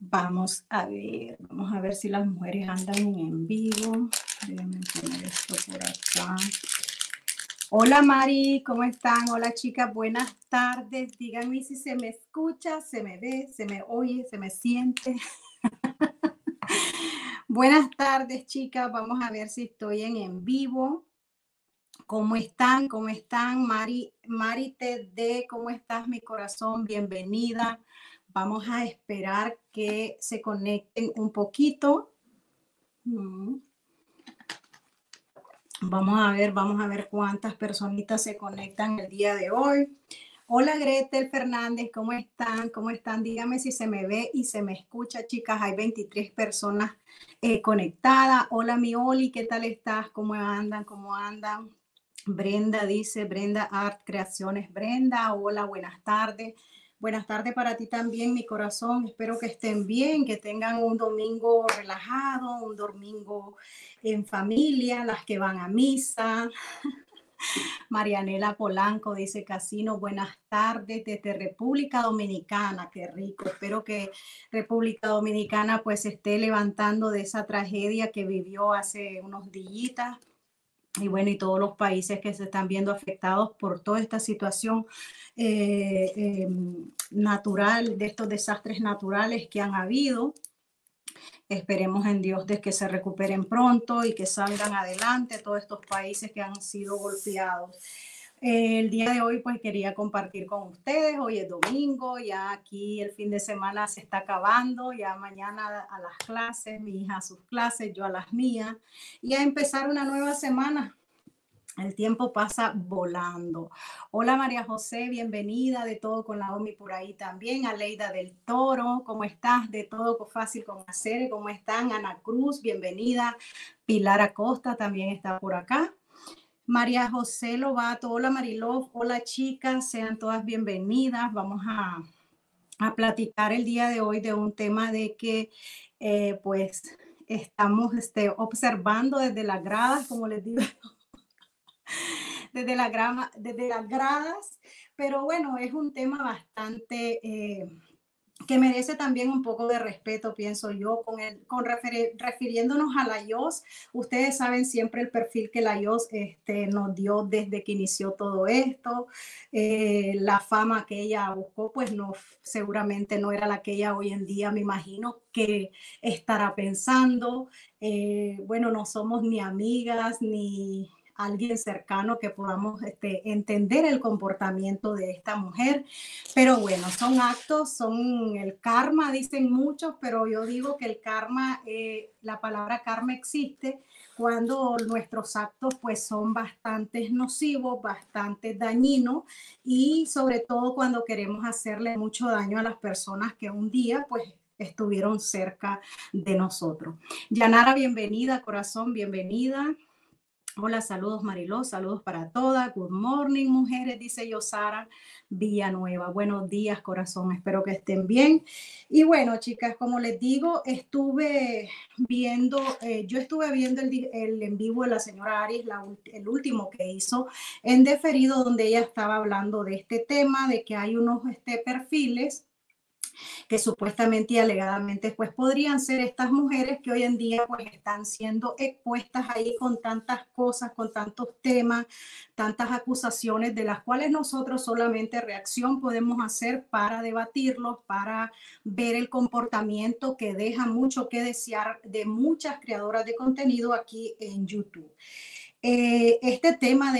Vamos a ver si las mujeres andan en vivo. Déjenme poner esto por acá. Hola Mari, ¿cómo están? Hola chicas, buenas tardes. Díganme si se me escucha, se me ve, se me oye, se me siente. Buenas tardes chicas, vamos a ver si estoy en vivo. ¿Cómo están? ¿Cómo están? Mari TD, ¿cómo estás, mi corazón? Bienvenida. Vamos a esperar que se conecten un poquito. Vamos a ver cuántas personitas se conectan el día de hoy. Hola Gretel Fernández, ¿cómo están? ¿Cómo están? Díganme si se me ve y se me escucha, chicas. Hay 23 personas conectadas. Hola mi Oli, ¿qué tal estás? ¿Cómo andan? ¿Cómo andan? Brenda dice, Brenda Art Creaciones. Brenda, hola, buenas tardes. Buenas tardes para ti también, mi corazón. Espero que estén bien, que tengan un domingo relajado, un domingo en familia, las que van a misa. Marianela Polanco dice, Casino, buenas tardes desde República Dominicana. Qué rico. Espero que República Dominicana pues se esté levantando de esa tragedia que vivió hace unos días. Y bueno, y todos los países que se están viendo afectados por toda esta situación natural, de estos desastres naturales que han habido. Esperemos en Dios de que se recuperen pronto y que salgan adelante todos estos países que han sido golpeados. El día de hoy pues quería compartir con ustedes, hoy es domingo, ya aquí el fin de semana se está acabando, ya mañana a las clases, mi hija a sus clases, yo a las mías, y a empezar una nueva semana. El tiempo pasa volando. Hola María José, bienvenida, de todo con la OMI por ahí también. Aleida del Toro, ¿cómo estás? De todo fácil con hacer, ¿cómo están? Ana Cruz, bienvenida. Pilar Acosta también está por acá. María José Lobato, hola Marilov, hola chicas, sean todas bienvenidas. Vamos a platicar el día de hoy de un tema de que pues estamos observando desde las gradas, como les digo, desde las gradas, pero bueno, es un tema bastante que merece también un poco de respeto, pienso yo, refiriéndonos a la IOS. Ustedes saben siempre el perfil que la IOS nos dio desde que inició todo esto. La fama que ella buscó, pues no, seguramente no era la que ella hoy en día, me imagino, que estará pensando. Bueno, no somos ni amigas ni alguien cercano que podamos entender el comportamiento de esta mujer. Pero bueno, son actos, son el karma, dicen muchos, pero yo digo que el karma, la palabra karma existe cuando nuestros actos pues son bastante nocivos, bastante dañinos y sobre todo cuando queremos hacerle mucho daño a las personas que un día pues estuvieron cerca de nosotros. Yanara, bienvenida, corazón, bienvenida. Hola, saludos Mariló, saludos para todas. Good morning, mujeres, dice Yosara Villanueva. Buenos días, corazón, espero que estén bien. Y bueno, chicas, como les digo, yo estuve viendo el en vivo de la señora Aries, el último que hizo en Deferido, donde ella estaba hablando de este tema, de que hay unos perfiles que supuestamente y alegadamente pues podrían ser estas mujeres que hoy en día pues están siendo expuestas ahí con tantas cosas, con tantos temas, tantas acusaciones de las cuales nosotros solamente reacción podemos hacer para debatirlos, para ver el comportamiento que deja mucho que desear de muchas creadoras de contenido aquí en YouTube. Este tema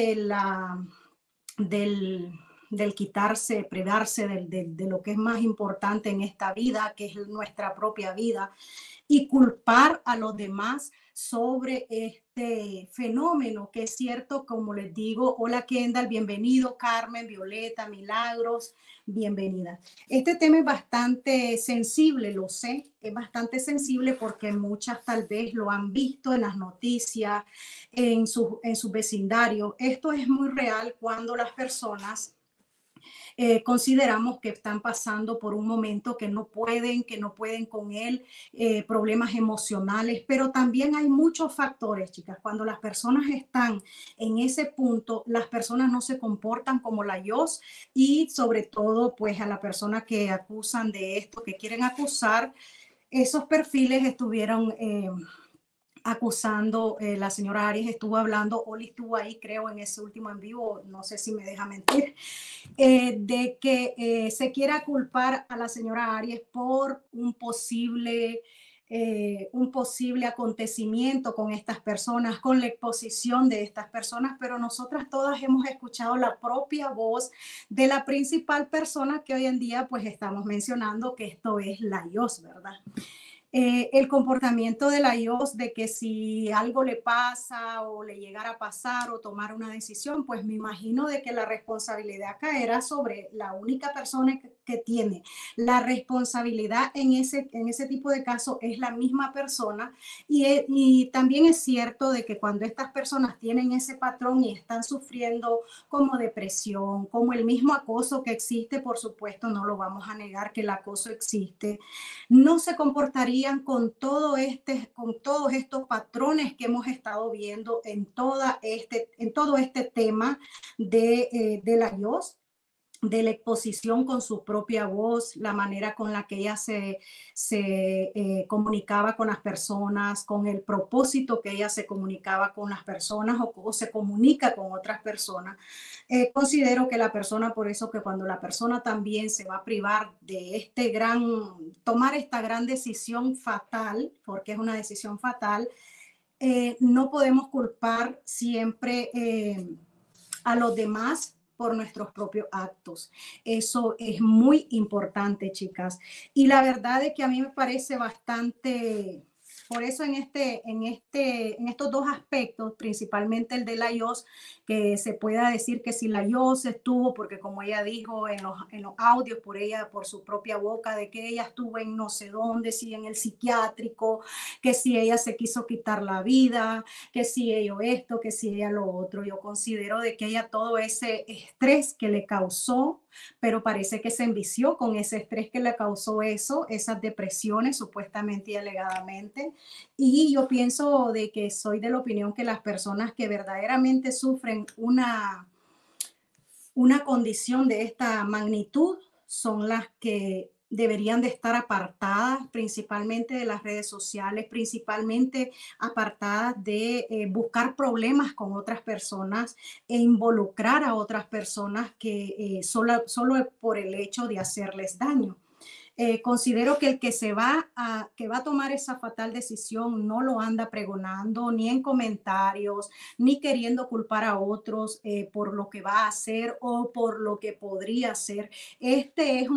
del quitarse, privarse de lo que es más importante en esta vida, que es nuestra propia vida, y culpar a los demás sobre este fenómeno, que es cierto, como les digo. Hola Kendall, bienvenido. Carmen, Violeta, Milagros, bienvenida. Este tema es bastante sensible, lo sé, es bastante sensible porque muchas tal vez lo han visto en las noticias, en su vecindario. Esto es muy real cuando las personas consideramos que están pasando por un momento que no pueden con él, problemas emocionales, pero también hay muchos factores, chicas. Cuando las personas están en ese punto, las personas no se comportan como la IOS y sobre todo, pues a la persona que acusan de esto, que quieren acusar, esos perfiles estuvieron acusando, la señora Arias estuvo hablando, Oli estuvo ahí, creo, en ese último en vivo, no sé si me deja mentir, de que se quiera culpar a la señora Arias por un posible acontecimiento con estas personas, con la exposición de estas personas, pero nosotras todas hemos escuchado la propia voz de la principal persona que hoy en día pues estamos mencionando, que esto es la IOS, ¿verdad? El comportamiento de la IOS, de que si algo le pasa o le llegara a pasar o tomar una decisión, pues me imagino de que la responsabilidad caerá sobre la única persona que tiene la responsabilidad en ese tipo de casos es la misma persona y también es cierto de que cuando estas personas tienen ese patrón y están sufriendo como depresión, como el mismo acoso que existe, por supuesto, no lo vamos a negar que el acoso existe, no se comportarían con todos estos patrones que hemos estado viendo en todo este tema de la IOS, de la exposición con su propia voz, la manera con la que ella se comunicaba con las personas, con el propósito que ella se comunicaba con las personas o se comunica con otras personas. Considero que la persona, por eso que cuando la persona también se va a privar de tomar esta gran decisión fatal, porque es una decisión fatal, no podemos culpar siempre a los demás por nuestros propios actos. Eso es muy importante, chicas. Y la verdad es que a mí me parece bastante, por eso en estos dos aspectos, principalmente el de la IOS, que se pueda decir que si la IOS estuvo, porque como ella dijo en los audios por su propia boca, de que ella estuvo en no sé dónde, si en el psiquiátrico, que si ella se quiso quitar la vida, que si ella esto, que si ella lo otro. Yo considero de que ella todo ese estrés que le causó, pero parece que se envició con ese estrés que le causó eso, esas depresiones supuestamente y alegadamente. Y yo pienso de que soy de la opinión que las personas que verdaderamente sufren una condición de esta magnitud son las que deberían de estar apartadas principalmente de las redes sociales, principalmente apartadas de buscar problemas con otras personas e involucrar a otras personas que solo por el hecho de hacerles daño. Considero que el que va a tomar esa fatal decisión no lo anda pregonando ni en comentarios, ni queriendo culpar a otros por lo que va a hacer o por lo que podría hacer. Este es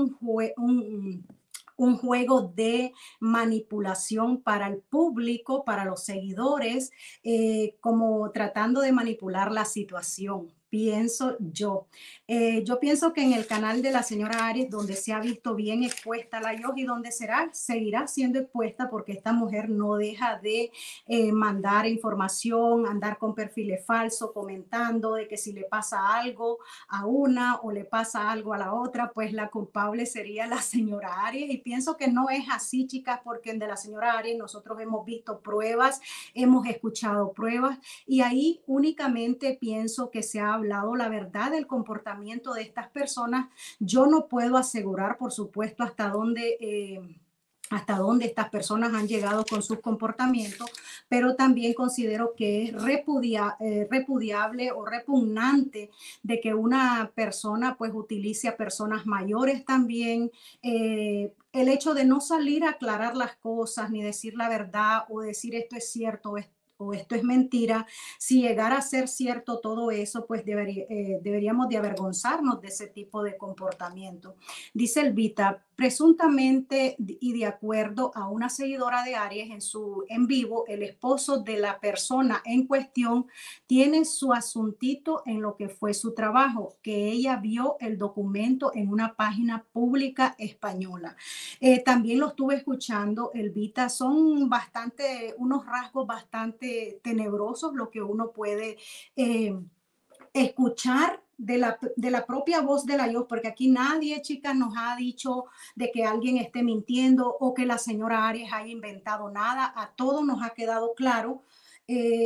un juego de manipulación para el público, para los seguidores, como tratando de manipular la situación. Pienso yo. Yo pienso que en el canal de la señora Aries, donde se ha visto bien expuesta la Yogi, donde seguirá siendo expuesta porque esta mujer no deja de mandar información, andar con perfiles falsos, comentando de que si le pasa algo a una o le pasa algo a la otra, pues la culpable sería la señora Aries. Y pienso que no es así, chicas, porque de la señora Aries nosotros hemos visto pruebas, hemos escuchado pruebas y ahí únicamente pienso que se ha hablado la verdad del comportamiento de estas personas. Yo no puedo asegurar, por supuesto, hasta dónde estas personas han llegado con sus comportamientos, pero también considero que es repudiable o repugnante de que una persona pues utilice a personas mayores también. El hecho de no salir a aclarar las cosas ni decir la verdad o decir esto es cierto o esto es mentira, si llegara a ser cierto todo eso, pues deberíamos de avergonzarnos de ese tipo de comportamiento. Dice Elvita, presuntamente y de acuerdo a una seguidora de Aries en su en vivo, el esposo de la persona en cuestión tiene su asuntito en lo que fue su trabajo, que ella vio el documento en una página pública española. También lo estuve escuchando, Elvita, son unos rasgos bastante tenebrosos lo que uno puede escuchar de la propia voz de la Dios, porque aquí nadie, chicas, nos ha dicho de que alguien esté mintiendo o que la señora Aries haya inventado nada. A todos nos ha quedado claro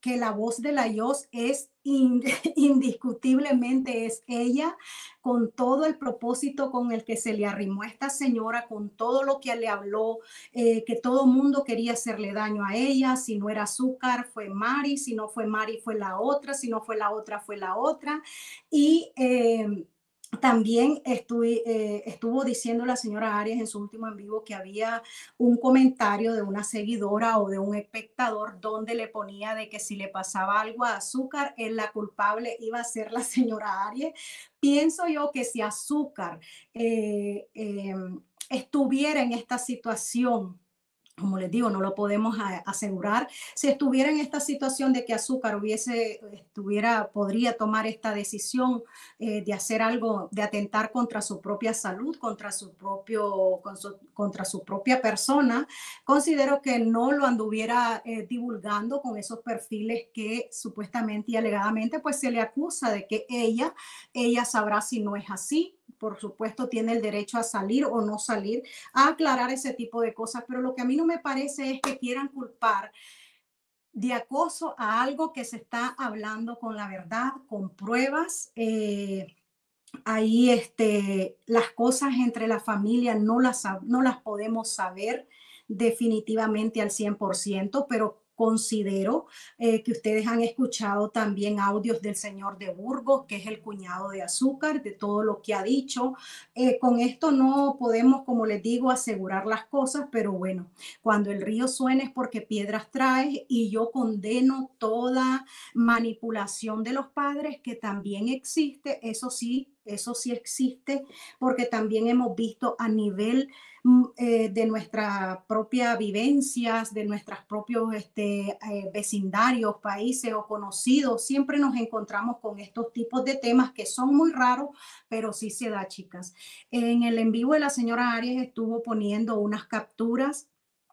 que la voz de la Dios es indiscutiblemente es ella, con todo el propósito con el que se le arrimó a esta señora, con todo lo que le habló, que todo mundo quería hacerle daño a ella. Si no era Azúcar, fue Mari; si no fue Mari, fue la otra; si no fue la otra, fue la otra. Y también estuvo diciendo la señora Arias en su último en vivo que había un comentario de una seguidora o de un espectador donde le ponía de que si le pasaba algo a Azúcar, él la culpable iba a ser la señora Arias. Pienso yo que si Azúcar eh, eh, estuviera en esta situación, como les digo, no lo podemos asegurar. Si estuviera en esta situación de que Azúcar podría tomar esta decisión de hacer algo, de atentar contra su propia salud, contra su propia persona, considero que no lo anduviera divulgando con esos perfiles que supuestamente y alegadamente pues se le acusa de que ella sabrá si no es así. Por supuesto, tiene el derecho a salir o no salir, a aclarar ese tipo de cosas, pero lo que a mí no me parece es que quieran culpar de acoso a algo que se está hablando con la verdad, con pruebas. Ahí las cosas entre la familia no las podemos saber definitivamente al 100%, pero considero que ustedes han escuchado también audios del señor de Burgos, que es el cuñado de Azúcar, de todo lo que ha dicho. Con esto no podemos, como les digo, asegurar las cosas, pero bueno, cuando el río suena es porque piedras trae, y yo condeno toda manipulación de los padres, que también existe, eso sí existe, porque también hemos visto a nivel de nuestras propias vivencias, de nuestros propios vecindarios, países o conocidos, siempre nos encontramos con estos tipos de temas que son muy raros, pero sí se da, chicas. En el en vivo de la señora Arias estuvo poniendo unas capturas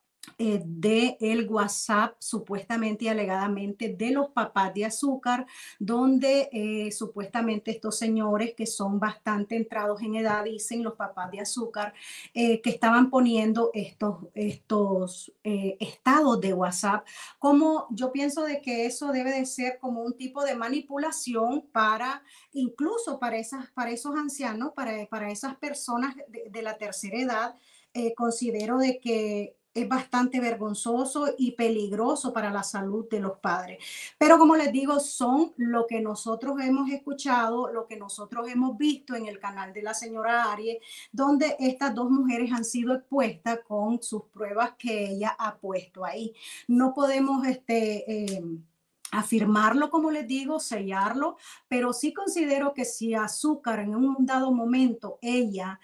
de el WhatsApp supuestamente y alegadamente de los papás de Azúcar, donde supuestamente estos señores que son bastante entrados en edad, dicen los papás de Azúcar, que estaban poniendo estos estados de WhatsApp, como yo pienso de que eso debe de ser como un tipo de manipulación para, incluso para esos ancianos, para esas personas de la tercera edad. Considero de que es bastante vergonzoso y peligroso para la salud de los padres. Pero como les digo, son lo que nosotros hemos escuchado, lo que nosotros hemos visto en el canal de la señora Aries, donde estas dos mujeres han sido expuestas con sus pruebas que ella ha puesto ahí. No podemos afirmarlo, como les digo, sellarlo, pero sí considero que si Azúcar en un dado momento ella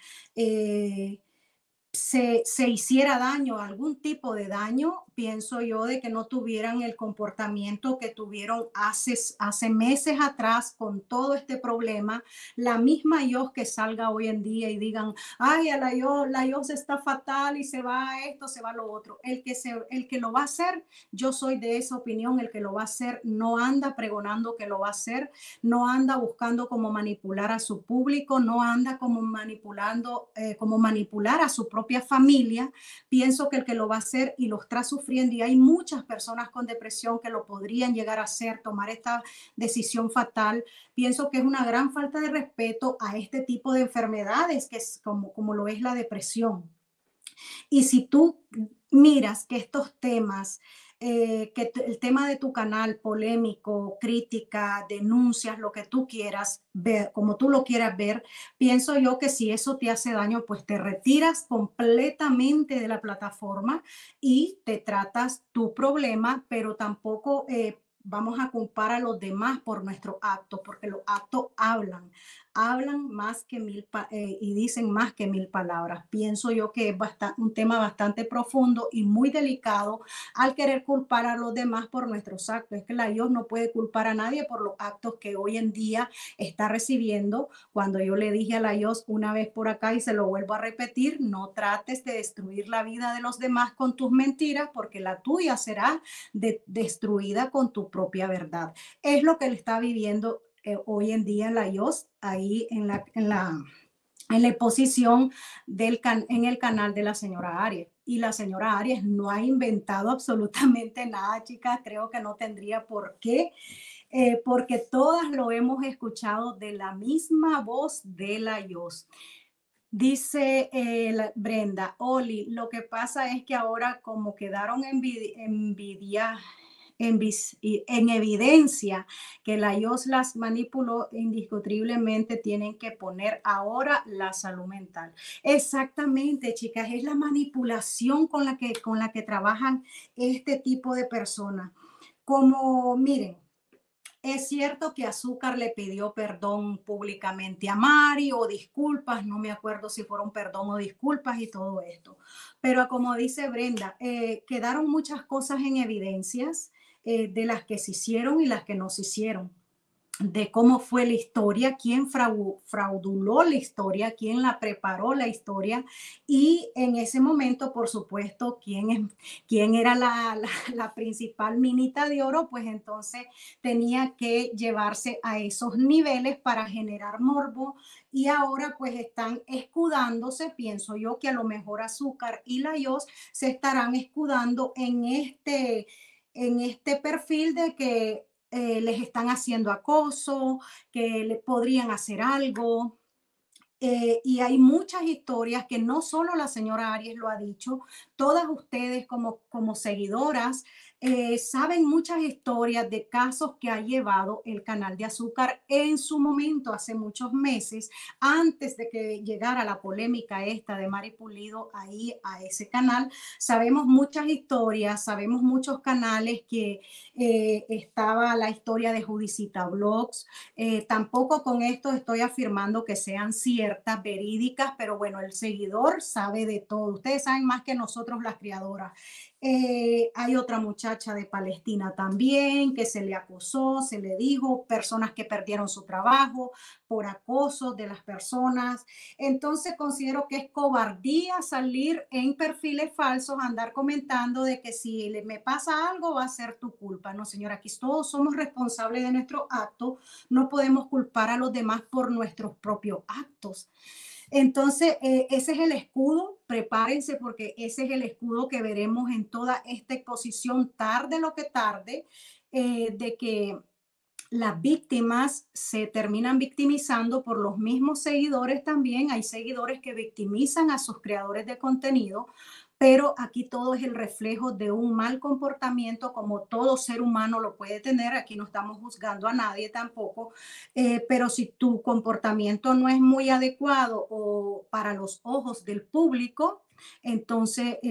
se hiciera daño, algún tipo de daño, pienso yo de que no tuvieran el comportamiento que tuvieron hace meses atrás con todo este problema. La misma yo que salga hoy en día y digan, ay, la yo está fatal y se va a esto, se va a lo otro. El que lo va a hacer, yo soy de esa opinión, el que lo va a hacer no anda pregonando que lo va a hacer, no anda buscando cómo manipular a su público, no anda como como manipular a su propia familia. Pienso que el que lo va a hacer y lo está sufriendo, y hay muchas personas con depresión que lo podrían llegar a hacer, tomar esta decisión fatal. Pienso que es una gran falta de respeto a este tipo de enfermedades, que es como lo es la depresión. Y si tú miras que estos temas, el tema de tu canal, polémico, crítica, denuncias, lo que tú quieras ver, como tú lo quieras ver, pienso yo que si eso te hace daño, pues te retiras completamente de la plataforma y te tratas tu problema, pero tampoco vamos a culpar a los demás por nuestros actos, porque los actos hablan más que y dicen más que mil palabras. Pienso yo que es un tema bastante profundo y muy delicado al querer culpar a los demás por nuestros actos. Es que la Dios no puede culpar a nadie por los actos que hoy en día está recibiendo. Cuando yo le dije a la Dios una vez por acá y se lo vuelvo a repetir, no trates de destruir la vida de los demás con tus mentiras, porque la tuya será destruida con tu propia verdad. Es lo que él está viviendo hoy en día en la IOS, ahí en la exposición en el canal de la señora Arias. y la señora Arias no ha inventado absolutamente nada, chicas. Creo que no tendría por qué, porque todas lo hemos escuchado de la misma voz de la Yos. Dice Brenda, Oli, lo que pasa es que ahora como quedaron en evidencia que la IOS las manipuló, indiscutiblemente tienen que poner ahora la salud mental. Exactamente, chicas, es la manipulación con la que trabajan este tipo de personas. Como, miren, es cierto que Azúcar le pidió perdón públicamente a Mari o disculpas, no me acuerdo si fueron perdón o disculpas y todo esto. Pero como dice Brenda, quedaron muchas cosas en evidencias de las que se hicieron y las que no se hicieron, de cómo fue la historia, quién frauduló la historia, quién la preparó la historia y en ese momento, por supuesto, quién era la principal minita de oro, pues entonces tenía que llevarse a esos niveles para generar morbo y ahora pues están escudándose, pienso yo que a lo mejor Azúcar y la IOS se estarán escudando en este perfil de que les están haciendo acoso, que le podrían hacer algo. Y hay muchas historias que no solo la señora Aries lo ha dicho, todas ustedes como seguidoras saben muchas historias de casos que ha llevado el canal de Azúcar en su momento, hace muchos meses, antes de que llegara la polémica esta de Mari Pulido ahí a ese canal. Sabemos muchas historias, sabemos muchos canales que estaba la historia de Judicita Blogs. Tampoco con esto estoy afirmando que sean ciertas, verídicas, pero bueno, el seguidor sabe de todo. Ustedes saben más que nosotros las criadoras. Hay otra muchacha de Palestina también que se le acusó, se le dijo, personas que perdieron su trabajo por acoso de las personas. Entonces considero que es cobardía salir en perfiles falsos, andar comentando de que si me pasa algo va a ser tu culpa. No, señora, aquí todos somos responsables de nuestro acto, no podemos culpar a los demás por nuestros propios actos. Entonces, ese es el escudo, prepárense porque ese es el escudo que veremos en toda esta exposición, tarde lo que tarde, de que las víctimas se terminan victimizando por los mismos seguidores también. Hay seguidores que victimizan a sus creadores de contenido, pero aquí todo es el reflejo de un mal comportamiento como todo ser humano lo puede tener. Aquí no estamos juzgando a nadie tampoco, pero si tu comportamiento no es muy adecuado o para los ojos del público, entonces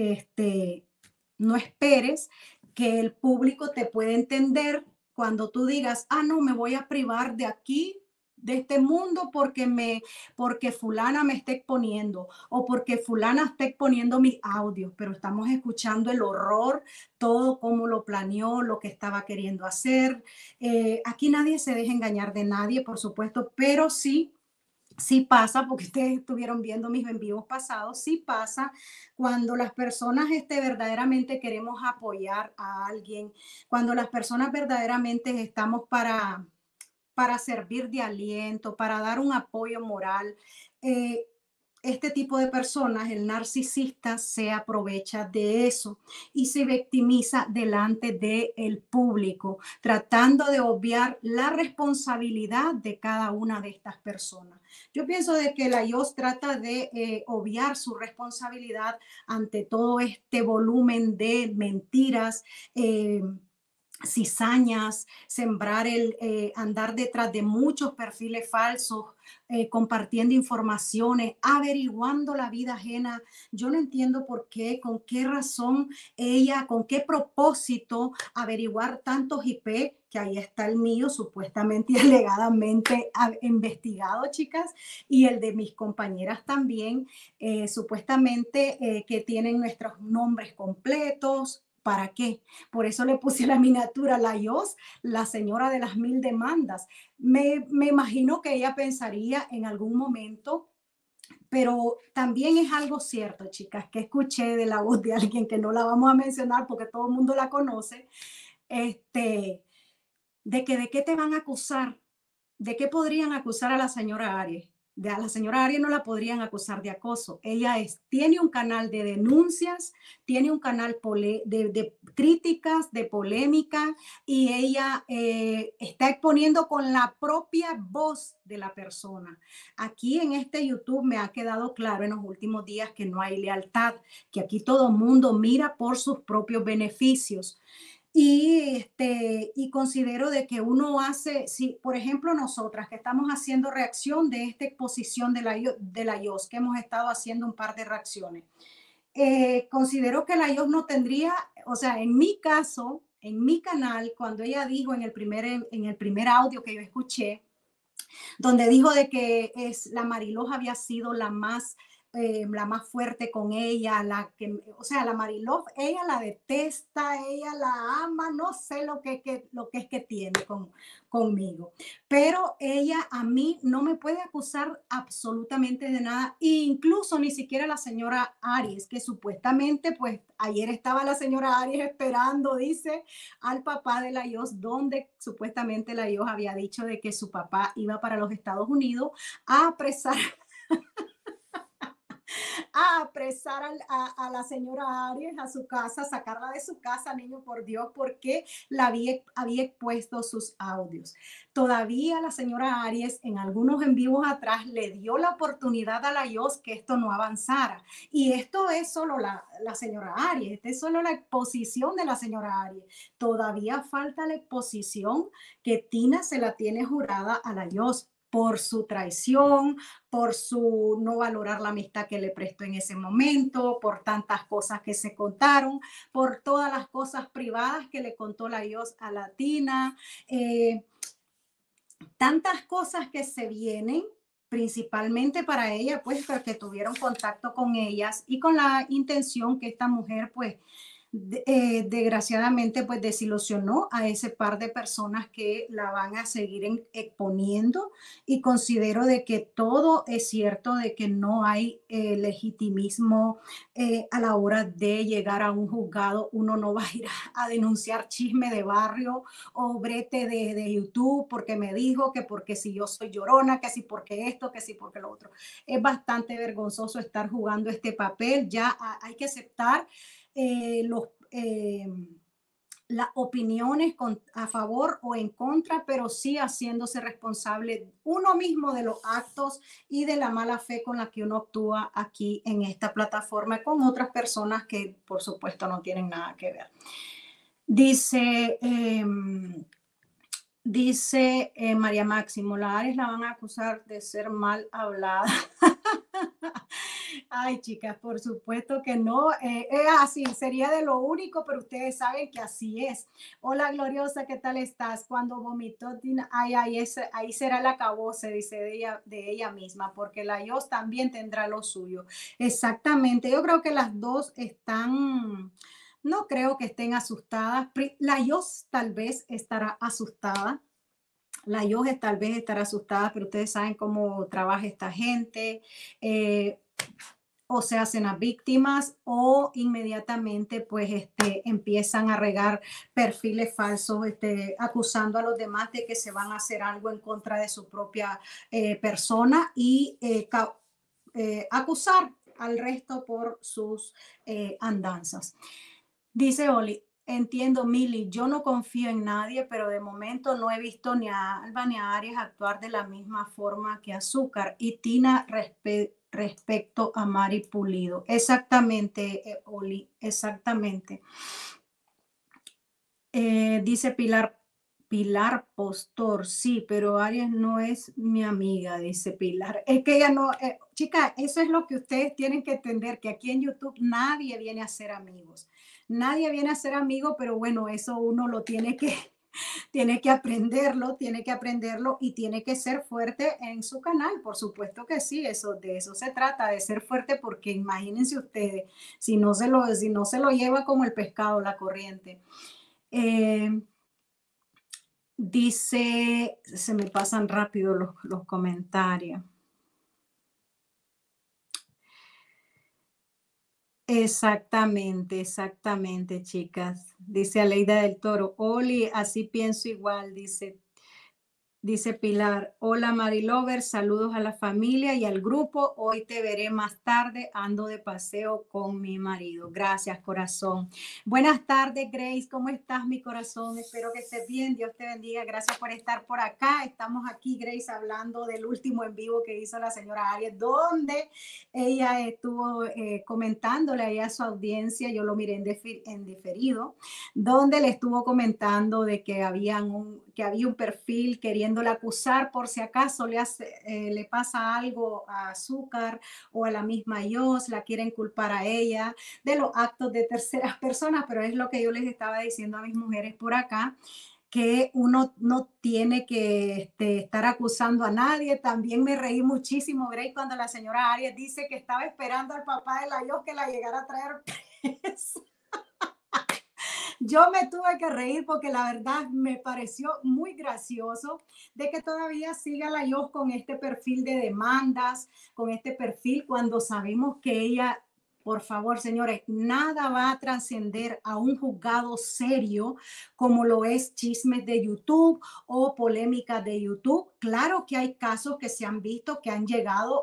no esperes que el público te pueda entender cuando tú digas, ah, no, me voy a privar de aquí, de este mundo, porque fulana me está exponiendo o porque fulana está exponiendo mis audios, pero estamos escuchando el horror, todo cómo lo planeó, lo que estaba queriendo hacer. Aquí nadie se deja engañar de nadie, por supuesto, pero sí pasa, porque ustedes estuvieron viendo mis en vivos pasados, sí pasa cuando las personas verdaderamente queremos apoyar a alguien, cuando las personas verdaderamente estamos para servir de aliento, para dar un apoyo moral. Eh, este tipo de personas, el narcisista, se aprovecha de eso y se victimiza delante del público, tratando de obviar la responsabilidad de cada una de estas personas. Yo pienso de que la IOS trata de obviar su responsabilidad ante todo este volumen de mentiras, cizañas, sembrar andar detrás de muchos perfiles falsos, compartiendo informaciones, averiguando la vida ajena. Yo no entiendo por qué, con qué razón ella, con qué propósito averiguar tantos IP, que ahí está el mío, supuestamente y alegadamente investigado, chicas, y el de mis compañeras también, supuestamente que tienen nuestros nombres completos. ¿Para qué? Por eso le puse la miniatura, la IOS, la señora de las 1000 demandas. Me imagino que ella pensaría en algún momento, pero también es algo cierto, chicas, que escuché de la voz de alguien que no la vamos a mencionar porque todo el mundo la conoce, de que de qué te van a acusar, de qué podrían acusar a la señora Aries. a la señora Arias no la podrían acusar de acoso. Ella tiene un canal de denuncias, tiene un canal de críticas, de polémica, y ella está exponiendo con la propia voz de la persona. Aquí en este YouTube me ha quedado claro en los últimos días que no hay lealtad, que aquí todo mundo mira por sus propios beneficios. Y considero de que uno hace, si por ejemplo nosotras que estamos haciendo reacción de esta exposición de la IOS, que hemos estado haciendo un par de reacciones, considero que la IOS no tendría, o sea, en mi caso, en mi canal, cuando ella dijo en el primer audio que yo escuché, donde dijo de que la Marilós había sido la más fuerte con ella, o sea, la Marilós, ella la detesta, ella la ama, no sé lo que es que tiene conmigo, pero ella a mí no me puede acusar absolutamente de nada, incluso ni siquiera la señora Aries, que supuestamente, pues ayer estaba la señora Aries esperando, dice, al papá de la IOS, donde supuestamente la IOS había dicho de que su papá iba para los Estados Unidos a apresar a apresar a la señora Aries a su casa, sacarla de su casa, niño, por Dios, porque había expuesto sus audios. Todavía la señora Aries en algunos en vivos atrás le dio la oportunidad a la IOS que esto no avanzara. Y esto es solo la señora Aries, esta es solo la exposición de la señora Aries. Todavía falta la exposición que Tina se la tiene jurada a la IOS por su traición, por su no valorar la amistad que le prestó en ese momento, por tantas cosas que se contaron, por todas las cosas privadas que le contó la IOS a la Tina, tantas cosas que se vienen principalmente para ella, pues porque tuvieron contacto con ellas y con la intención que esta mujer, pues, desgraciadamente pues desilusionó a ese par de personas que la van a seguir exponiendo, y considero de que todo es cierto, de que no hay legitimismo a la hora de llegar a un juzgado. Uno no va a ir a denunciar chisme de barrio o brete de YouTube porque me dijo que porque si yo soy llorona, que si porque esto, que si porque lo otro. Es bastante vergonzoso estar jugando este papel. Ya hay que aceptar eh, los, eh, las opiniones a favor o en contra, pero sí haciéndose responsable uno mismo de los actos y de la mala fe con la que uno actúa aquí en esta plataforma con otras personas que por supuesto no tienen nada que ver. Dice, María Máximo, la Ares la van a acusar de ser mal hablada. Ay, chicas, por supuesto que no. Es así, sería de lo único, pero ustedes saben que así es. Hola, Gloriosa, ¿qué tal estás? Cuando vomitó, ahí será el acabose, dice de ella misma, porque la Yos también tendrá lo suyo. Exactamente, yo creo que las dos están, no creo que estén asustadas. La Yos tal vez estará asustada. La Yoge tal vez estará asustada, pero ustedes saben cómo trabaja esta gente. O se hacen las víctimas o inmediatamente pues empiezan a regar perfiles falsos, acusando a los demás de que se van a hacer algo en contra de su propia persona y acusar al resto por sus andanzas. Dice Oli, entiendo, Mili, yo no confío en nadie, pero de momento no he visto ni a Alba ni a Aries actuar de la misma forma que Azúcar y Tina respecto a Mari Pulido. Exactamente, Oli, exactamente. Dice Pilar Postor, sí, pero Aries no es mi amiga, dice Pilar. Es que ella no, chica, eso es lo que ustedes tienen que entender, que aquí en YouTube nadie viene a ser amigos. Nadie viene a ser amigo, pero bueno, eso uno lo tiene que aprenderlo y tiene que ser fuerte en su canal. Por supuesto que sí, de eso se trata, de ser fuerte, porque imagínense ustedes, si no se lo lleva como el pescado la corriente. Dice, se me pasan rápido los comentarios. Exactamente, exactamente, chicas. Dice Aleida del Toro, Oli, así pienso igual, dice Dice Pilar, hola Marilover, saludos a la familia y al grupo. Hoy te veré más tarde, ando de paseo con mi marido. Gracias, corazón. Buenas tardes, Grace, ¿cómo estás, mi corazón? Espero que estés bien, Dios te bendiga. Gracias por estar por acá. Estamos aquí, Grace, hablando del último en vivo que hizo la señora Arias, donde ella estuvo comentándole ahí a su audiencia, yo lo miré en diferido, donde le estuvo comentando de que había un perfil queriéndola acusar por si acaso le pasa algo a Azúcar o a la misma Yos, la quieren culpar a ella de los actos de terceras personas, pero es lo que yo les estaba diciendo a mis mujeres por acá, que uno no tiene que estar acusando a nadie. También me reí muchísimo, Grey, cuando la señora Arias dice que estaba esperando al papá de la Yos que la llegara a traer presa. Yo me tuve que reír porque la verdad me pareció muy gracioso de que todavía siga la Yos con este perfil de demandas, con este perfil cuando sabemos que ella, por favor, señores, nada va a trascender a un juzgado serio como lo es chismes de YouTube o polémicas de YouTube. Claro que hay casos que se han visto que han llegado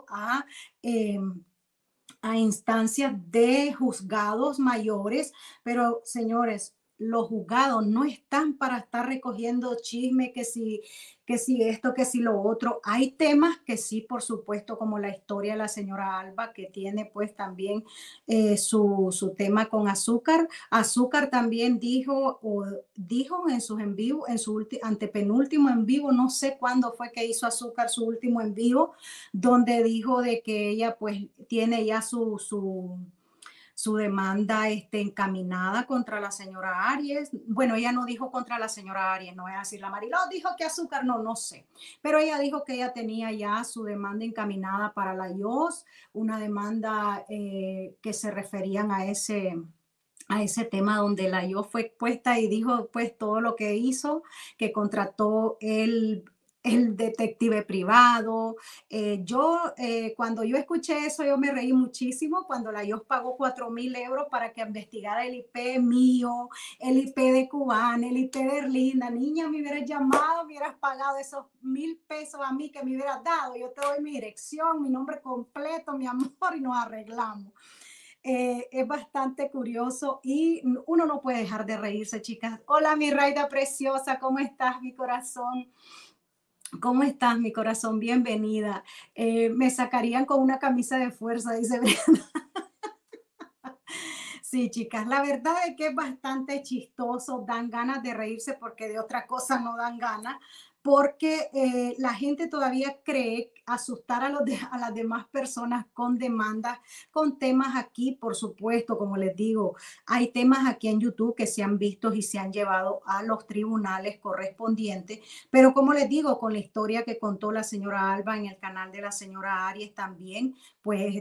a instancias de juzgados mayores, pero señores, los juzgados no están para estar recogiendo chisme, que si esto, que si lo otro. Hay temas que sí, por supuesto, como la historia de la señora Alba, que tiene pues también su tema con Azúcar. Azúcar también dijo en sus en vivo, en su antepenúltimo en vivo, no sé cuándo fue que hizo Azúcar su último en vivo, donde dijo de que ella pues tiene ya su demanda encaminada contra la señora Arias. Bueno, ella no dijo contra la señora Arias, no voy a decir la Mariló dijo que Azúcar, no sé, pero ella dijo que ella tenía ya su demanda encaminada para la Yos, una demanda que se referían a ese tema donde la Yos fue expuesta y dijo pues todo lo que hizo, que contrató el detective privado. Cuando yo escuché eso, yo me reí muchísimo cuando la IOS pagó 4.000 € para que investigara el IP mío, el IP de Cubana, el IP de Erlinda. Niña, me hubieras llamado, me hubieras pagado esos 1.000 pesos a mí que me hubieras dado. Yo te doy mi dirección, mi nombre completo, mi amor, y nos arreglamos. Es bastante curioso y uno no puede dejar de reírse, chicas. Hola, mi Raida preciosa, ¿cómo estás, mi corazón? ¿Cómo estás, mi corazón? Bienvenida. Me sacarían con una camisa de fuerza, dice Brenda. Sí, chicas, la verdad es que es bastante chistoso, dan ganas de reírse porque de otra cosa no dan ganas, porque la gente todavía cree asustar a las demás personas con demandas, con temas aquí, por supuesto, como les digo, hay temas aquí en YouTube que se han visto y se han llevado a los tribunales correspondientes, pero como les digo, con la historia que contó la señora Alba en el canal de la señora Aries también, pues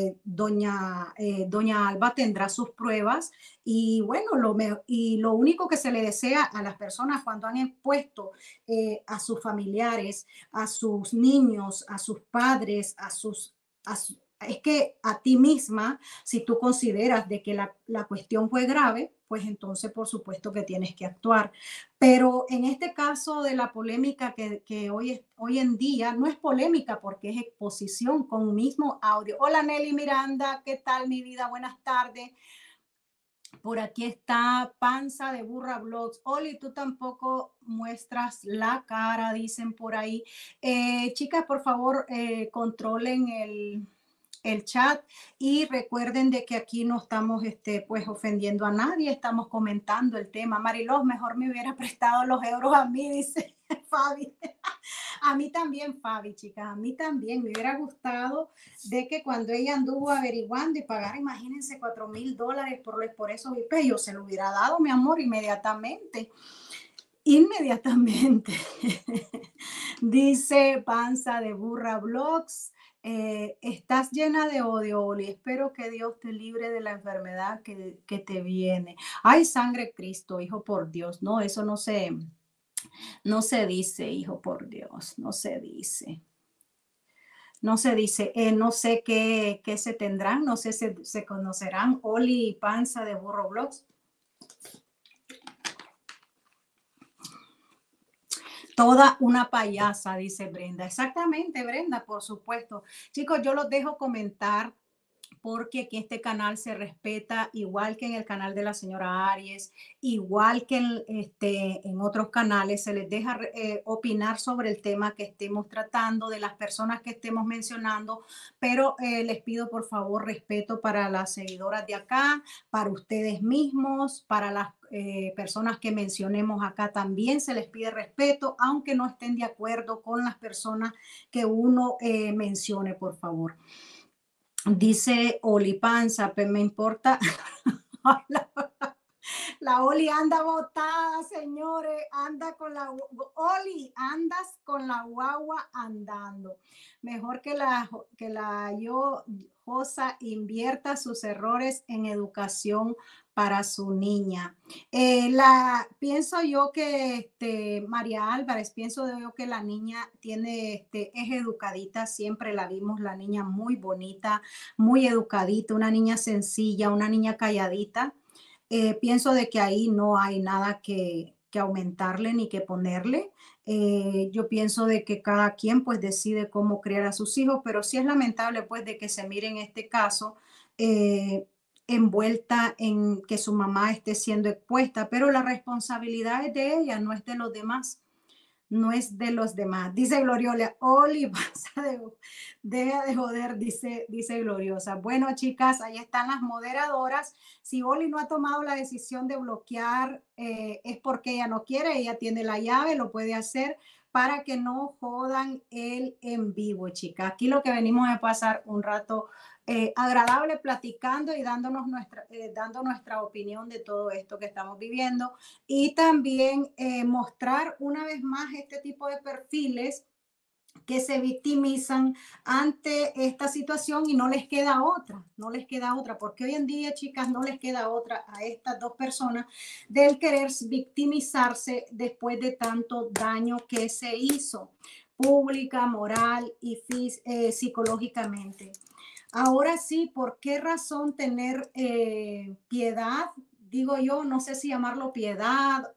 doña Alba tendrá sus pruebas y bueno, y lo único que se le desea a las personas cuando han expuesto a sus familiares, a sus niños, a sus padres, es que a ti misma, si tú consideras de que la cuestión fue grave, pues entonces por supuesto que tienes que actuar. Pero en este caso de la polémica que hoy en día, no es polémica porque es exposición con un mismo audio. Hola Nelly Miranda, ¿qué tal mi vida? Buenas tardes. Por aquí está Panza de Burra Blogs. Oli, tú tampoco muestras la cara, dicen por ahí. Chicas, por favor, controlen el chat y recuerden de que aquí no estamos pues ofendiendo a nadie, estamos comentando el tema. Marilos, mejor me hubiera prestado los euros a mí, dice Fabi. A mí también, Fabi, chicas, a mí también me hubiera gustado de que cuando ella anduvo averiguando y pagar, imagínense, 4.000 $ por esos IP, yo se lo hubiera dado, mi amor, inmediatamente. Inmediatamente. Dice Panza de Burra Blogs. Estás llena de odio, Oli. Espero que Dios te libre de la enfermedad que te viene. Ay, sangre Cristo, hijo por Dios. No, eso no se dice, hijo por Dios, no se dice. No se dice, no sé qué se tendrán, no sé si se conocerán Oli y Panza de Burro Blogs. Toda una payasa, dice Brenda. Exactamente, Brenda, por supuesto. Chicos, yo los dejo comentar porque aquí este canal se respeta igual que en el canal de la señora Aries, igual que en otros canales, se les deja opinar sobre el tema que estemos tratando, de las personas que estemos mencionando, pero les pido por favor respeto para las seguidoras de acá, para ustedes mismos, para las personas que mencionemos acá también se les pide respeto, aunque no estén de acuerdo con las personas que uno mencione, por favor. Dice Oli Panza, pero me importa. La Oli anda botada, señores. Anda con la Oli, andas con la guagua andando. Mejor que la yo Josa invierta sus errores en educación para su niña. Pienso yo que María Álvarez, pienso yo que la niña es educadita, siempre la vimos, la niña muy bonita, muy educadita, una niña sencilla, una niña calladita. Pienso de que ahí no hay nada que aumentarle ni que ponerle. Yo pienso de que cada quien pues decide cómo criar a sus hijos, pero sí es lamentable pues de que se mire en este caso eh, envuelta en que su mamá esté siendo expuesta, pero la responsabilidad es de ella, no es de los demás, no es de los demás. Dice Gloriola, Oli, deja de joder, dice Gloriosa. Bueno, chicas, ahí están las moderadoras. Si Oli no ha tomado la decisión de bloquear, es porque ella no quiere, ella tiene la llave, lo puede hacer para que no jodan el en vivo, chicas. Aquí lo que venimos a pasar un rato agradable platicando y dando nuestra opinión de todo esto que estamos viviendo y también mostrar una vez más este tipo de perfiles que se victimizan ante esta situación y no les queda otra, no les queda otra, porque hoy en día, chicas, no les queda otra a estas dos personas del querer victimizarse después de tanto daño que se hizo, pública, moral y psicológicamente. Ahora sí, ¿por qué razón tener piedad? Digo yo, no sé si llamarlo piedad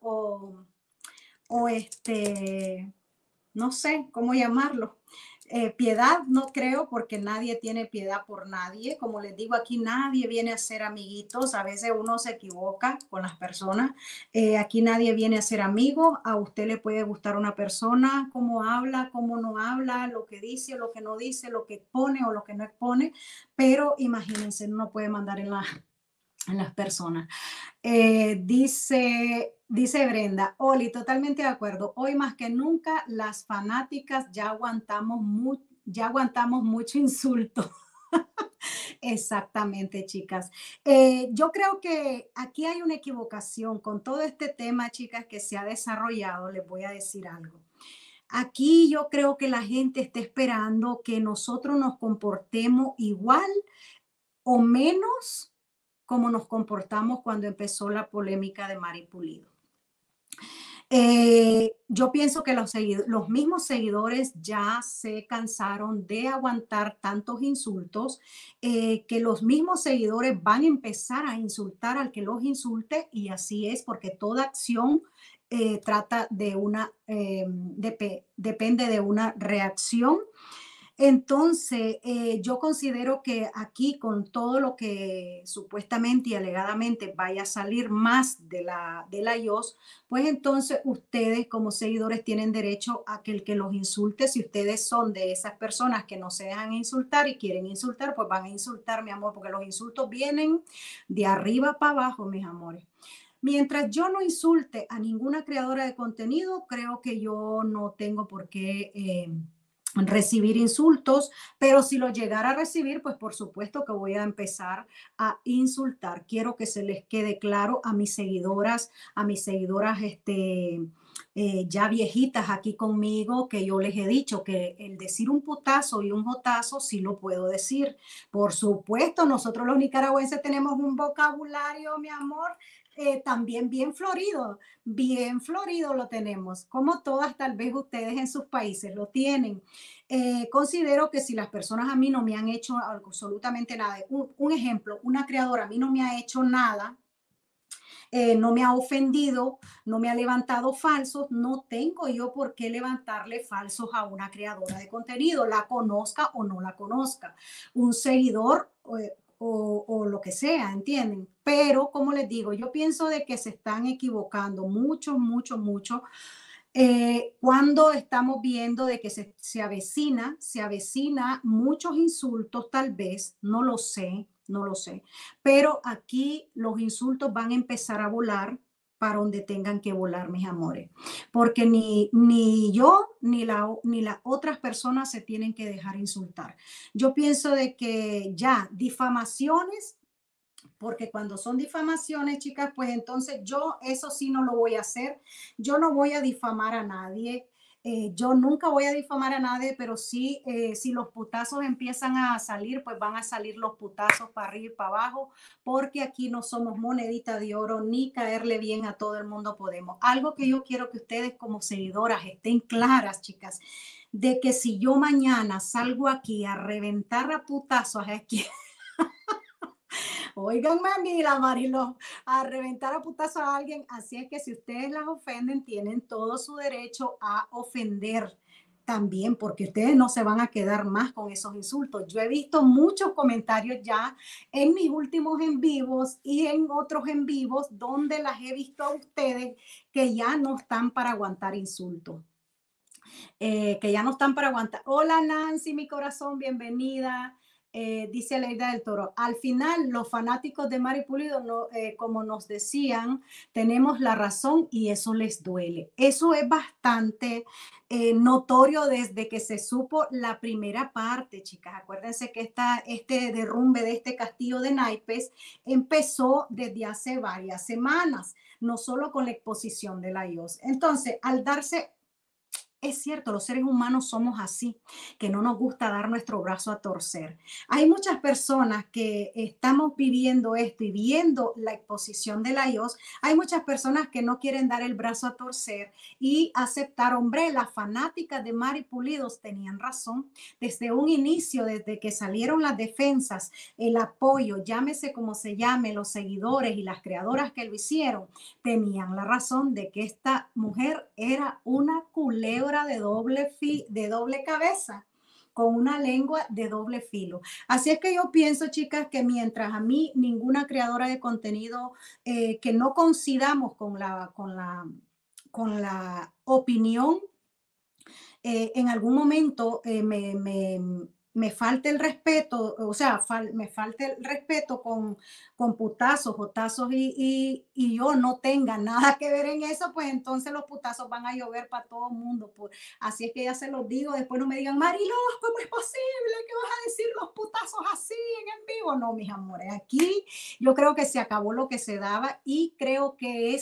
o no sé cómo llamarlo. Piedad no creo porque nadie tiene piedad por nadie. Como les digo, aquí nadie viene a ser amiguitos. A veces uno se equivoca con las personas. Aquí nadie viene a ser amigo. A usted le puede gustar una persona, cómo habla, cómo no habla, lo que dice, lo que no dice, lo que expone o lo que no expone. Pero imagínense, no puede mandar en las personas. Dice Brenda, Oli, totalmente de acuerdo. Hoy más que nunca las fanáticas ya aguantamos mucho insulto. Exactamente, chicas. Yo creo que aquí hay una equivocación con todo este tema, chicas, que se ha desarrollado. Les voy a decir algo. Aquí yo creo que la gente está esperando que nosotros nos comportemos igual o menos como nos comportamos cuando empezó la polémica de Mari Pulido. Yo pienso que los mismos seguidores ya se cansaron de aguantar tantos insultos, que los mismos seguidores van a empezar a insultar al que los insulte y así es porque toda acción trata de depende de una reacción. Entonces, yo considero que aquí con todo lo que supuestamente y alegadamente vaya a salir más de la IOS, pues entonces ustedes como seguidores tienen derecho a que el que los insulte, si ustedes son de esas personas que no se dejan insultar y quieren insultar, pues van a insultar, mi amor, porque los insultos vienen de arriba para abajo, mis amores. Mientras yo no insulte a ninguna creadora de contenido, creo que yo no tengo por qué recibir insultos, pero si lo llegara a recibir, pues por supuesto que voy a empezar a insultar. Quiero que se les quede claro a mis seguidoras ya viejitas aquí conmigo, que yo les he dicho que el decir un putazo y un jotazo sí lo puedo decir. Por supuesto, nosotros los nicaragüenses tenemos un vocabulario, mi amor, también bien florido lo tenemos, como todas tal vez ustedes en sus países lo tienen. Considero que si las personas a mí no me han hecho absolutamente nada, un ejemplo, una creadora a mí no me ha hecho nada, no me ha ofendido, no me ha levantado falsos, no tengo yo por qué levantarle falsos a una creadora de contenido, la conozca o no la conozca, un seguidor o lo que sea, ¿entienden? Pero como les digo, yo pienso de que se están equivocando mucho, mucho, mucho cuando estamos viendo de que se avecina muchos insultos, tal vez, no lo sé, no lo sé, pero aquí los insultos van a empezar a volar para donde tengan que volar, mis amores, porque ni yo ni las otras personas se tienen que dejar insultar. Yo pienso de que ya difamaciones porque cuando son difamaciones, chicas, pues entonces yo eso sí no lo voy a hacer. Yo no voy a difamar a nadie. Yo nunca voy a difamar a nadie, pero sí, si los putazos empiezan a salir, pues van a salir los putazos para arriba y para abajo, porque aquí no somos monedita de oro ni caerle bien a todo el mundo podemos. Algo que yo quiero que ustedes como seguidoras estén claras, chicas, de que si yo mañana salgo aquí a reventar a putazos aquí, óiganme a mí, la Marilo, a reventar a putazo a alguien. Así es que si ustedes las ofenden, tienen todo su derecho a ofender también, porque ustedes no se van a quedar más con esos insultos. Yo he visto muchos comentarios ya en mis últimos en vivos y en otros en vivos donde las he visto a ustedes que ya no están para aguantar insultos. Que ya no están para aguantar. Hola Nancy, mi corazón, bienvenida. Dice Leida del Toro, al final los fanáticos de Mari Pulido, no, como nos decían, tenemos la razón y eso les duele. Eso es bastante notorio desde que se supo la primera parte, chicas. Acuérdense que este derrumbe de este castillo de naipes empezó desde hace varias semanas, no solo con la exposición de la IOS. Entonces, al darse es cierto, los seres humanos somos así, que no nos gusta dar nuestro brazo a torcer. Hay muchas personas que estamos viviendo esto y viendo la exposición de la IOS. Hay muchas personas que no quieren dar el brazo a torcer y aceptar, hombre, las fanáticas de Mari Pulidos tenían razón. Desde un inicio, desde que salieron las defensas, el apoyo, llámese como se llame, los seguidores y las creadoras que lo hicieron, tenían la razón de que esta mujer era una culebra de doble cabeza con una lengua de doble filo. Así es que yo pienso, chicas, que mientras a mí ninguna creadora de contenido que no coincidamos con la opinión en algún momento me falte el respeto, o sea, me falte el respeto con putazos, jotazos y yo no tenga nada que ver en eso, pues entonces los putazos van a llover para todo el mundo. Pues. Así es que ya se los digo, después no me digan, Marilos, ¿cómo es posible que vas a decir los putazos así en vivo? No, mis amores, aquí yo creo que se acabó lo que se daba y creo que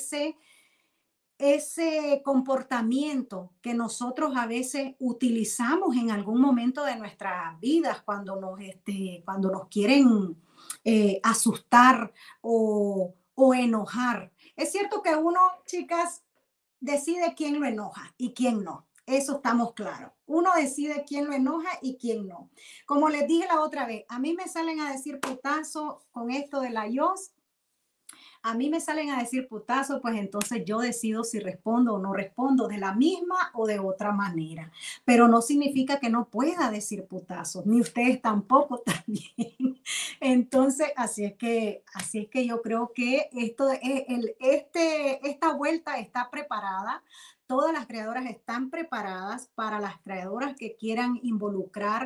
ese comportamiento que nosotros a veces utilizamos en algún momento de nuestras vidas cuando nos quieren asustar o enojar. Es cierto que uno, chicas, decide quién lo enoja y quién no. Eso estamos claros. Uno decide quién lo enoja y quién no. Como les dije la otra vez, a mí me salen a decir putazo con esto de la IOS, a mí me salen a decir putazo, pues entonces yo decido si respondo o no respondo de la misma o de otra manera. Pero no significa que no pueda decir putazo, ni ustedes tampoco también. Entonces, así es que yo creo que esta vuelta está preparada. Todas las creadoras están preparadas para las creadoras que quieran involucrar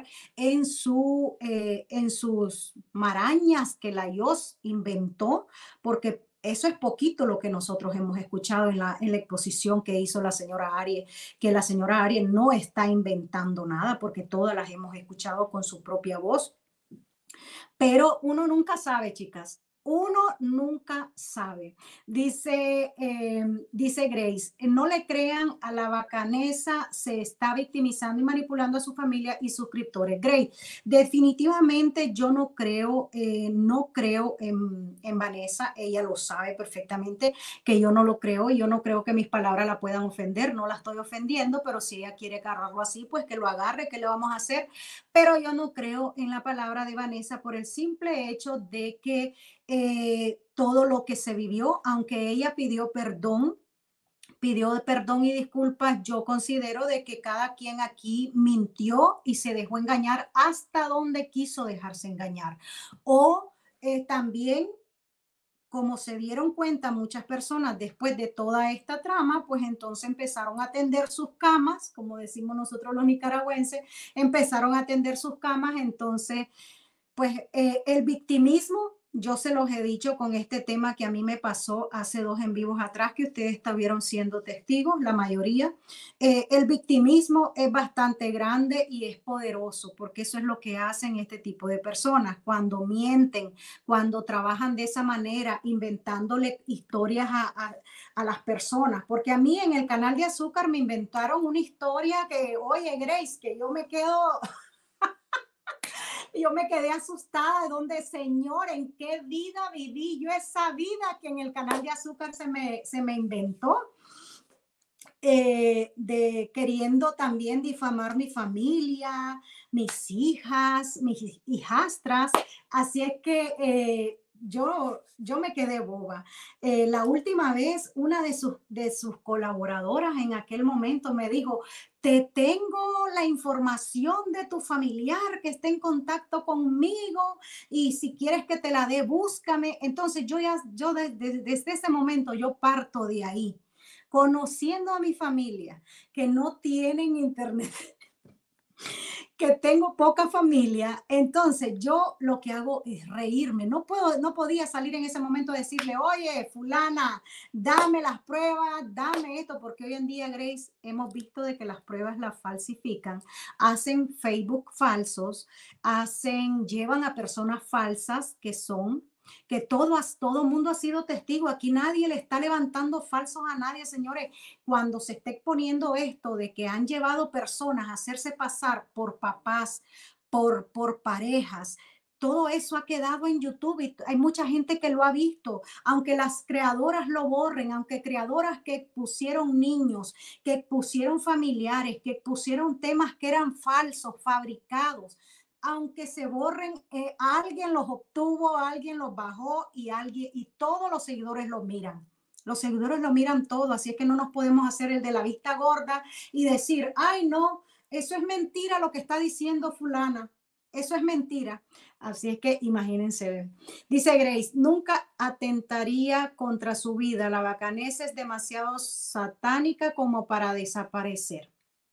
en sus marañas que la IOS inventó, porque eso es poquito lo que nosotros hemos escuchado en la exposición que hizo la señora Aries, que la señora Aries no está inventando nada porque todas las hemos escuchado con su propia voz. Pero uno nunca sabe, chicas. Uno nunca sabe. Dice Grace, no le crean a la bacanesa, se está victimizando y manipulando a su familia y suscriptores. Grace, definitivamente yo no creo en Vanessa, ella lo sabe perfectamente que yo no lo creo y yo no creo que mis palabras la puedan ofender, no la estoy ofendiendo, pero si ella quiere agarrarlo así, pues que lo agarre, ¿qué le vamos a hacer? Pero yo no creo en la palabra de Vanessa por el simple hecho de que todo lo que se vivió, aunque ella pidió perdón y disculpas, yo considero de que cada quien aquí mintió y se dejó engañar hasta donde quiso dejarse engañar. O también, como se dieron cuenta muchas personas después de toda esta trama, pues entonces empezaron a tender sus camas, como decimos nosotros los nicaragüenses, empezaron a tender sus camas, entonces pues el victimismo, yo se los he dicho con este tema que a mí me pasó hace 2 en vivos atrás, que ustedes estuvieron siendo testigos, la mayoría. El victimismo es bastante grande y es poderoso, porque eso es lo que hacen este tipo de personas, cuando mienten, cuando trabajan de esa manera, inventándole historias a las personas. Porque a mí en el canal de Azúcar me inventaron una historia que, oye, Grace, que yo me quedé asustada de dónde, señor, en qué vida viví yo esa vida que en el canal de Azúcar se me inventó, de queriendo también difamar mi familia, mis hijas, mis hijastras. Así es que yo me quedé boba. La última vez, una de sus colaboradoras en aquel momento me dijo, te tengo la información de tu familiar que está en contacto conmigo y si quieres que te la dé, búscame. Entonces desde ese momento yo parto de ahí, conociendo a mi familia que no tienen internet, que tengo poca familia, entonces yo lo que hago es reírme. No podía salir en ese momento a decirle, oye, fulana, dame las pruebas, dame esto, porque hoy en día, Grace, hemos visto de que las pruebas las falsifican, hacen Facebook falsos, llevan a personas falsas que todo mundo ha sido testigo. Aquí nadie le está levantando falsos a nadie, señores. Cuando se esté exponiendo esto de que han llevado personas a hacerse pasar por papás, por parejas, todo eso ha quedado en YouTube y hay mucha gente que lo ha visto, aunque las creadoras lo borren, aunque creadoras que pusieron niños, que pusieron familiares, que pusieron temas que eran falsos, fabricados, aunque se borren, alguien los obtuvo, alguien los bajó y todos los seguidores los miran. Los seguidores lo miran todo, así es que no nos podemos hacer el de la vista gorda y decir, ay, no, eso es mentira lo que está diciendo fulana. Eso es mentira. Así es que imagínense. Dice Grace, nunca atentaría contra su vida. La bacanesa es demasiado satánica como para desaparecer.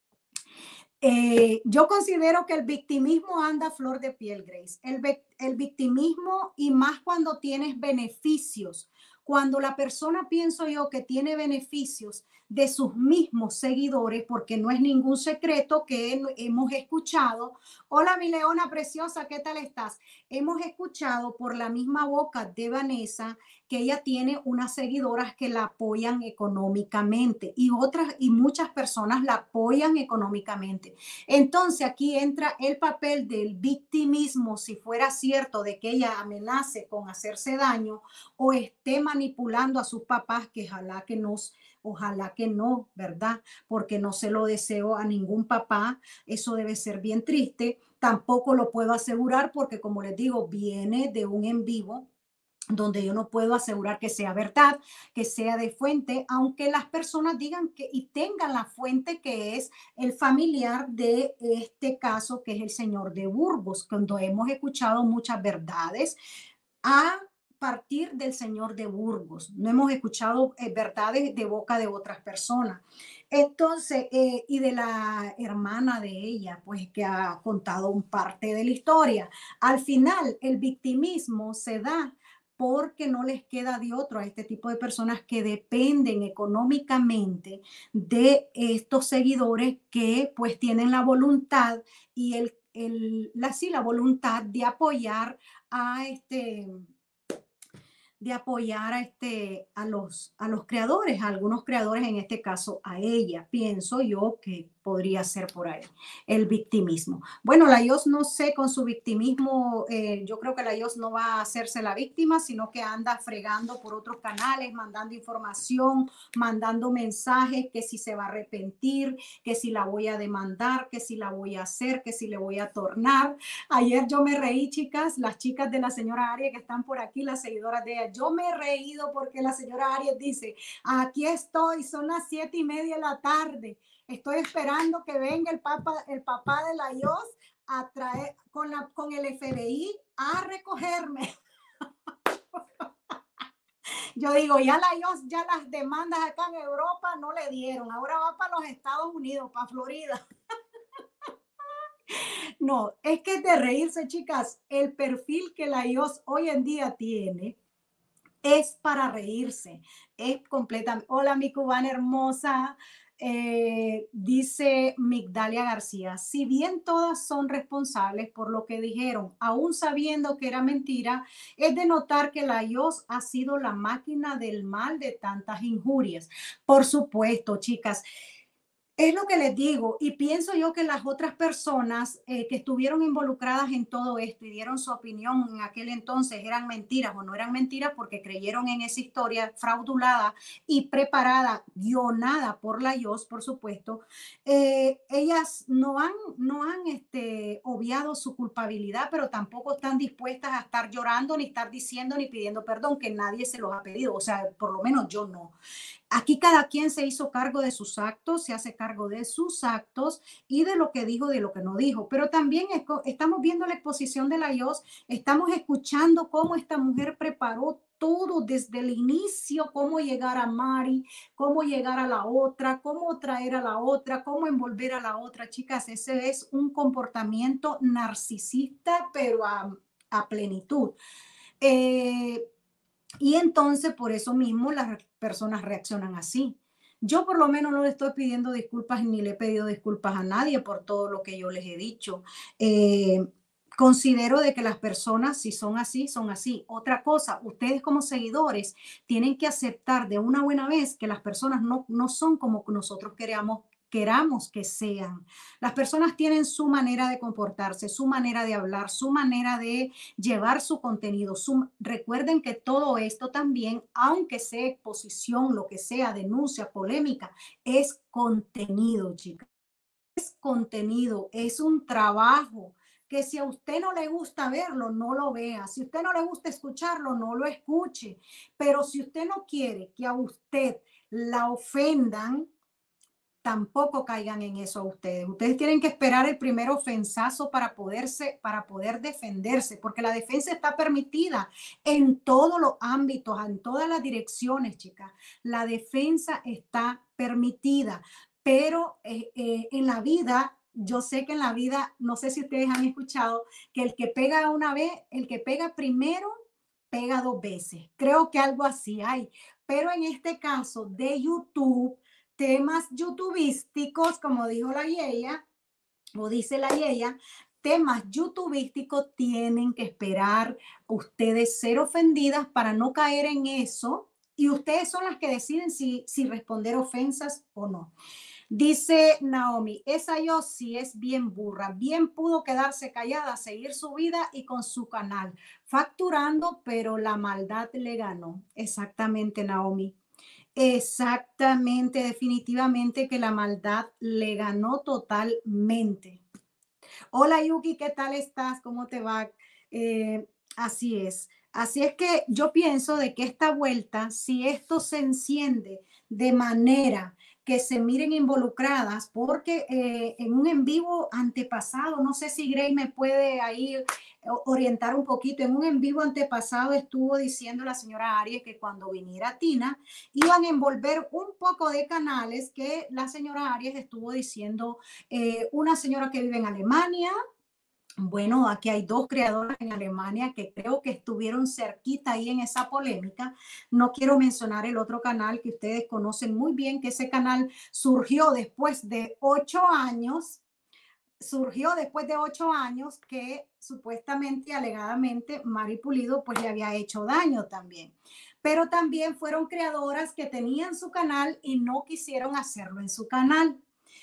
Yo considero que el victimismo anda a flor de piel, Grace. El victimismo y más cuando tienes beneficios. Cuando la persona, pienso yo, que tiene beneficios de sus mismos seguidores, porque no es ningún secreto que hemos escuchado. Hola, mi leona preciosa, ¿qué tal estás? Hemos escuchado por la misma boca de Vanessa que ella tiene unas seguidoras que la apoyan económicamente y muchas personas la apoyan económicamente. Entonces aquí entra el papel del victimismo, si fuera cierto de que ella amenace con hacerse daño o esté manipulando a sus papás, que ojalá que no, ¿verdad? Porque no se lo deseo a ningún papá, eso debe ser bien triste. Tampoco lo puedo asegurar porque, como les digo, viene de un en vivo donde yo no puedo asegurar que sea verdad, que sea de fuente, aunque las personas digan que y tengan la fuente que es el familiar de este caso, que es el señor de Burgos, cuando hemos escuchado muchas verdades a partir del señor de Burgos. No hemos escuchado verdades de boca de otras personas. Entonces, y de la hermana de ella, pues que ha contado un parte de la historia. Al final, el victimismo se da porque no les queda de otro a este tipo de personas que dependen económicamente de estos seguidores que pues tienen la voluntad y la voluntad de apoyar a de apoyar a los creadores, a algunos creadores, en este caso a ella. Pienso yo que podría ser por ahí el victimismo. Bueno, la IOS no sé con su victimismo, yo creo que la IOS no va a hacerse la víctima, sino que anda fregando por otros canales, mandando información, mandando mensajes, que si se va a arrepentir, que si la voy a demandar, que si la voy a hacer, que si le voy a tornar. Ayer yo me reí, chicas, las chicas de la señora Arias que están por aquí, las seguidoras de ella, yo me he reído porque la señora Arias dice, aquí estoy, son las 7:30 de la tarde, estoy esperando que venga el papá de la IOS a traer con el FBI a recogerme. Yo digo, ya la IOS, ya las demandas acá en Europa no le dieron, ahora va para los Estados Unidos, para Florida. No, es que es de reírse, chicas. El perfil que la IOS hoy en día tiene es para reírse. Es completamente. Hola, mi cubana hermosa. Dice Migdalia García, si bien todas son responsables por lo que dijeron, aún sabiendo que era mentira, es de notar que la IOS ha sido la máquina del mal de tantas injurias. Por supuesto, chicas. Es lo que les digo, y pienso yo que las otras personas que estuvieron involucradas en todo esto y dieron su opinión en aquel entonces eran mentiras o no eran mentiras porque creyeron en esa historia fraudulada y preparada, guionada por la IOS, por supuesto. Ellas no han obviado su culpabilidad, pero tampoco están dispuestas a estar llorando, ni estar diciendo, ni pidiendo perdón, que nadie se los ha pedido, o sea, por lo menos yo no. Aquí cada quien se hizo cargo de sus actos, se hace cargo de sus actos y de lo que dijo, de lo que no dijo. Pero también estamos viendo la exposición de la IOS, estamos escuchando cómo esta mujer preparó todo desde el inicio, cómo llegar a Mari, cómo llegar a la otra, cómo traer a la otra, cómo envolver a la otra. Chicas, ese es un comportamiento narcisista, pero a plenitud. Eh, y entonces, por eso mismo, las personas reaccionan así. Yo por lo menos no le estoy pidiendo disculpas ni le he pedido disculpas a nadie por todo lo que yo les he dicho. Eh, Considero de que las personas, si son así, son así. Otra cosa, ustedes como seguidores tienen que aceptar de una buena vez que las personas no son como nosotros queramos que sean. Las personas tienen su manera de comportarse, su manera de hablar, su manera de llevar su contenido. Recuerden que todo esto también, aunque sea exposición, lo que sea, denuncia, polémica, es contenido, chicas. Es contenido, es un trabajo que si a usted no le gusta verlo, no lo vea. Si a usted no le gusta escucharlo, no lo escuche. Pero si usted no quiere que a usted la ofendan, tampoco caigan en eso a ustedes. Ustedes tienen que esperar el primer ofensazo para poder defenderse, porque la defensa está permitida en todos los ámbitos, en todas las direcciones, chicas. La defensa está permitida, pero en la vida, yo sé que en la vida, no sé si ustedes han escuchado que el que pega una vez, el que pega primero, pega dos veces. Creo que algo así hay. Pero en este caso de YouTube, temas youtubísticos, como dijo la Yeya, o dice la Yeya, temas youtubísticos tienen que esperar ustedes ser ofendidas para no caer en eso. Y ustedes son las que deciden si responder ofensas o no. Dice Naomi, esa yo sí es bien burra, bien pudo quedarse callada, seguir su vida y con su canal, facturando, pero la maldad le ganó. Exactamente, Naomi. Exactamente, definitivamente que la maldad le ganó totalmente. Hola Yuki, ¿qué tal estás? ¿Cómo te va? Así es. Así es que yo pienso de que esta vuelta, si esto se enciende de manera que se miren involucradas, porque en un en vivo antepasado, no sé si Grey me puede ahí orientar un poquito, en un en vivo antepasado estuvo diciendo la señora Arias que cuando viniera Tina iban a envolver un poco de canales que la señora Arias estuvo diciendo, una señora que vive en Alemania. Bueno, aquí hay dos creadoras en Alemania que creo que estuvieron cerquita ahí en esa polémica. No quiero mencionar el otro canal que ustedes conocen muy bien, que ese canal surgió después de 8 años. surgió después de 8 años que supuestamente, alegadamente, Mari Pulido pues le había hecho daño también. Pero también fueron creadoras que tenían su canal y no quisieron hacerlo en su canal.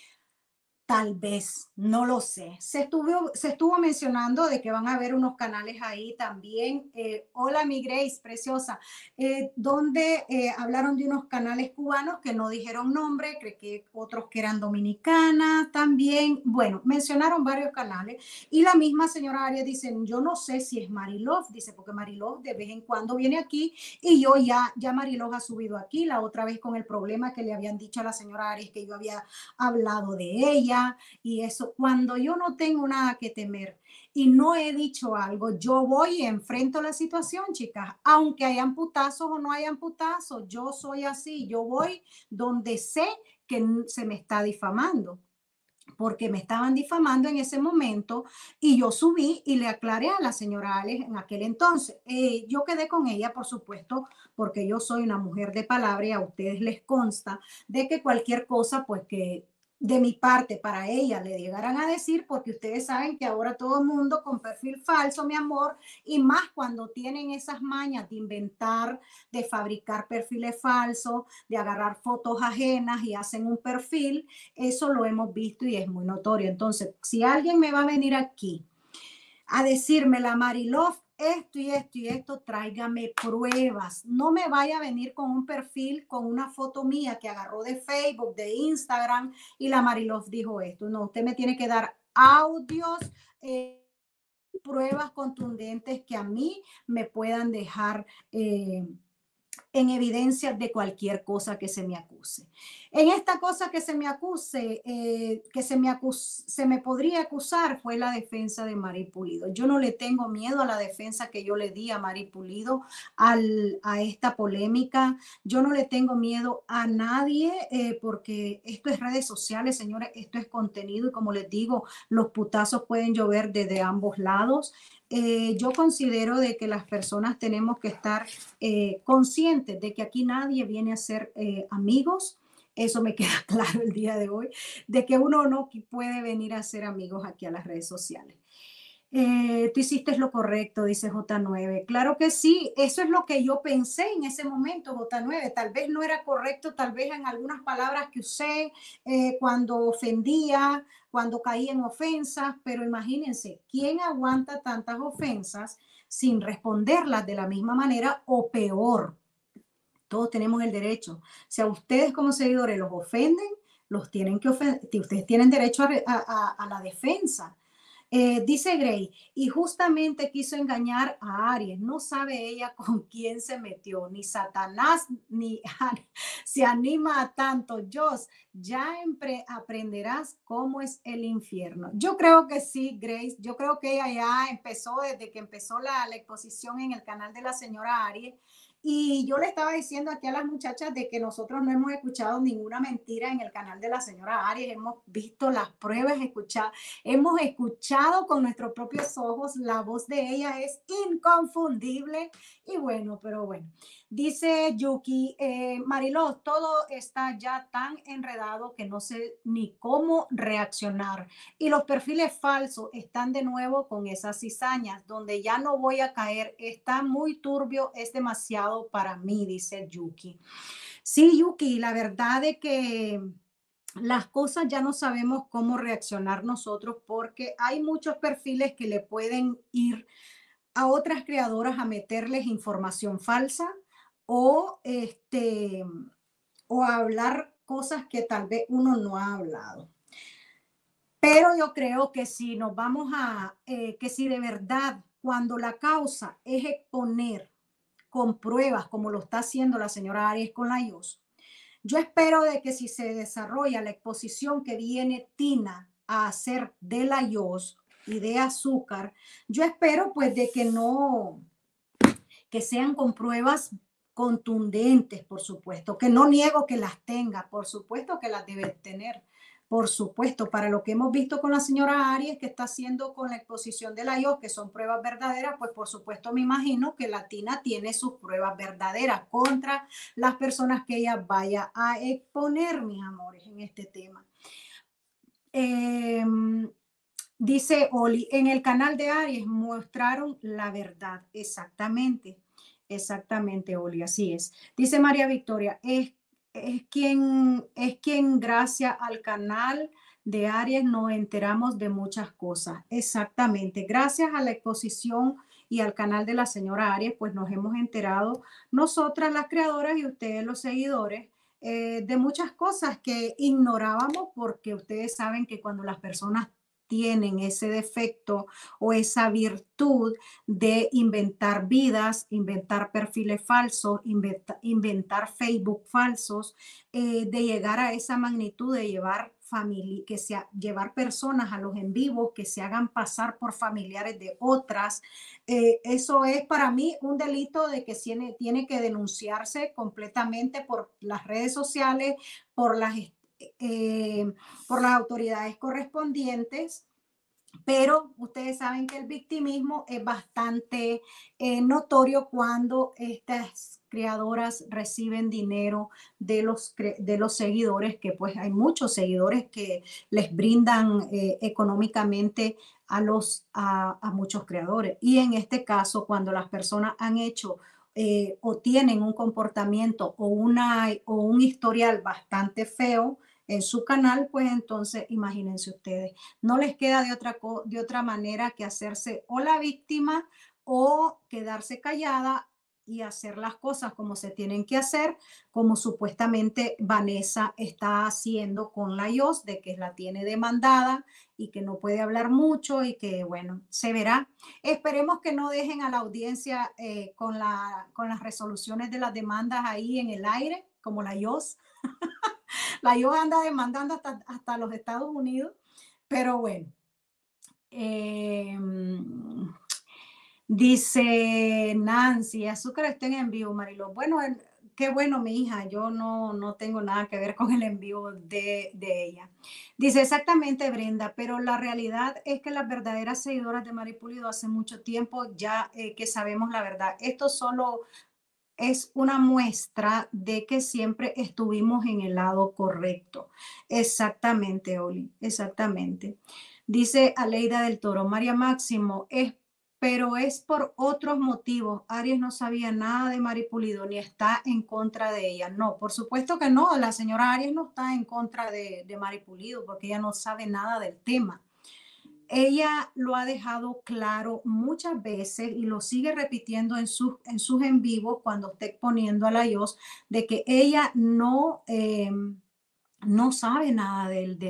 Tal vez, no lo sé. Se estuvo mencionando de que van a haber unos canales ahí también. Hola, mi Grace, preciosa, donde hablaron de unos canales cubanos que no dijeron nombre, creo que otros que eran dominicanas también. Bueno, mencionaron varios canales y la misma señora Arias dice, yo no sé si es Marilov, dice, porque Marilov de vez en cuando viene aquí y yo ya Marilov ha subido aquí, la otra vez con el problema que le habían dicho a la señora Arias que yo había hablado de ella y eso. Cuando yo no tengo nada que temer y no he dicho algo, yo voy y enfrento la situación, chicas, aunque hayan putazos o no hayan putazos, yo soy así, yo voy donde sé que se me está difamando, porque me estaban difamando en ese momento y yo subí y le aclaré a la señora Alex en aquel entonces. Yo quedé con ella, por supuesto, porque yo soy una mujer de palabra y a ustedes les consta de que cualquier cosa, pues que de mi parte para ella le llegaran a decir, porque ustedes saben que ahora todo el mundo con perfil falso, mi amor, y más cuando tienen esas mañas de inventar, de fabricar perfiles falsos, de agarrar fotos ajenas y hacen un perfil. Eso lo hemos visto y es muy notorio. Entonces, si alguien me va a venir aquí a decirme la Marilov, esto y esto y esto, tráigame pruebas. No me vaya a venir con un perfil, con una foto mía que agarró de Facebook, de Instagram y la Marilov dijo esto. No, usted me tiene que dar audios, pruebas contundentes que a mí me puedan dejar en evidencia de cualquier cosa que se me acuse. En esta cosa que se me acuse, se me podría acusar fue la defensa de Mari Pulido. Yo no le tengo miedo a la defensa que yo le di a Mari Pulido a esta polémica. Yo no le tengo miedo a nadie porque esto es redes sociales, señores, esto es contenido y como les digo, los putazos pueden llover desde ambos lados. Yo considero de que las personas tenemos que estar conscientes de que aquí nadie viene a ser amigos. Eso me queda claro el día de hoy, de que uno no puede venir a ser amigos aquí a las redes sociales. Tú hiciste lo correcto, dice J9. Claro que sí, eso es lo que yo pensé en ese momento, J9. Tal vez no era correcto, tal vez en algunas palabras que usé cuando ofendía, cuando caía en ofensas, pero imagínense, ¿quién aguanta tantas ofensas sin responderlas de la misma manera o peor? Todos tenemos el derecho. Si a ustedes como seguidores los ofenden, los tienen que ofender. Ustedes tienen derecho a la defensa. Dice Gray, y justamente quiso engañar a Aries. No sabe ella con quién se metió, ni Satanás, ni se anima a tanto. Jos, ya aprenderás cómo es el infierno. Yo creo que sí, Grace. Yo creo que ella ya empezó desde que empezó la exposición en el canal de la señora Aries. Y yo le estaba diciendo aquí a las muchachas de que nosotros no hemos escuchado ninguna mentira en el canal de la señora Aries. Hemos visto las pruebas, hemos escuchado con nuestros propios ojos. La voz de ella es inconfundible. Y bueno, pero bueno. Dice Yuki, Mariló, todo está ya tan enredado que no sé ni cómo reaccionar. Y los perfiles falsos están de nuevo con esas cizañas, donde ya no voy a caer. Está muy turbio, es demasiado para mí, dice Yuki. Sí, Yuki, la verdad es que las cosas ya no sabemos cómo reaccionar nosotros porque hay muchos perfiles que le pueden ir a otras creadoras a meterles información falsa o o a hablar cosas que tal vez uno no ha hablado. Pero yo creo que si nos vamos que si de verdad, cuando la causa es exponer con pruebas, como lo está haciendo la señora Aries con la IOS, yo espero de que si se desarrolla la exposición que viene Tina a hacer de la IOS y de azúcar, yo espero pues de que no, que sean con pruebas contundentes, por supuesto, que no niego que las tenga, por supuesto que las debe tener, por supuesto, para lo que hemos visto con la señora Aries que está haciendo con la exposición de la IO, que son pruebas verdaderas, pues por supuesto me imagino que la Tina tiene sus pruebas verdaderas contra las personas que ella vaya a exponer, mis amores, en este tema. Dice Oli, en el canal de Aries mostraron la verdad. Exactamente, exactamente, Oli, así es. Dice María Victoria, es quien gracias al canal de Aries nos enteramos de muchas cosas. Exactamente, gracias a la exposición y al canal de la señora Aries, pues nos hemos enterado nosotras las creadoras y ustedes los seguidores de muchas cosas que ignorábamos porque ustedes saben que cuando las personas tienen ese defecto o esa virtud de inventar vidas, inventar perfiles falsos, inventar Facebook falsos, de llegar a esa magnitud de llevar familia, llevar personas a los en vivos que se hagan pasar por familiares de otras. Eso es para mí un delito de que tiene que denunciarse completamente por las redes sociales, por eh, por las autoridades correspondientes, pero ustedes saben que el victimismo es bastante notorio cuando estas creadoras reciben dinero de los seguidores, que pues hay muchos seguidores que les brindan económicamente a muchos creadores. Y en este caso, cuando las personas han hecho o tienen un comportamiento o un historial bastante feo en su canal, pues entonces imagínense ustedes, no les queda de otra manera que hacerse o la víctima o quedarse callada y hacer las cosas como se tienen que hacer, como supuestamente Vanessa está haciendo con la IOS, de que la tiene demandada y que no puede hablar mucho y que, bueno, se verá. Esperemos que no dejen a la audiencia con las resoluciones de las demandas ahí en el aire, como la IOS. La IOS anda demandando hasta los Estados Unidos, pero bueno. Eh, Dice Nancy, azúcar está en vivo, Marilo. Bueno, qué bueno, mi hija. Yo no tengo nada que ver con el envío de ella. Dice exactamente, Brenda, pero la realidad es que las verdaderas seguidoras de Mari Pulido hace mucho tiempo ya que sabemos la verdad. Esto solo es una muestra de que siempre estuvimos en el lado correcto. Exactamente, Oli, exactamente. Dice Aleida del Toro, María Máximo, pero es por otros motivos. Aries no sabía nada de Mari Pulido ni está en contra de ella. No, por supuesto que no. La señora Aries no está en contra de Mari Pulido porque ella no sabe nada del tema. Ella lo ha dejado claro muchas veces y lo sigue repitiendo en sus en vivos cuando esté exponiendo a la IOS, de que ella no sabe nada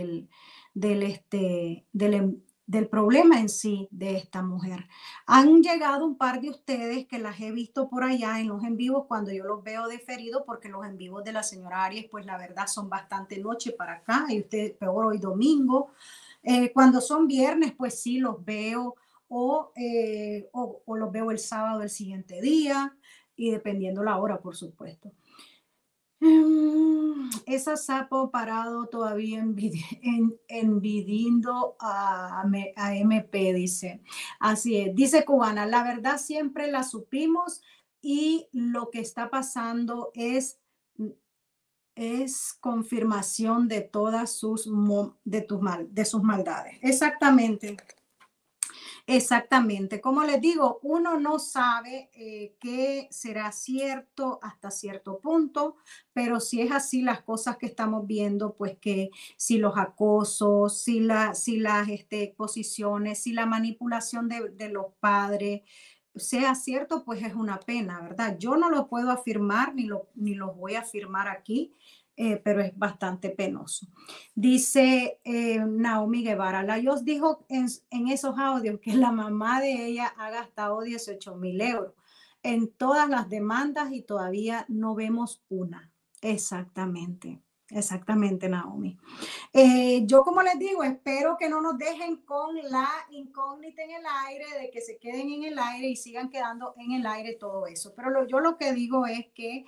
del problema en sí de esta mujer. Han llegado un par de ustedes que las he visto por allá en los en vivos cuando yo los veo diferido, porque los en vivos de la señora Aries, pues la verdad son bastante noche para acá y usted peor hoy domingo. Cuando son viernes, pues sí los veo o los veo el sábado del siguiente día y dependiendo la hora, por supuesto. Esa sapo parado todavía envidiendo a MP, dice. Así es, dice Cubana, la verdad siempre la supimos y lo que está pasando es confirmación de todas sus maldades. Exactamente. Exactamente. Como les digo, uno no sabe qué será cierto hasta cierto punto, pero si es así las cosas que estamos viendo, pues que si los acosos, si las exposiciones, si la manipulación de los padres sea cierto, pues es una pena, ¿verdad? Yo no lo puedo afirmar ni lo voy a afirmar aquí, pero es bastante penoso. Dice Naomi Guevara, la Dios dijo en esos audios que la mamá de ella ha gastado 18,000 euros en todas las demandas y todavía no vemos una. Exactamente, exactamente, Naomi. Yo, como les digo, espero que no nos dejen con la incógnita en el aire, de que se queden en el aire y sigan quedando en el aire todo eso. Pero yo lo que digo es que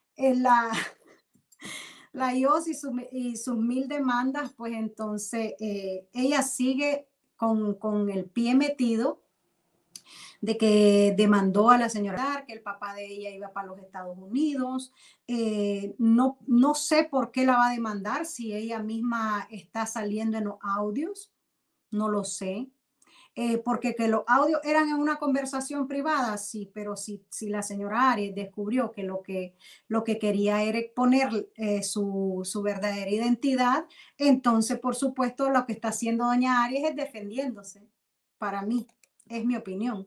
la IOS y sus 1,000 demandas, pues entonces ella sigue con el pie metido de que demandó a la señora, que el papá de ella iba para los Estados Unidos. No sé por qué la va a demandar si ella misma está saliendo en los audios. no lo sé. Porque que los audios eran en una conversación privada, sí, pero si la señora Aries descubrió que lo que quería era exponer su verdadera identidad, entonces, por supuesto, lo que está haciendo doña Aries es defendiéndose. Para mí, es mi opinión.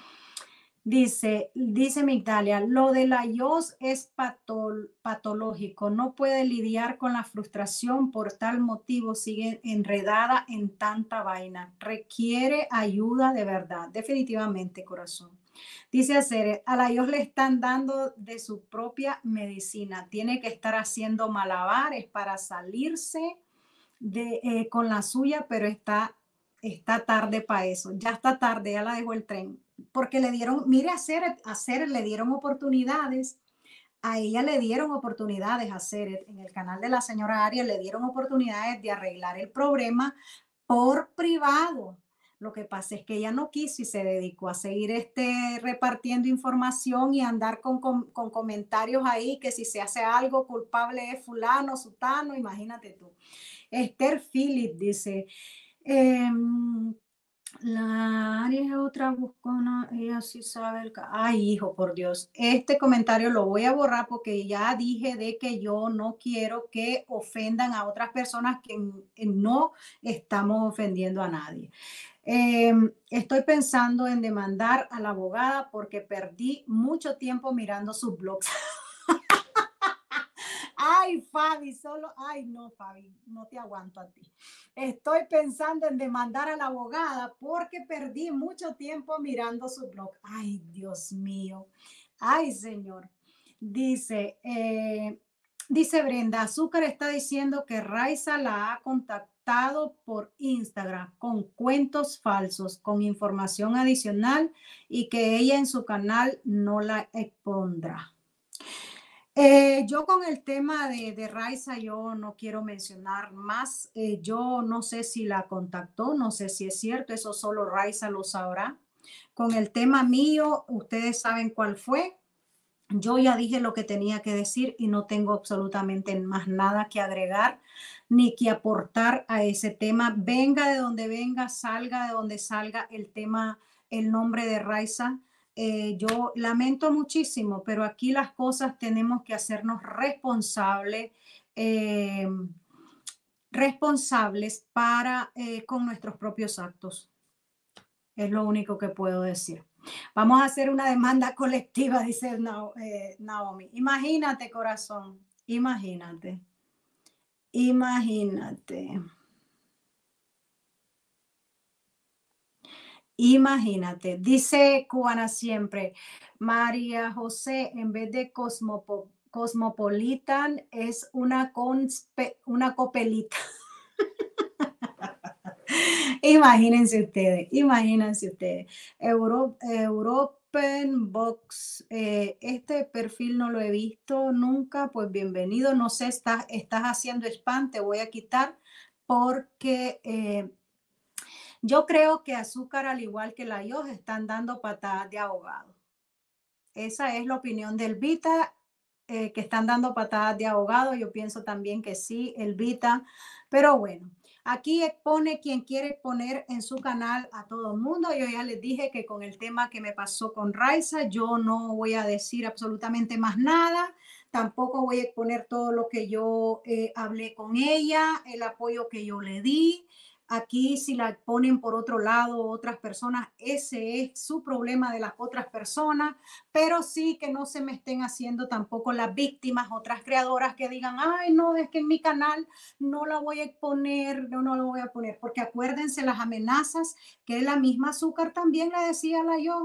Dice Migdalia, lo de la IOS es patológico, no puede lidiar con la frustración, por tal motivo sigue enredada en tanta vaina. Requiere ayuda de verdad, definitivamente, corazón. Dice Acere, a la IOS le están dando de su propia medicina, tiene que estar haciendo malabares para salirse con la suya, pero está tarde para eso, ya está tarde, ya la dejó el tren, porque le dieron, mire, hacer le dieron oportunidades, a ella le dieron oportunidades a hacer en el canal de la señora Arias, le dieron oportunidades de arreglar el problema por privado. Lo que pasa es que ella no quiso y se dedicó a seguir repartiendo información y andar con comentarios ahí que si se hace algo culpable es fulano, sutano, imagínate tú. Esther Phillips dice, em, la Aries es otra buscona, ella sí sabe Ay, hijo, por Dios. Este comentario lo voy a borrar porque ya dije de que yo no quiero que ofendan a otras personas que no estamos ofendiendo a nadie. Estoy pensando en demandar a la abogada porque perdí mucho tiempo mirando sus blogs. Ay, Fabi, ay, no, Fabi, no te aguanto a ti. Estoy pensando en demandar a la abogada porque perdí mucho tiempo mirando su blog. Ay, Dios mío. Ay, señor. Dice Brenda, Azúcar está diciendo que Raiza la ha contactado por Instagram con cuentos falsos, con información adicional y que ella en su canal no la expondrá. Yo con el tema de Raiza, yo no quiero mencionar más. Yo no sé si la contactó, no sé si es cierto, eso solo Raiza lo sabrá. Con el tema mío, ustedes saben cuál fue. Yo ya dije lo que tenía que decir y no tengo absolutamente más nada que agregar ni que aportar a ese tema. Venga de donde venga, salga de donde salga el tema, el nombre de Raiza. Yo lamento muchísimo, pero aquí las cosas tenemos que hacernos eh, responsables con nuestros propios actos. Es lo único que puedo decir. Vamos a hacer una demanda colectiva, dice Naomi. Imagínate, corazón, imagínate. Imagínate. Imagínate. Dice Cubana siempre, María José, en vez de Cosmopolitan, es una copelita. Imagínense ustedes. European Box, este perfil no lo he visto nunca, pues bienvenido. No sé, estás haciendo spam, te voy a quitar porque yo creo que Azúcar, al igual que la IOS, están dando patadas de ahogado. Esa es la opinión del Vita, que están dando patadas de ahogado. Yo pienso también que sí, el Vita, pero bueno. Aquí expone quien quiere exponer en su canal a todo el mundo. Yo ya les dije que con el tema que me pasó con Raiza, yo no voy a decir absolutamente más nada. Tampoco voy a exponer todo lo que yo hablé con ella, el apoyo que yo le di. Aquí si la ponen por otro lado otras personas, ese es su problema de las otras personas, pero sí que no se me estén haciendo tampoco las víctimas, otras creadoras que digan, ay, no, es que en mi canal no la voy a exponer, no lo voy a poner, porque acuérdense las amenazas que la misma Azúcar también le decía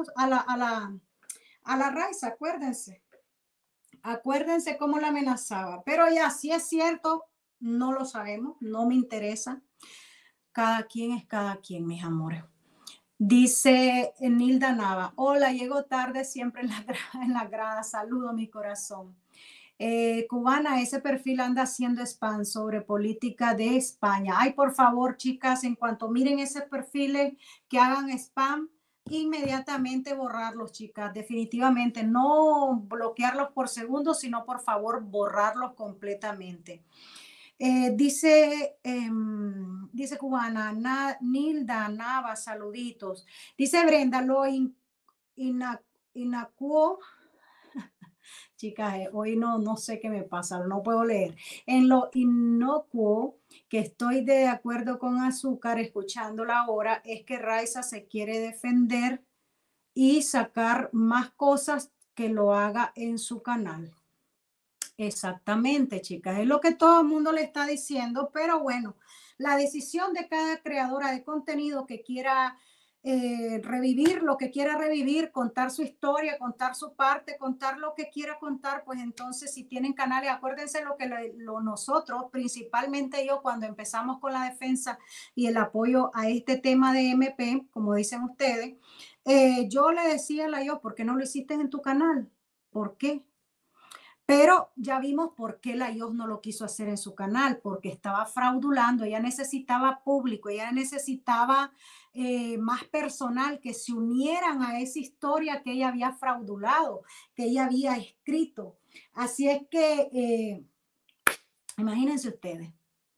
a la Raiza, acuérdense cómo la amenazaba, pero ya, si es cierto, no lo sabemos, no me interesa. Cada quien es cada quien, mis amores. Dice Nilda Nava, hola, llego tarde siempre en la grada, saludo mi corazón. Cubana, ese perfil anda haciendo spam sobre política de España. Ay, por favor, chicas, en cuanto miren esos perfiles que hagan spam, inmediatamente borrarlos, chicas. Definitivamente no bloquearlos por segundos, sino por favor borrarlos completamente. Dice Cubana, Nilda, Nava, saluditos. Dice Brenda, ina- inacuo, chicas, hoy no sé qué me pasa, no puedo leer. En lo inocuo que estoy de acuerdo con Azúcar, escuchándola ahora, es que Raiza se quiere defender y sacar más cosas que lo haga en su canal. Exactamente, chicas, es lo que todo el mundo le está diciendo, pero bueno, la decisión de cada creadora de contenido que quiera revivir lo que quiera revivir, contar su historia, contar su parte, contar lo que quiera contar, pues entonces si tienen canales, acuérdense lo que nosotros, principalmente yo, cuando empezamos con la defensa y el apoyo a este tema de MP, como dicen ustedes, yo le decía a la yo, ¿por qué no lo hiciste en tu canal? ¿Por qué? Pero ya vimos por qué la IOS no lo quiso hacer en su canal, porque estaba fraudulando, ella necesitaba público, ella necesitaba más personal que se unieran a esa historia que ella había fraudulado, que ella había escrito. Así es que, imagínense ustedes.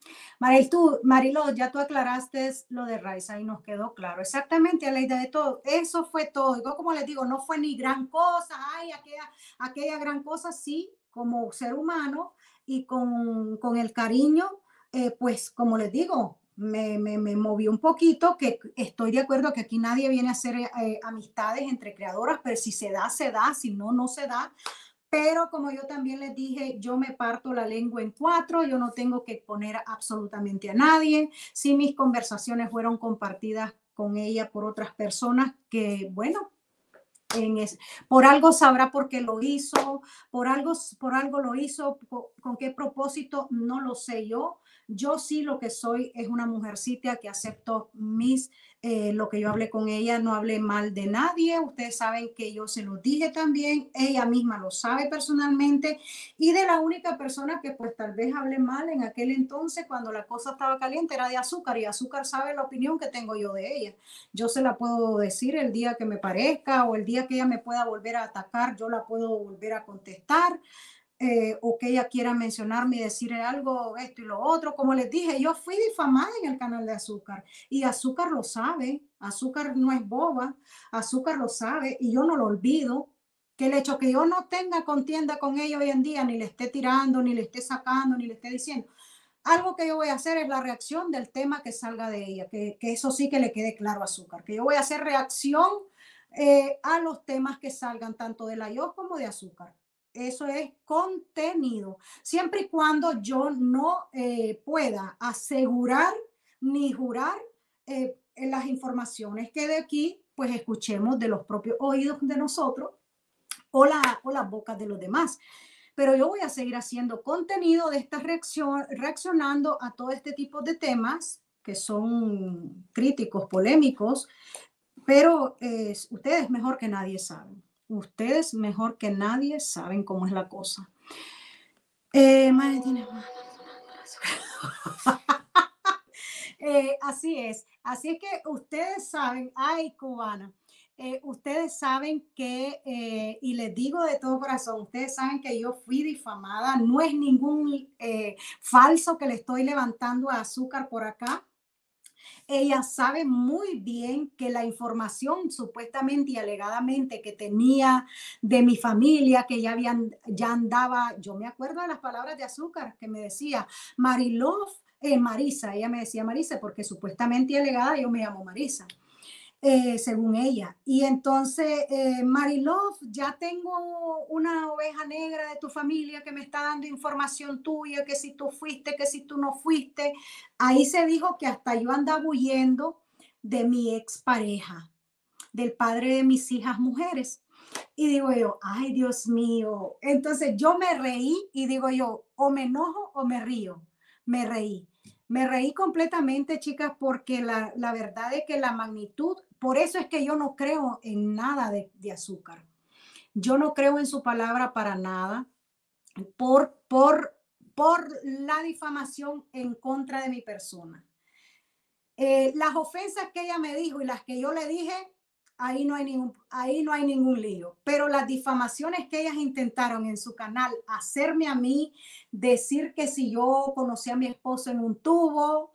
Marilo, ya tú aclaraste lo de Raiza y nos quedó claro. Exactamente, a la idea de todo. Eso fue todo. Yo, como les digo, no fue ni gran cosa. Ay, aquella gran cosa, sí, como ser humano y con el cariño, pues como les digo, me movió un poquito, que estoy de acuerdo que aquí nadie viene a hacer amistades entre creadoras, pero si se da, se da, si no, no se da. Pero como yo también les dije, yo me parto la lengua en cuatro, yo no tengo que poner absolutamente a nadie. Si mis conversaciones fueron compartidas con ella por otras personas que, bueno, por algo sabrá por qué lo hizo, por algo lo hizo, con qué propósito, no lo sé yo. Yo sí lo que soy es una mujercita que acepto lo que yo hablé con ella, no hablé mal de nadie. Ustedes saben que yo se lo dije también, ella misma lo sabe personalmente, y de la única persona que pues tal vez hablé mal en aquel entonces cuando la cosa estaba caliente era de Azúcar, y Azúcar sabe la opinión que tengo yo de ella. Yo se la puedo decir el día que me parezca, o el día que ella me pueda volver a atacar, yo la puedo volver a contestar, o que ella quiera mencionarme y decir algo, esto y lo otro. Como les dije, yo fui difamada en el canal de Azúcar, y Azúcar lo sabe. Azúcar no es boba, Azúcar lo sabe y yo no lo olvido. Que el hecho que yo no tenga contienda con ella hoy en día, ni le esté tirando, ni le esté sacando, ni le esté diciendo, algo que yo voy a hacer es la reacción del tema que salga de ella, que eso sí que le quede claro a Azúcar, que yo voy a hacer reacción a los temas que salgan tanto de la yo como de Azúcar. Eso es contenido, siempre y cuando yo no pueda asegurar ni jurar en las informaciones que de aquí, pues escuchemos de los propios oídos de nosotros, o las bocas de los demás. Pero yo voy a seguir haciendo contenido de esta reacción, reaccionando a todo este tipo de temas que son críticos, polémicos, pero ustedes mejor que nadie saben. Ustedes mejor que nadie saben cómo es la cosa. Así es. Así es que ustedes saben, ay, cubana, ustedes saben que, y les digo de todo corazón, ustedes saben que yo fui difamada, no es ningún falso que le estoy levantando a Azúcar por acá. Ella sabe muy bien que la información supuestamente y alegadamente que tenía de mi familia, que ya andaba, yo me acuerdo de las palabras de Azúcar que me decía, Marilove, Marisa, ella me decía Marisa porque supuestamente y alegada yo me llamo Marisa. Según ella. Y entonces, Marilove, ya tengo una oveja negra de tu familia que me está dando información tuya, que si tú fuiste, que si tú no fuiste. Ahí se dijo que hasta yo andaba huyendo de mi expareja, del padre de mis hijas mujeres. Y digo yo, ay Dios mío. Entonces yo me reí y digo yo, o me enojo o me río. Me reí. Me reí completamente, chicas, porque la verdad es que la magnitud, por eso es que yo no creo en nada de Azúcar. Yo no creo en su palabra para nada, por, por, por la difamación en contra de mi persona. Las ofensas que ella me dijo y las que yo le dije, ahí no hay ningún lío. Pero las difamaciones que ellas intentaron en su canal hacerme a mí, decir que si yo conocí a mi esposo en un tubo,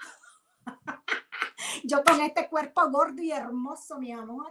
yo con este cuerpo gordo y hermoso, mi amor,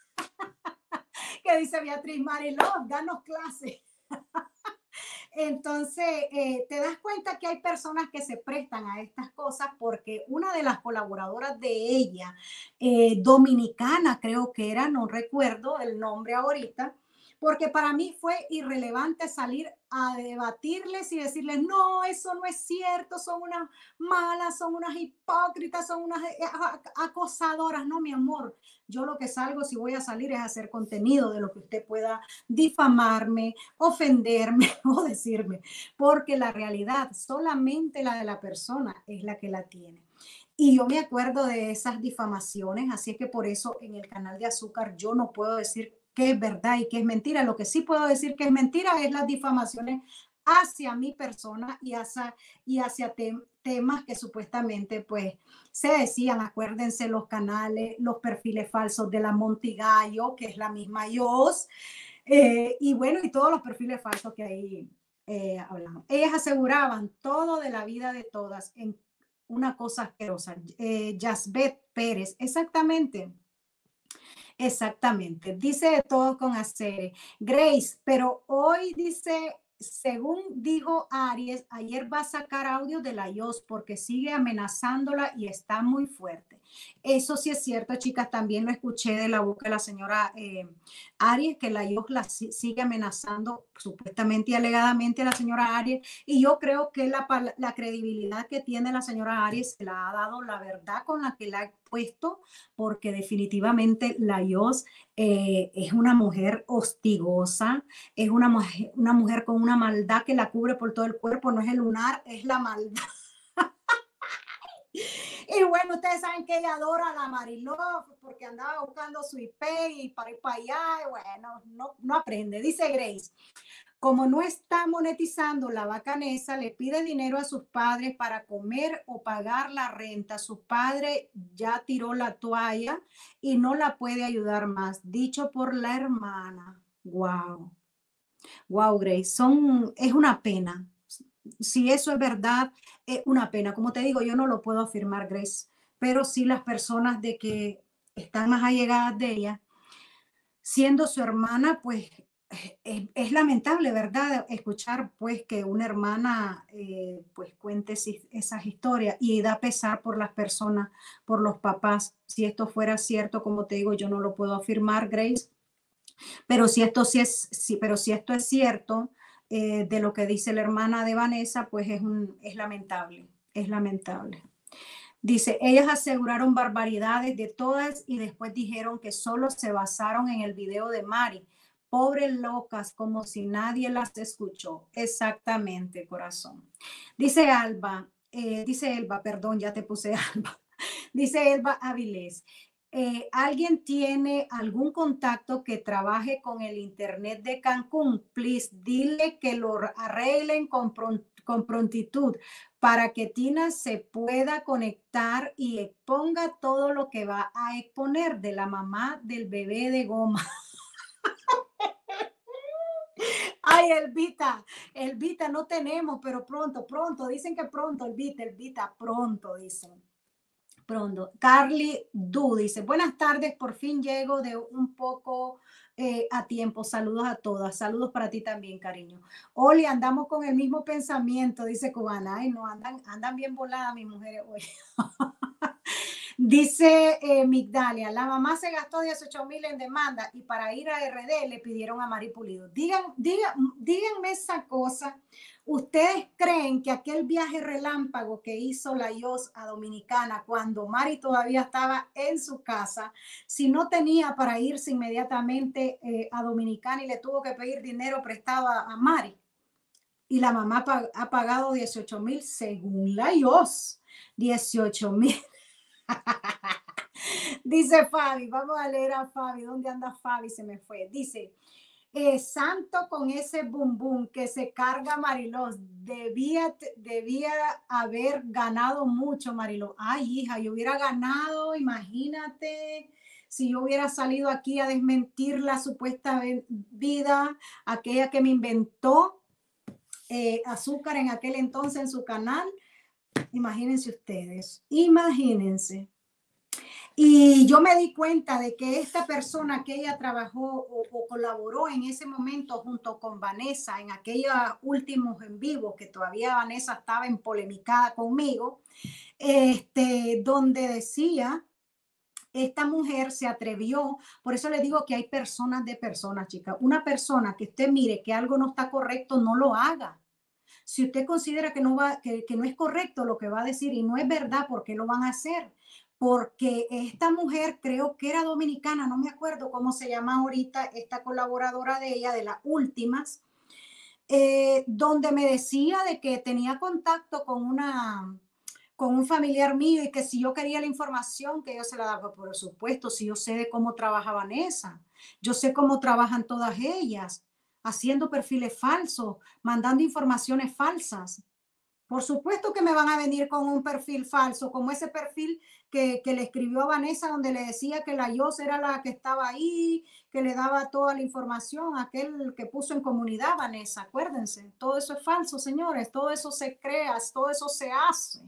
que dice Beatriz Mariló, danos clase. Entonces, te das cuenta que hay personas que se prestan a estas cosas porque una de las colaboradoras de ella, dominicana creo que era, no recuerdo el nombre ahorita, porque para mí fue irrelevante salir a debatirles y decirles, no, eso no es cierto, son unas malas, son unas hipócritas, son unas acosadoras. No, mi amor, yo lo que salgo, si voy a salir, es a hacer contenido de lo que usted pueda difamarme, ofenderme o decirme, porque la realidad solamente la de la persona es la que la tiene. Y yo me acuerdo de esas difamaciones, así es que por eso en el canal de Azúcar yo no puedo decir qué es verdad y qué es mentira. Lo que sí puedo decir que es mentira es las difamaciones hacia mi persona y hacia temas que supuestamente pues se decían, acuérdense los canales, los perfiles falsos de la Montigallo, que es la misma Yos, y bueno, y todos los perfiles falsos que ahí hablamos. Ellas aseguraban todo de la vida de todas en una cosa asquerosa. Yasbet Pérez, exactamente. Exactamente, dice de todo con hacer. Grace, pero hoy dice, según dijo Aries, ayer va a sacar audio de la IOS porque sigue amenazándola y está muy fuerte. Eso sí es cierto, chicas, también lo escuché de la boca de la señora Aries, que la IOS la sigue amenazando supuestamente y alegadamente a la señora Aries. Y yo creo que la credibilidad que tiene la señora Aries se la ha dado la verdad con la que la ha puesto, porque definitivamente la Yos es una mujer hostigosa, es una mujer con una maldad que la cubre por todo el cuerpo, no es el lunar, es la maldad. Y bueno, ustedes saben que ella adora a la Mariló porque andaba buscando su IP y para ir para allá, y bueno, no aprende. Dice Grace, como no está monetizando la bacanesa, le pide dinero a sus padres para comer o pagar la renta. Su padre ya tiró la toalla y no la puede ayudar más. Dicho por la hermana. Wow. Wow, Grace. Es una pena. Si eso es verdad, es una pena. Como te digo, yo no lo puedo afirmar, Grace, pero sí las personas de que están más allegadas de ella, siendo su hermana, pues es lamentable, ¿verdad? Escuchar pues que una hermana pues cuente esas historias y da pesar por las personas, por los papás. Si esto fuera cierto, como te digo, yo no lo puedo afirmar, Grace, pero pero si esto es cierto de lo que dice la hermana de Vanessa, pues es lamentable, es lamentable. Dice, ellas aseguraron barbaridades de todas y después dijeron que solo se basaron en el video de Mari. Pobres locas, como si nadie las escuchó. Exactamente, corazón. Dice Elba, perdón, ya te puse Alba. Dice Elba Avilés, ¿alguien tiene algún contacto que trabaje con el internet de Cancún? Please, dile que lo arreglen con prontitud para que Tina se pueda conectar y exponga todo lo que va a exponer de la mamá del bebé de goma. Ay, Elvita, no tenemos, pero pronto, dicen que pronto, Elvita, pronto, dicen. Pronto. Carly Du dice, buenas tardes, por fin llego de un poco a tiempo. Saludos a todas. Saludos para ti también, cariño. Oli, andamos con el mismo pensamiento, dice Cubana. Ay, no, andan bien voladas mis mujeres hoy. Dice Migdalia, la mamá se gastó 18,000 en demanda y para ir a RD le pidieron a Mari Pulido. Díganme esa cosa. ¿Ustedes creen que aquel viaje relámpago que hizo la IOS a Dominicana cuando Mari todavía estaba en su casa, si no tenía para irse inmediatamente a Dominicana y le tuvo que pedir dinero prestado a Mari? Y la mamá ha pagado 18,000 según la IOS. 18,000. Dice Fabi, vamos a leer a Fabi. ¿Dónde anda Fabi? Se me fue. Dice, santo con ese bum bum que se carga Mariló. Debía haber ganado mucho, Mariló. Ay, hija, yo hubiera ganado, imagínate. si yo hubiera salido aquí a desmentir la supuesta vida, aquella que me inventó Azúcar en aquel entonces en su canal. Imagínense ustedes, imagínense. Y yo me di cuenta de que esta persona que ella trabajó o colaboró en ese momento junto con Vanessa en aquellos últimos en vivo, que todavía Vanessa estaba en polemicada conmigo, donde decía, esta mujer se atrevió, por eso le digo que hay personas de personas, chicas. Una persona que usted mire que algo no está correcto, no lo haga. Si usted considera que que no es correcto lo que va a decir y no es verdad, ¿por qué lo van a hacer? Porque esta mujer creo que era dominicana, no me acuerdo cómo se llama ahorita, esta colaboradora de ella, de las últimas, donde me decía de que tenía contacto con un familiar mío y que si yo quería la información, que yo se la daba, por supuesto, si yo sé de cómo trabaja Vanessa, yo sé cómo trabajan todas ellas, haciendo perfiles falsos, mandando informaciones falsas. Por supuesto que me van a venir con un perfil falso, como ese perfil que le escribió a Vanessa, donde le decía que la Yos era la que estaba ahí, que le daba toda la información, aquel que puso en comunidad Vanessa, acuérdense, todo eso es falso, señores, todo eso se crea, todo eso se hace.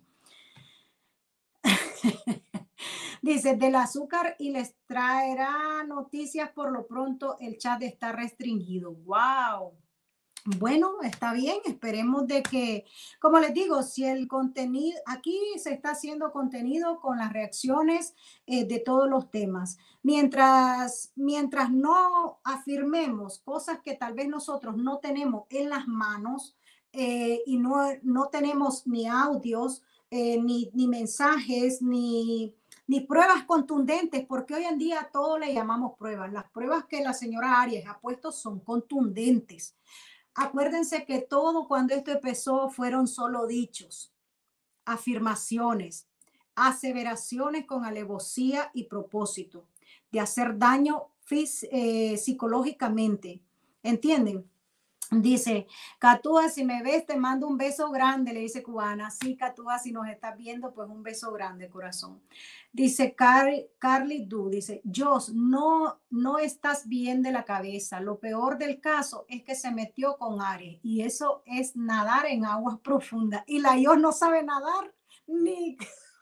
Dice, del azúcar y les traerá noticias por lo pronto, el chat está restringido. ¡Wow! Bueno, está bien, esperemos de que, como les digo, si el contenido, aquí se está haciendo contenido con las reacciones de todos los temas. Mientras no afirmemos cosas que tal vez nosotros no tenemos en las manos y no tenemos ni audios, ni mensajes, ni pruebas contundentes, porque hoy en día todo le llamamos pruebas. Las pruebas que la señora Arias ha puesto son contundentes. Acuérdense que todo cuando esto empezó fueron solo dichos, afirmaciones, aseveraciones con alevosía y propósito de hacer daño psicológicamente. ¿Entienden? Dice, Catúa, si me ves, te mando un beso grande, le dice Cubana. Sí, Catúa, si nos estás viendo, pues un beso grande, corazón. Dice Carly Du, dice, Jos, no estás bien de la cabeza. Lo peor del caso es que se metió con Aries y eso es nadar en aguas profundas. Y la Jos no sabe nadar ni...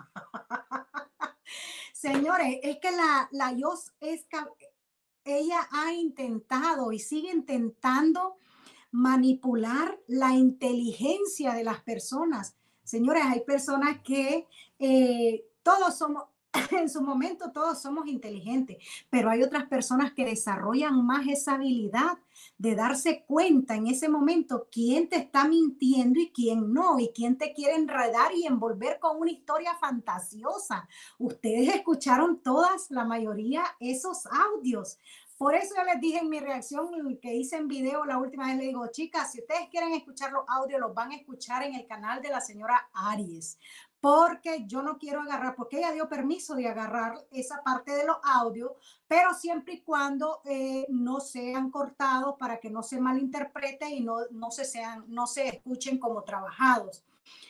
Señores, es que la Jos ella ha intentado y sigue intentando manipular la inteligencia de las personas. Señores, hay personas que todos somos, en su momento todos somos inteligentes, pero hay otras personas que desarrollan más esa habilidad de darse cuenta en ese momento quién te está mintiendo y quién no, y quién te quiere enredar y envolver con una historia fantasiosa. Ustedes escucharon todas, la mayoría, esos audios. Por eso yo les dije en mi reacción que hice en video la última vez, le digo, chicas, si ustedes quieren escuchar los audios, los van a escuchar en el canal de la señora Aries, porque yo no quiero agarrar, porque ella dio permiso de agarrar esa parte de los audios, pero siempre y cuando no sean cortados para que no se malinterprete y no se escuchen como trabajados.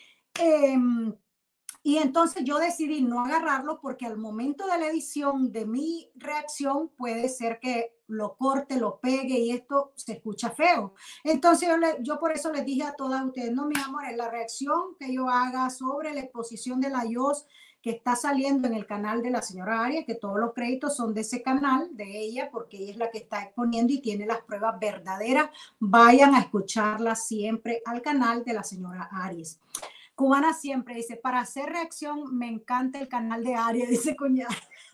Y entonces yo decidí no agarrarlo porque al momento de la edición de mi reacción puede ser que lo corte, lo pegue y esto se escucha feo. Entonces yo por eso les dije a todas ustedes, no, mi amor, la reacción que yo haga sobre la exposición de la Yos que está saliendo en el canal de la señora Arias, que todos los créditos son de ese canal, de ella, porque ella es la que está exponiendo y tiene las pruebas verdaderas. Vayan a escucharla siempre al canal de la señora Aries. Cubana siempre dice, para hacer reacción me encanta el canal de Aria, dice cuñada.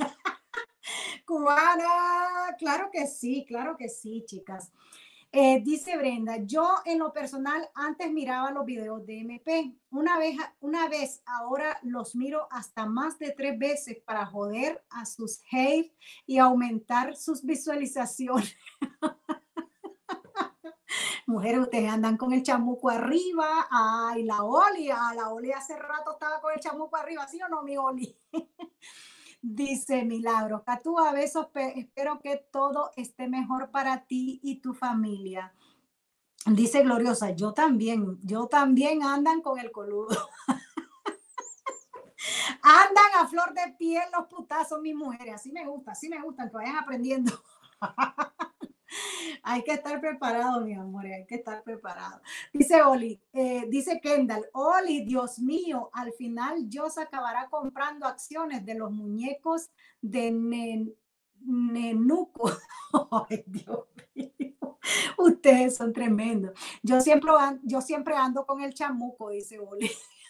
Cubana, claro que sí, chicas. Dice Brenda, yo en lo personal antes miraba los videos de MP. Una vez, ahora los miro hasta más de 3 veces para joder a sus hate y aumentar sus visualizaciones. Mujeres, ustedes andan con el chamuco arriba. Ay, la Oli hace rato estaba con el chamuco arriba, ¿sí o no, mi Oli? Dice Milagro, Catúa, besos, espero que todo esté mejor para ti y tu familia. Dice Gloriosa, yo también andan con el coludo. Andan a flor de piel los putazos, mis mujeres. Así me gustan, que vayan aprendiendo. Hay que estar preparado, mi amor, hay que estar preparado. Dice Oli, dice Kendall, Oli, Dios mío, al final Dios acabará comprando acciones de los muñecos de Nenuco. Ay, Dios mío, ustedes son tremendos. Yo siempre ando con el chamuco, dice Oli.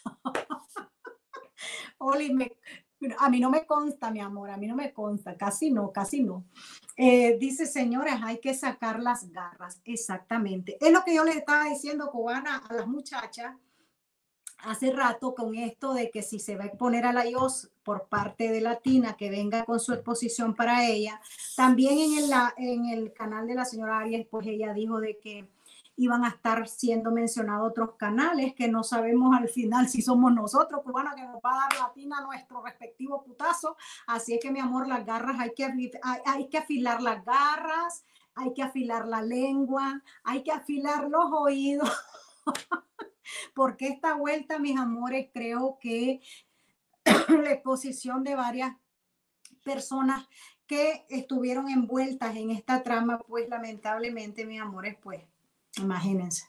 Oli, a mí no me consta, mi amor, a mí no me consta, casi no, casi no. Dice, señores, hay que sacar las garras, exactamente. Es lo que yo les estaba diciendo, Cubana, a las muchachas hace rato con esto de que si se va a exponer a la IOS por parte de Latina, que venga con su exposición para ella. También en el canal de la señora Arias, pues ella dijo de que iban a estar siendo mencionados otros canales que no sabemos al final si somos nosotros, cubanos, que nos va a dar Latina nuestro respectivo putazo. Así es que, mi amor, las garras, hay que afilar las garras, hay que afilar la lengua, hay que afilar los oídos. Porque esta vuelta, mis amores, creo que la exposición de varias personas que estuvieron envueltas en esta trama, pues lamentablemente, mis amores, pues imagínense.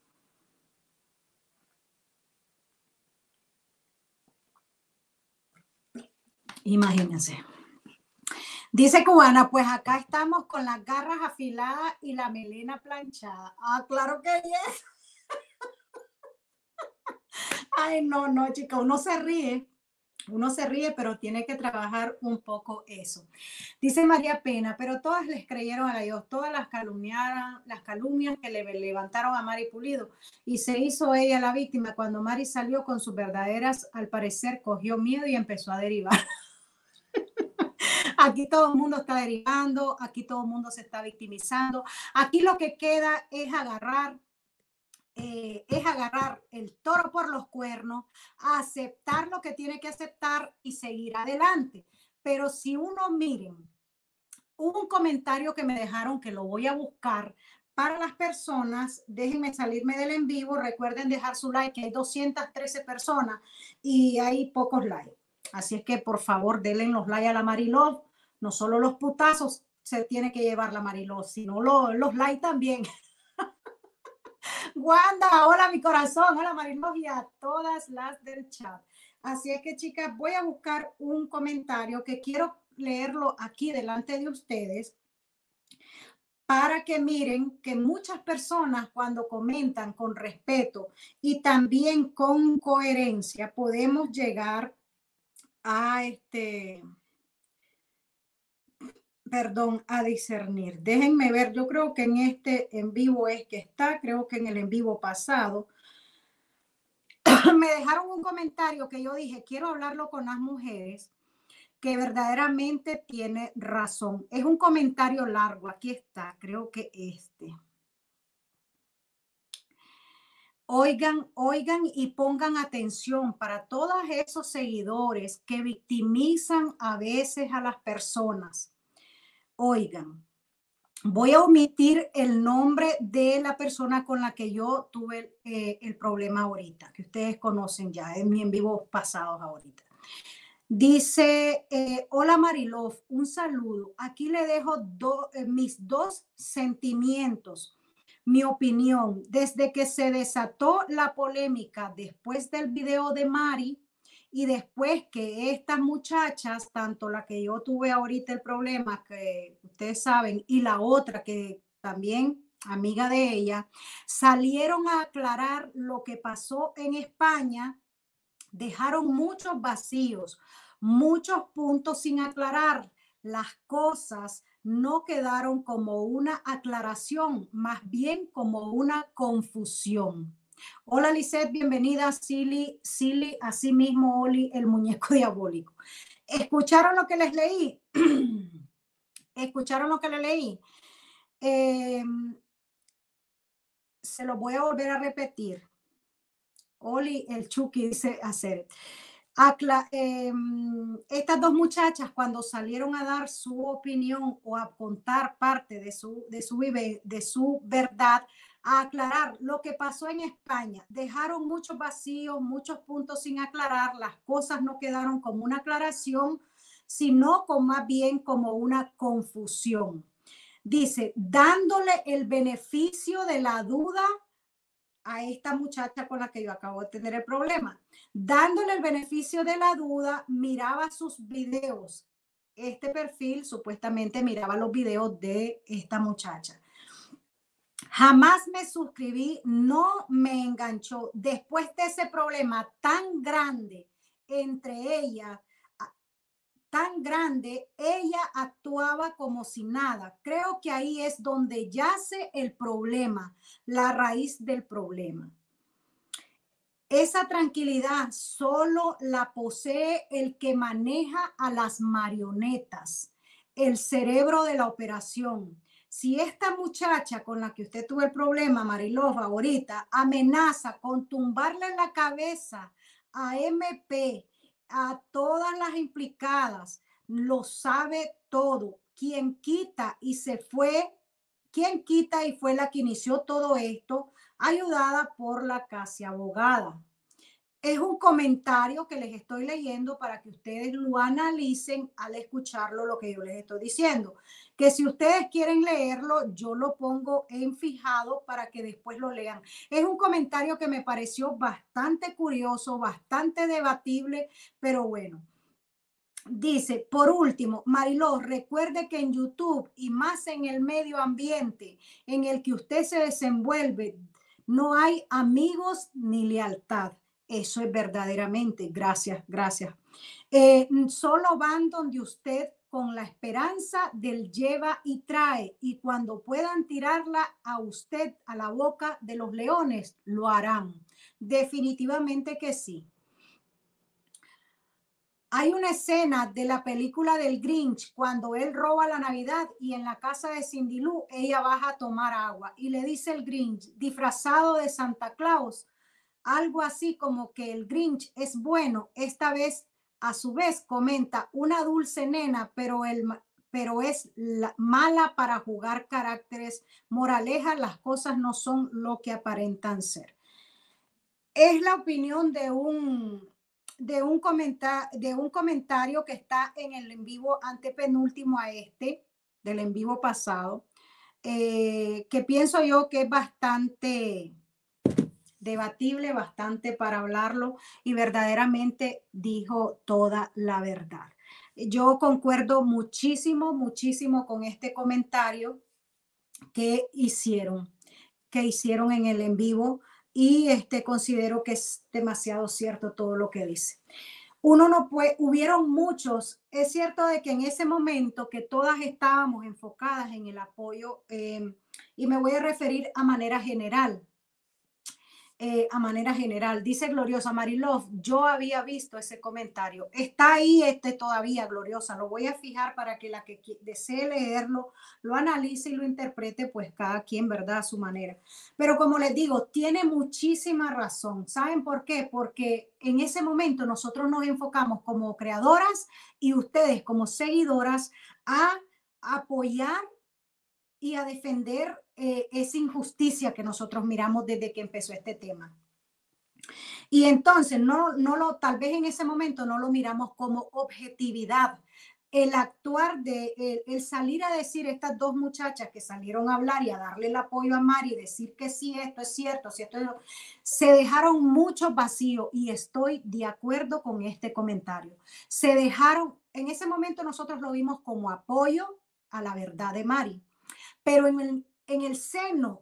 Imagínense. Dice Cubana, pues acá estamos con las garras afiladas y la melena planchada. Ah, claro que yes. Ay, no, no, chica, uno se ríe, pero tiene que trabajar un poco eso. Dice María Pena, pero todas les creyeron a Dios, todas las calumniaron, las calumnias que le levantaron a Mari Pulido y se hizo ella la víctima. Cuando Mari salió con sus verdaderas, al parecer cogió miedo y empezó a derivar. Aquí todo el mundo está derivando, aquí todo el mundo se está victimizando. Aquí lo que queda es agarrar el toro por los cuernos, aceptar lo que tiene que aceptar y seguir adelante. Pero si uno, miren, hubo un comentario que me dejaron que lo voy a buscar para las personas, déjenme salirme del en vivo, recuerden dejar su like, que hay 213 personas y hay pocos likes. Así es que por favor denle los likes a la Mariló, no solo los putazos se tiene que llevar la Mariló, sino los likes también. Wanda, hola mi corazón, hola Mariló y a todas las del chat. Así es que, chicas, voy a buscar un comentario que quiero leerlo aquí delante de ustedes para que miren que muchas personas cuando comentan con respeto y también con coherencia podemos llegar a a discernir. Déjenme ver, yo creo que en este en vivo es que está, creo que en el en vivo pasado me dejaron un comentario que yo dije, quiero hablarlo con las mujeres, que verdaderamente tiene razón. Es un comentario largo, aquí está, creo que Oigan, oigan y pongan atención para todos esos seguidores que victimizan a veces a las personas. Oigan, voy a omitir el nombre de la persona con la que yo tuve el problema ahorita, que ustedes conocen ya en mi en vivo pasados ahorita. Dice, hola Marilov, un saludo. Aquí le dejo mis dos sentimientos, mi opinión. Desde que se desató la polémica después del video de Mari y después que estas muchachas, tanto la que yo tuve ahorita el problema, que ustedes saben, y la otra que también amiga de ella, salieron a aclarar lo que pasó en España, dejaron muchos vacíos, muchos puntos sin aclarar. Las cosas no quedaron como una aclaración, más bien como una confusión. Hola Lisette, bienvenida. Silly, así mismo Oli, el muñeco diabólico. ¿Escucharon lo que les leí? ¿Escucharon lo que le leí? Se lo voy a volver a repetir. Oli, el Chucky dice hacer. Estas dos muchachas cuando salieron a dar su opinión o a contar parte de su verdad, a aclarar lo que pasó en España. Dejaron muchos vacíos, muchos puntos sin aclarar, las cosas no quedaron como una aclaración, sino con más bien como una confusión. Dice, dándole el beneficio de la duda a esta muchacha con la que yo acabo de tener el problema. Dándole el beneficio de la duda, miraba sus videos. Este perfil supuestamente miraba los videos de esta muchacha. Jamás me suscribí, no me enganchó. Después de ese problema tan grande entre ella, ella actuaba como si nada. Creo que ahí es donde yace el problema, la raíz del problema. Esa tranquilidad solo la posee el que maneja a las marionetas, el cerebro de la operación. Si esta muchacha con la que usted tuvo el problema, Marilova, ahorita, amenaza con tumbarle la cabeza a MP, a todas las implicadas, lo sabe todo. Quien quita y fue la que inició todo esto, ayudada por la casi abogada. Es un comentario que les estoy leyendo para que ustedes lo analicen al escucharlo, lo que yo les estoy diciendo. Que si ustedes quieren leerlo, yo lo pongo en fijado para que después lo lean. Es un comentario que me pareció bastante curioso, bastante debatible, pero bueno. Dice, por último, Mariló, recuerde que en YouTube y más en el medio ambiente en el que usted se desenvuelve, no hay amigos ni lealtad. Eso es verdaderamente, gracias. Solo van donde usted con la esperanza del lleva y trae, y cuando puedan tirarla a usted a la boca de los leones, lo harán. Definitivamente que sí. Hay una escena de la película del Grinch cuando él roba la Navidad y en la casa de Cindy Lou ella baja a tomar agua y le dice el Grinch, disfrazado de Santa Claus, algo así como que el Grinch es bueno. Esta vez, a su vez, comenta una dulce nena, pero es mala para jugar caracteres. Moraleja, las cosas no son lo que aparentan ser. Es la opinión de un comentario que está en el en vivo antepenúltimo a este, del en vivo pasado, que pienso yo que es bastante debatible, bastante para hablarlo, y verdaderamente dijo toda la verdad. Yo concuerdo muchísimo con este comentario que hicieron en el en vivo, y considero que es demasiado cierto todo lo que dice. Uno no puede, hubieron muchos, es cierto de que en ese momento que todas estábamos enfocadas en el apoyo, y me voy a referir a manera general, dice Gloriosa Marilov, yo había visto ese comentario, está ahí todavía, Gloriosa, lo voy a fijar para que la que desee leerlo lo analice y lo interprete, pues cada quien, ¿verdad?, a su manera. Pero como les digo, tiene muchísima razón. ¿Saben por qué? Porque en ese momento nosotros nos enfocamos como creadoras y ustedes como seguidoras a apoyar y a defender esa injusticia que nosotros miramos desde que empezó este tema. Y entonces tal vez en ese momento no lo miramos como objetividad. El actuar el salir a decir, estas dos muchachas que salieron a hablar y a darle el apoyo a Mari, decir que sí, esto es cierto, si esto es, se dejaron muchos vacíos, y estoy de acuerdo con este comentario. Se dejaron, en ese momento nosotros lo vimos como apoyo a la verdad de Mari. Pero en el seno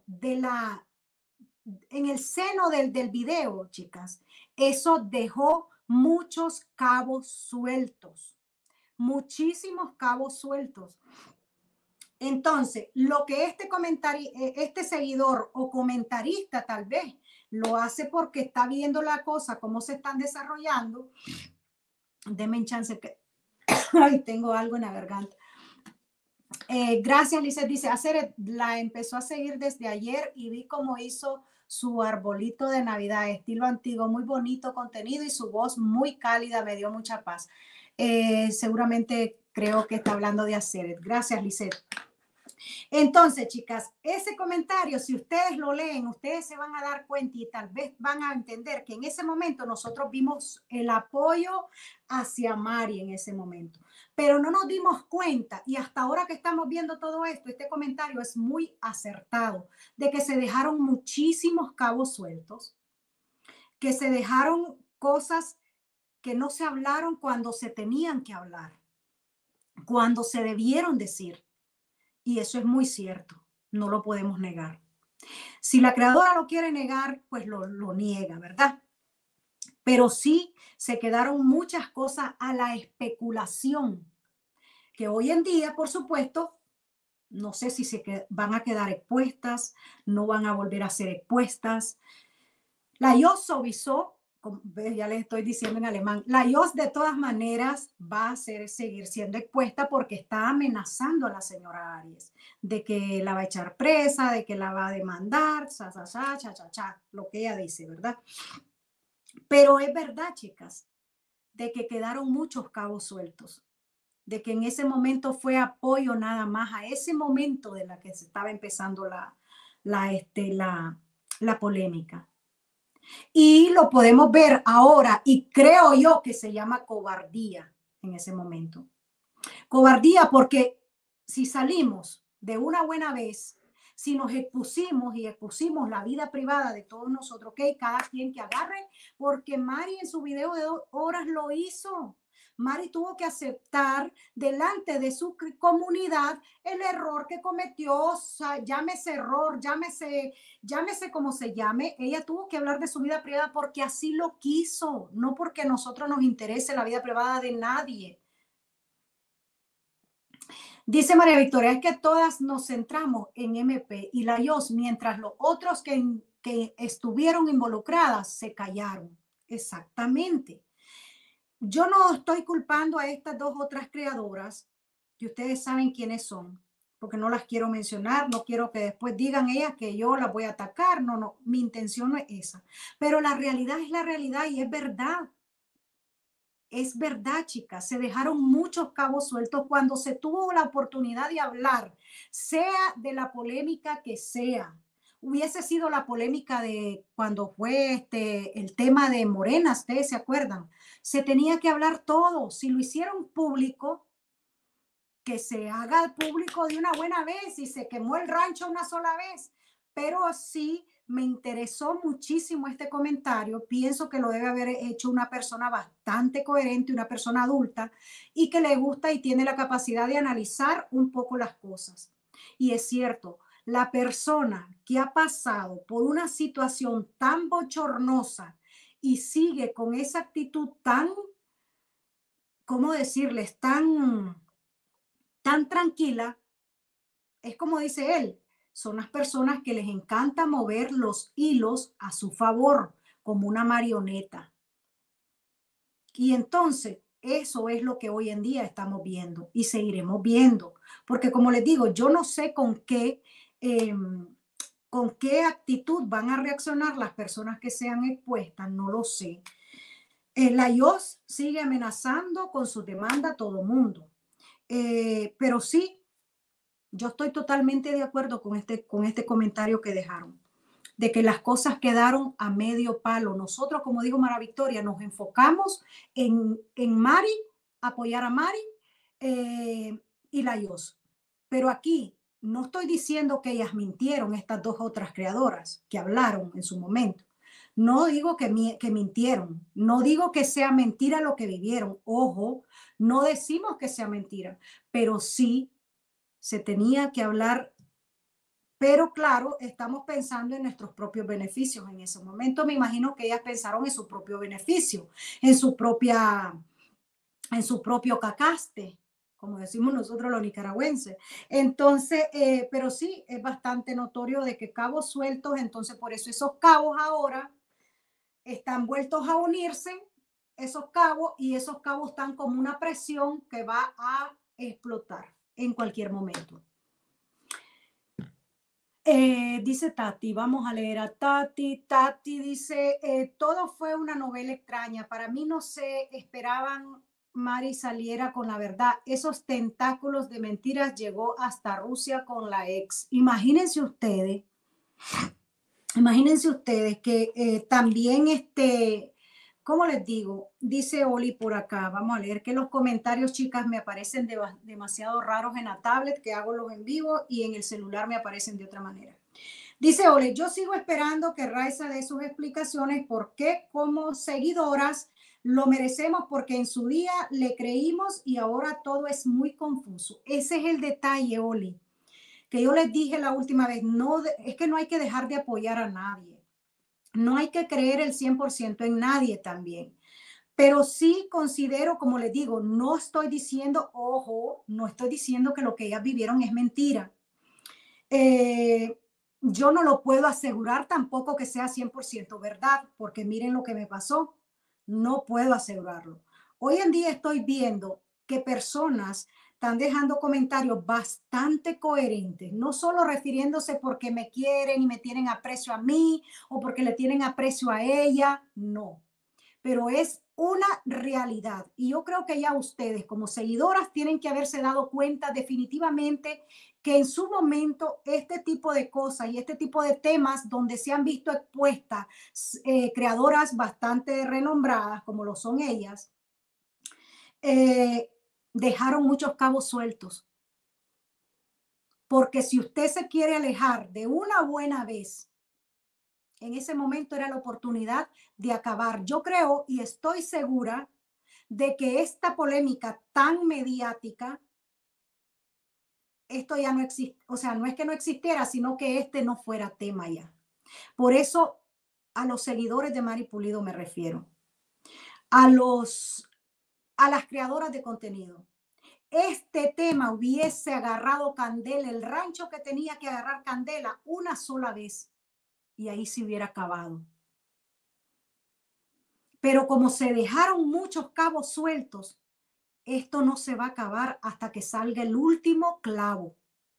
del video, chicas, eso dejó muchos cabos sueltos, muchísimos cabos sueltos. Entonces, lo que este seguidor o comentarista tal vez lo hace porque está viendo la cosa, cómo se están desarrollando. Denme un chance que ay, tengo algo en la garganta. Gracias, Lizeth. Dice, la empezó a seguir desde ayer y vi cómo hizo su arbolito de Navidad, estilo antiguo, muy bonito contenido y su voz muy cálida, me dio mucha paz. Seguramente creo que está hablando de Aceret. Gracias, Lizeth. Entonces, chicas, ese comentario, si ustedes lo leen, ustedes se van a dar cuenta y tal vez van a entender que en ese momento nosotros vimos el apoyo hacia Mari en ese momento, pero no nos dimos cuenta y hasta ahora que estamos viendo todo esto, este comentario es muy acertado, de que se dejaron muchísimos cabos sueltos, que se dejaron cosas que no se hablaron cuando se tenían que hablar, cuando se debieron decir. Y eso es muy cierto, no lo podemos negar. Si la creadora lo quiere negar, pues lo niega, ¿verdad? Pero sí se quedaron muchas cosas a la especulación, que hoy en día, por supuesto, no sé si van a quedar expuestas, no van a volver a ser expuestas. La IOS sowieso, ya les estoy diciendo en alemán, la IOS de todas maneras va a seguir siendo expuesta porque está amenazando a la señora Aries de que la va a echar presa, de que la va a demandar, lo que ella dice, ¿verdad? Pero es verdad, chicas, de que quedaron muchos cabos sueltos, de que en ese momento fue apoyo nada más a ese momento de la que se estaba empezando la polémica. Y lo podemos ver ahora y creo yo que se llama cobardía en ese momento. Cobardía porque si salimos de una buena vez, si nos expusimos y expusimos la vida privada de todos nosotros, ok, cada quien que agarre, porque Mari en su video de 2 horas lo hizo. Mari tuvo que aceptar delante de su comunidad el error que cometió, o sea, llámese error, llámese como se llame. Ella tuvo que hablar de su vida privada porque así lo quiso, no porque a nosotros nos interese la vida privada de nadie. Dice María Victoria, es que todas nos centramos en MP y la IOS, mientras los otros que estuvieron involucradas se callaron. Exactamente. Yo no estoy culpando a estas 2 otras creadoras, que ustedes saben quiénes son, porque no las quiero mencionar, no quiero que después digan ellas que yo las voy a atacar, no, mi intención no es esa. Pero la realidad es la realidad y es verdad. Es verdad, chicas, se dejaron muchos cabos sueltos cuando se tuvo la oportunidad de hablar, sea de la polémica que sea. Hubiese sido la polémica de cuando fue el tema de Morena, ustedes se acuerdan. Se tenía que hablar todo. Si lo hicieron público, que se haga público de una buena vez y se quemó el rancho una sola vez. Pero sí me interesó muchísimo este comentario. Pienso que lo debe haber hecho una persona bastante coherente, una persona adulta y que le gusta y tiene la capacidad de analizar un poco las cosas. Y es cierto, la persona que ha pasado por una situación tan bochornosa y sigue con esa actitud tan, ¿cómo decirles? Tan tranquila, es como dice él, son las personas que les encanta mover los hilos a su favor, como una marioneta. Y entonces, eso es lo que hoy en día estamos viendo y seguiremos viendo. Porque como les digo, yo no sé con qué actitud van a reaccionar las personas que sean expuestas, no lo sé. La IOS sigue amenazando con su demanda a todo mundo. Pero sí, yo estoy totalmente de acuerdo con este comentario que dejaron, de que las cosas quedaron a medio palo. Nosotros, como dijo Mara Victoria, nos enfocamos en Mari, apoyar a Mari y la IOS. Pero aquí no estoy diciendo que ellas mintieron, estas 2 otras creadoras que hablaron en su momento. No digo que mintieron, no digo que sea mentira lo que vivieron. Ojo, no decimos que sea mentira, pero sí se tenía que hablar, pero claro, estamos pensando en nuestros propios beneficios. En ese momento me imagino que ellas pensaron en su propio beneficio, en su propio cacaste, como decimos nosotros los nicaragüenses. Entonces, pero sí, es bastante notorio de que cabos sueltos, entonces por eso esos cabos ahora están vueltos a unirse, esos cabos, y esos cabos están como una presión que va a explotar en cualquier momento. Dice Tati, vamos a leer a Tati. Tati dice, todo fue una novela extraña. Para mí no se esperaban Mari saliera con la verdad. Esos tentáculos de mentiras llegó hasta Rusia con la ex. Imagínense ustedes que también ¿cómo les digo? Dice Oli por acá, vamos a leer que los comentarios, chicas, me aparecen demasiado raros en la tablet, que hago los en vivo, y en el celular me aparecen de otra manera. Dice Oli, yo sigo esperando que Raiza dé sus explicaciones porque como seguidoras lo merecemos porque en su día le creímos y ahora todo es muy confuso. Ese es el detalle, Oli, que yo les dije la última vez, no, es que no hay que dejar de apoyar a nadie. No hay que creer el 100% en nadie también. Pero sí considero, como les digo, no estoy diciendo, ojo, no estoy diciendo que lo que ellas vivieron es mentira. Yo no lo puedo asegurar tampoco que sea 100% verdad, porque miren lo que me pasó. No puedo asegurarlo. Hoy en día estoy viendo que personas están dejando comentarios bastante coherentes, no solo refiriéndose porque me quieren y me tienen aprecio a mí o porque le tienen aprecio a ella, no, pero es una realidad. Y yo creo que ya ustedes como seguidoras tienen que haberse dado cuenta definitivamente que en su momento este tipo de cosas y este tipo de temas donde se han visto expuestas creadoras bastante renombradas como lo son ellas, dejaron muchos cabos sueltos. Porque si usted se quiere alejar de una buena vez, en ese momento era la oportunidad de acabar. Yo creo y estoy segura de que esta polémica tan mediática, esto ya no existe, o sea, no es que no existiera, sino que este no fuera tema ya. Por eso a los seguidores de Mari Pulido me refiero, a las creadoras de contenido. Este tema hubiese agarrado candela, el rancho que tenía que agarrar candela una sola vez y ahí se hubiera acabado. Pero como se dejaron muchos cabos sueltos, esto no se va a acabar hasta que salga el último clavo.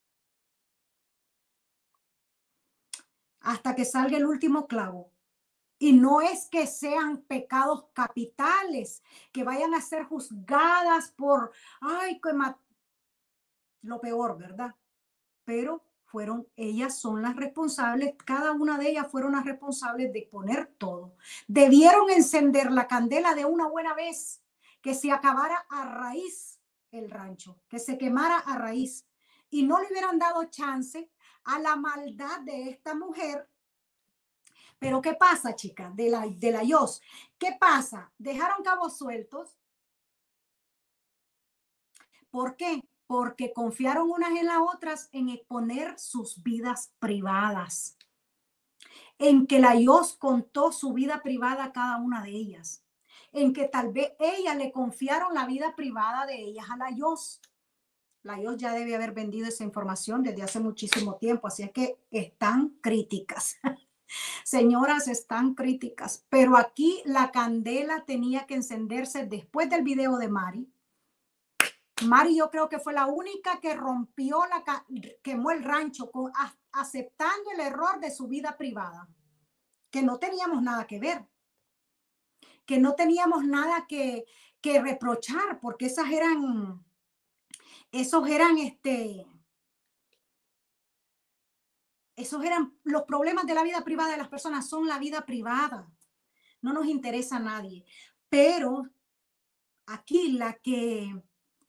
Hasta que salga el último clavo. Y no es que sean pecados capitales, que vayan a ser juzgadas por, ay, lo peor, ¿verdad? Pero ellas son las responsables, cada una de ellas fueron las responsables de poner todo. Debieron encender la candela de una buena vez, que se acabara a raíz el rancho, que se quemara a raíz. Y no le hubieran dado chance a la maldad de esta mujer. Pero ¿qué pasa, chicas? De la Yos. ¿Qué pasa? Dejaron cabos sueltos. ¿Por qué? Porque confiaron unas en las otras en exponer sus vidas privadas. En que la Yos contó su vida privada a cada una de ellas. En que tal vez ellas le confiaron la vida privada de ellas a la Yos. La Yos ya debe haber vendido esa información desde hace muchísimo tiempo, así es que están críticas. Señoras, están críticas, pero aquí la candela tenía que encenderse después del video de Mari. Mari yo creo que fue la única que rompió, quemó el rancho aceptando el error de su vida privada, que no teníamos nada que ver, que no teníamos nada que reprochar, porque esos eran los problemas de la vida privada de las personas, son la vida privada. No nos interesa a nadie. Pero aquí la que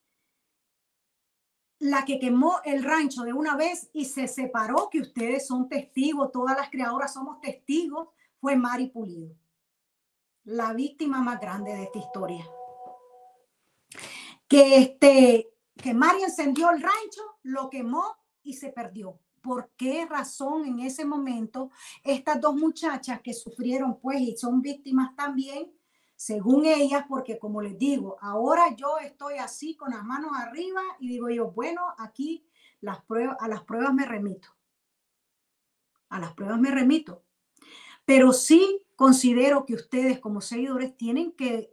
quemó el rancho de una vez y se separó, que ustedes son testigos, todas las creadoras somos testigos, fue Mari Pulido, la víctima más grande de esta historia. Que Mari encendió el rancho, lo quemó y se perdió. ¿Por qué razón en ese momento estas dos muchachas que sufrieron pues y son víctimas también, según ellas, porque como les digo, ahora yo estoy así con las manos arriba y digo yo, bueno, aquí a las pruebas me remito. A las pruebas me remito. Pero sí considero que ustedes como seguidores tienen que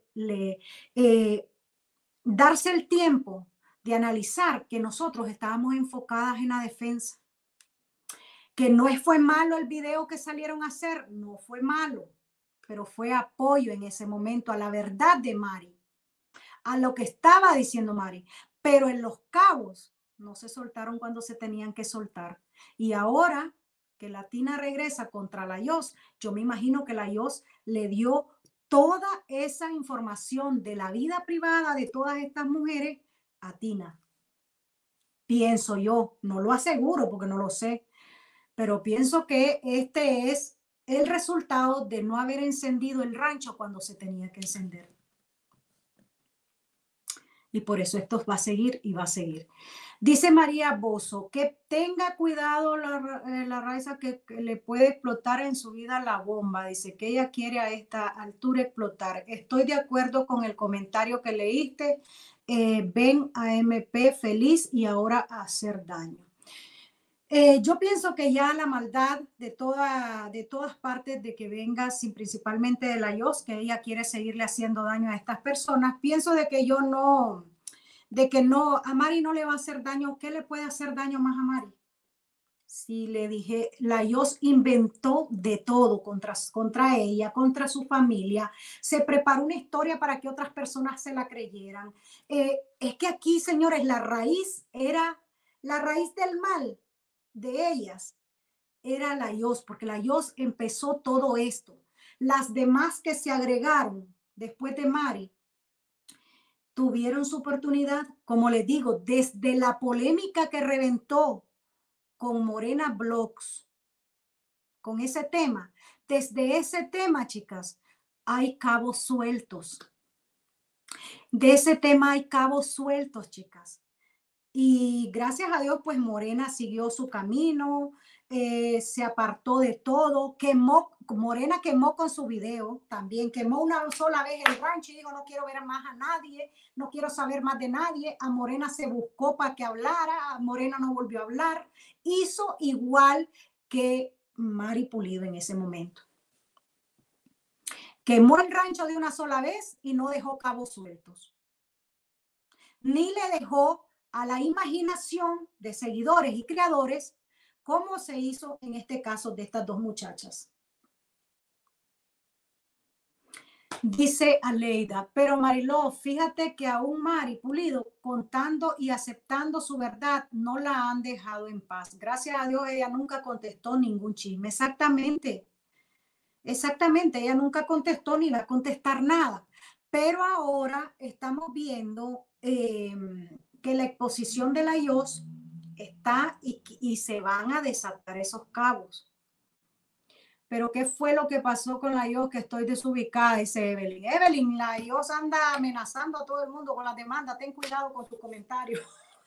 darse el tiempo de analizar que nosotros estábamos enfocadas en la defensa. Que no fue malo el video que salieron a hacer, no fue malo, pero fue apoyo en ese momento a la verdad de Mari, a lo que estaba diciendo Mari, pero en los cabos no se soltaron cuando se tenían que soltar. Y ahora que la Tina regresa contra la Yos, yo me imagino que la Yos le dio toda esa información de la vida privada de todas estas mujeres a Tina. Pienso yo, no lo aseguro porque no lo sé, pero pienso que este es el resultado de no haber encendido el rancho cuando se tenía que encender. Y por eso esto va a seguir y va a seguir. Dice María Bozo, que tenga cuidado la Raiza que le puede explotar en su vida la bomba. Dice que ella quiere a esta altura explotar. Estoy de acuerdo con el comentario que leíste. Ven a MP feliz y ahora a hacer daño. Yo pienso que ya la maldad de todas partes de que venga, sin principalmente de la Yos, que ella quiere seguirle haciendo daño a estas personas, pienso de que a Mari no le va a hacer daño. ¿Qué le puede hacer daño más a Mari? Si le dije, la Yos inventó de todo contra ella, contra su familia, se preparó una historia para que otras personas se la creyeran. Es que aquí, señores, la raíz del mal de ellas era la Yos, porque la Yos empezó todo esto. Las demás que se agregaron después de Mari tuvieron su oportunidad, como les digo, desde la polémica que reventó con Morena Blogs, con ese tema, desde ese tema, chicas, hay cabos sueltos. De ese tema hay cabos sueltos, chicas. Y gracias a Dios, pues Morena siguió su camino, se apartó de todo, Morena quemó con su video, también quemó una sola vez el rancho y dijo, no quiero ver más a nadie, no quiero saber más de nadie. A Morena se buscó para que hablara, a Morena no volvió a hablar, hizo igual que Mari Pulido en ese momento. Quemó el rancho de una sola vez y no dejó cabos sueltos. Ni le dejó a la imaginación de seguidores y creadores, como se hizo en este caso de estas dos muchachas. Dice Aleida, pero Mariló, fíjate que aún Mari Pulido, contando y aceptando su verdad, no la han dejado en paz. Gracias a Dios, ella nunca contestó ningún chisme. Exactamente, ella nunca contestó ni va a contestar nada. Pero ahora estamos viendo que la exposición de la IOS está y se van a desatar esos cabos. Pero ¿qué fue lo que pasó con la IOS? Que estoy desubicada, dice Evelyn. Evelyn, la IOS anda amenazando a todo el mundo con la demanda. Ten cuidado con tus comentarios.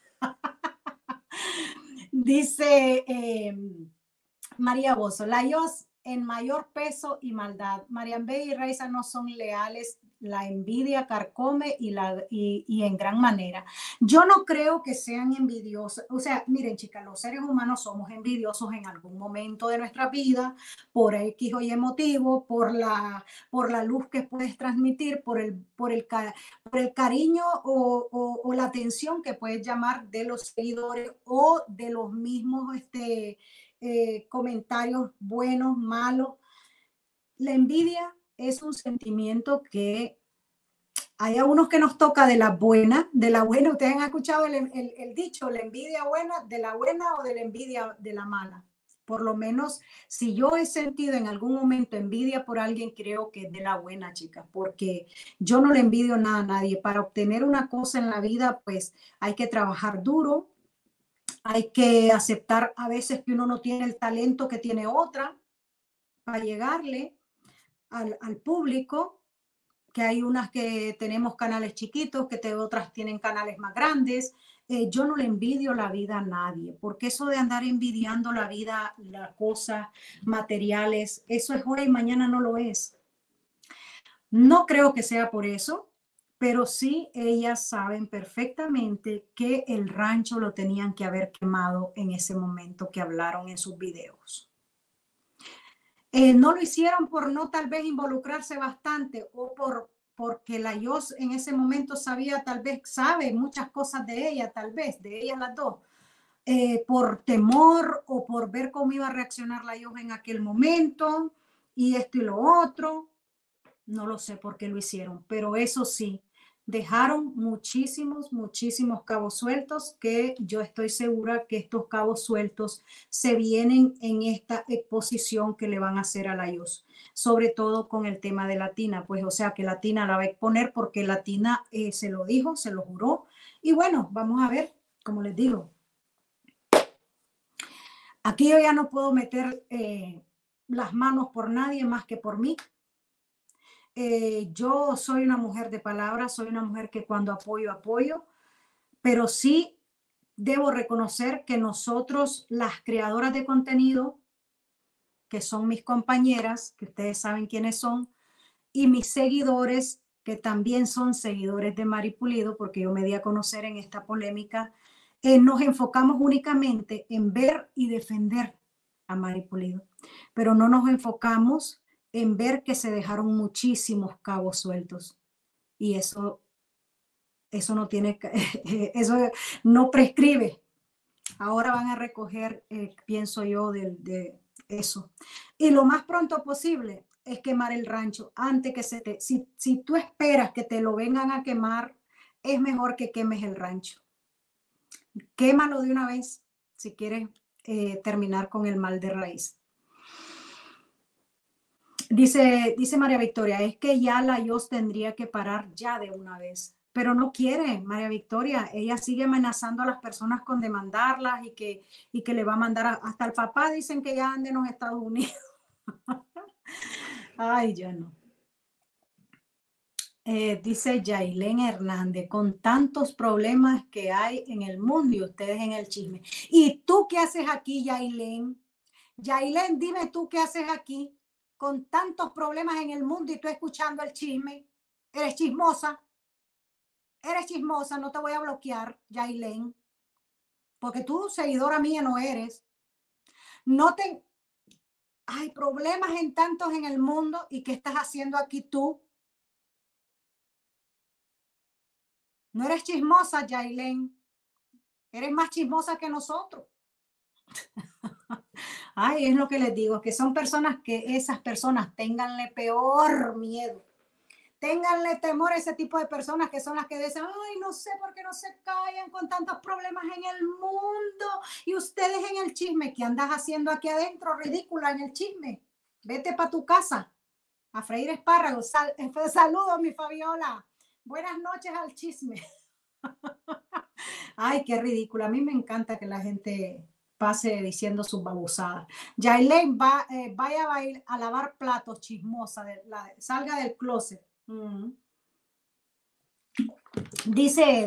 Dice María Bozo, la IOS en mayor peso y maldad. Marian B y Raiza no son leales, la envidia carcome y en gran manera. Yo no creo que sean envidiosos. O sea, miren, chicas, los seres humanos somos envidiosos en algún momento de nuestra vida, por X o Y motivo, por la luz que puedes transmitir, por el cariño o la atención que puedes llamar de los seguidores o de los mismos comentarios buenos, malos. La envidia es un sentimiento que hay a unos que nos toca de la buena. Ustedes han escuchado el dicho, la envidia buena, de la buena o de la envidia de la mala. Por lo menos, si yo he sentido en algún momento envidia por alguien, creo que es de la buena, chicas, porque yo no le envidio nada a nadie. Para obtener una cosa en la vida, pues hay que trabajar duro, hay que aceptar a veces que uno no tiene el talento que tiene otra para llegarle al público, que hay unas que tenemos canales chiquitos, que otras tienen canales más grandes. Yo no le envidio la vida a nadie, porque eso de andar envidiando la vida, las cosas materiales, eso es hoy y mañana no lo es. No creo que sea por eso, pero sí ellas saben perfectamente que el rancho lo tenían que haber quemado en ese momento que hablaron en sus videos. No lo hicieron por no tal vez involucrarse bastante o porque la Yos en ese momento sabe muchas cosas de ella, tal vez, de ellas las dos, por temor o por ver cómo iba a reaccionar la Yos en aquel momento y esto y lo otro. No lo sé por qué lo hicieron, pero eso sí, dejaron muchísimos cabos sueltos, que yo estoy segura que estos cabos sueltos se vienen en esta exposición que le van a hacer a la IOS, sobre todo con el tema de Latina, pues o sea que Latina la va a exponer porque Latina se lo dijo, se lo juró, y bueno, vamos a ver, como les digo, aquí yo ya no puedo meter las manos por nadie más que por mí. Yo soy una mujer de palabras, soy una mujer que cuando apoyo, apoyo, pero sí debo reconocer que nosotros, las creadoras de contenido, que son mis compañeras, que ustedes saben quiénes son, y mis seguidores, que también son seguidores de Mari Pulido, porque yo me di a conocer en esta polémica, nos enfocamos únicamente en ver y defender a Mari Pulido, pero no nos enfocamos en ver que se dejaron muchísimos cabos sueltos. Y eso no tiene, eso no prescribe. Ahora van a recoger, pienso yo, de eso. Y lo más pronto posible es quemar el rancho. Antes que se te, si tú esperas que te lo vengan a quemar, es mejor que quemes el rancho. Quémalo de una vez si quieres terminar con el mal de raíz. Dice María Victoria, es que ya la IOS tendría que parar ya de una vez, pero no quiere María Victoria, ella sigue amenazando a las personas con demandarlas y que le va a mandar hasta el papá, dicen que ya anda en los Estados Unidos. Ay, ya no. Dice Yailén Hernández, con tantos problemas que hay en el mundo y ustedes en el chisme. ¿Y tú qué haces aquí, Yailén? Yailén, dime tú qué haces aquí con tantos problemas en el mundo y tú escuchando el chisme. Eres chismosa. Eres chismosa, no te voy a bloquear, Yailén. Porque tú, seguidora mía, no eres. No te... Hay problemas en tantos en el mundo y ¿qué estás haciendo aquí tú? No eres chismosa, Yailén. Eres más chismosa que nosotros. Ay, es lo que les digo, que son personas que esas personas tenganle peor miedo. Ténganle temor a ese tipo de personas que son las que dicen, ay, no sé por qué no se callan con tantos problemas en el mundo. Y ustedes en el chisme, ¿qué andas haciendo aquí adentro? Ridícula en el chisme. Vete para tu casa a freír espárragos. Saludos, mi Fabiola. Buenas noches al chisme. Ay, qué ridícula. A mí me encanta que la gente pase diciendo sus babosadas. Yailén, vaya a lavar platos, chismosa. Salga del closet. Dice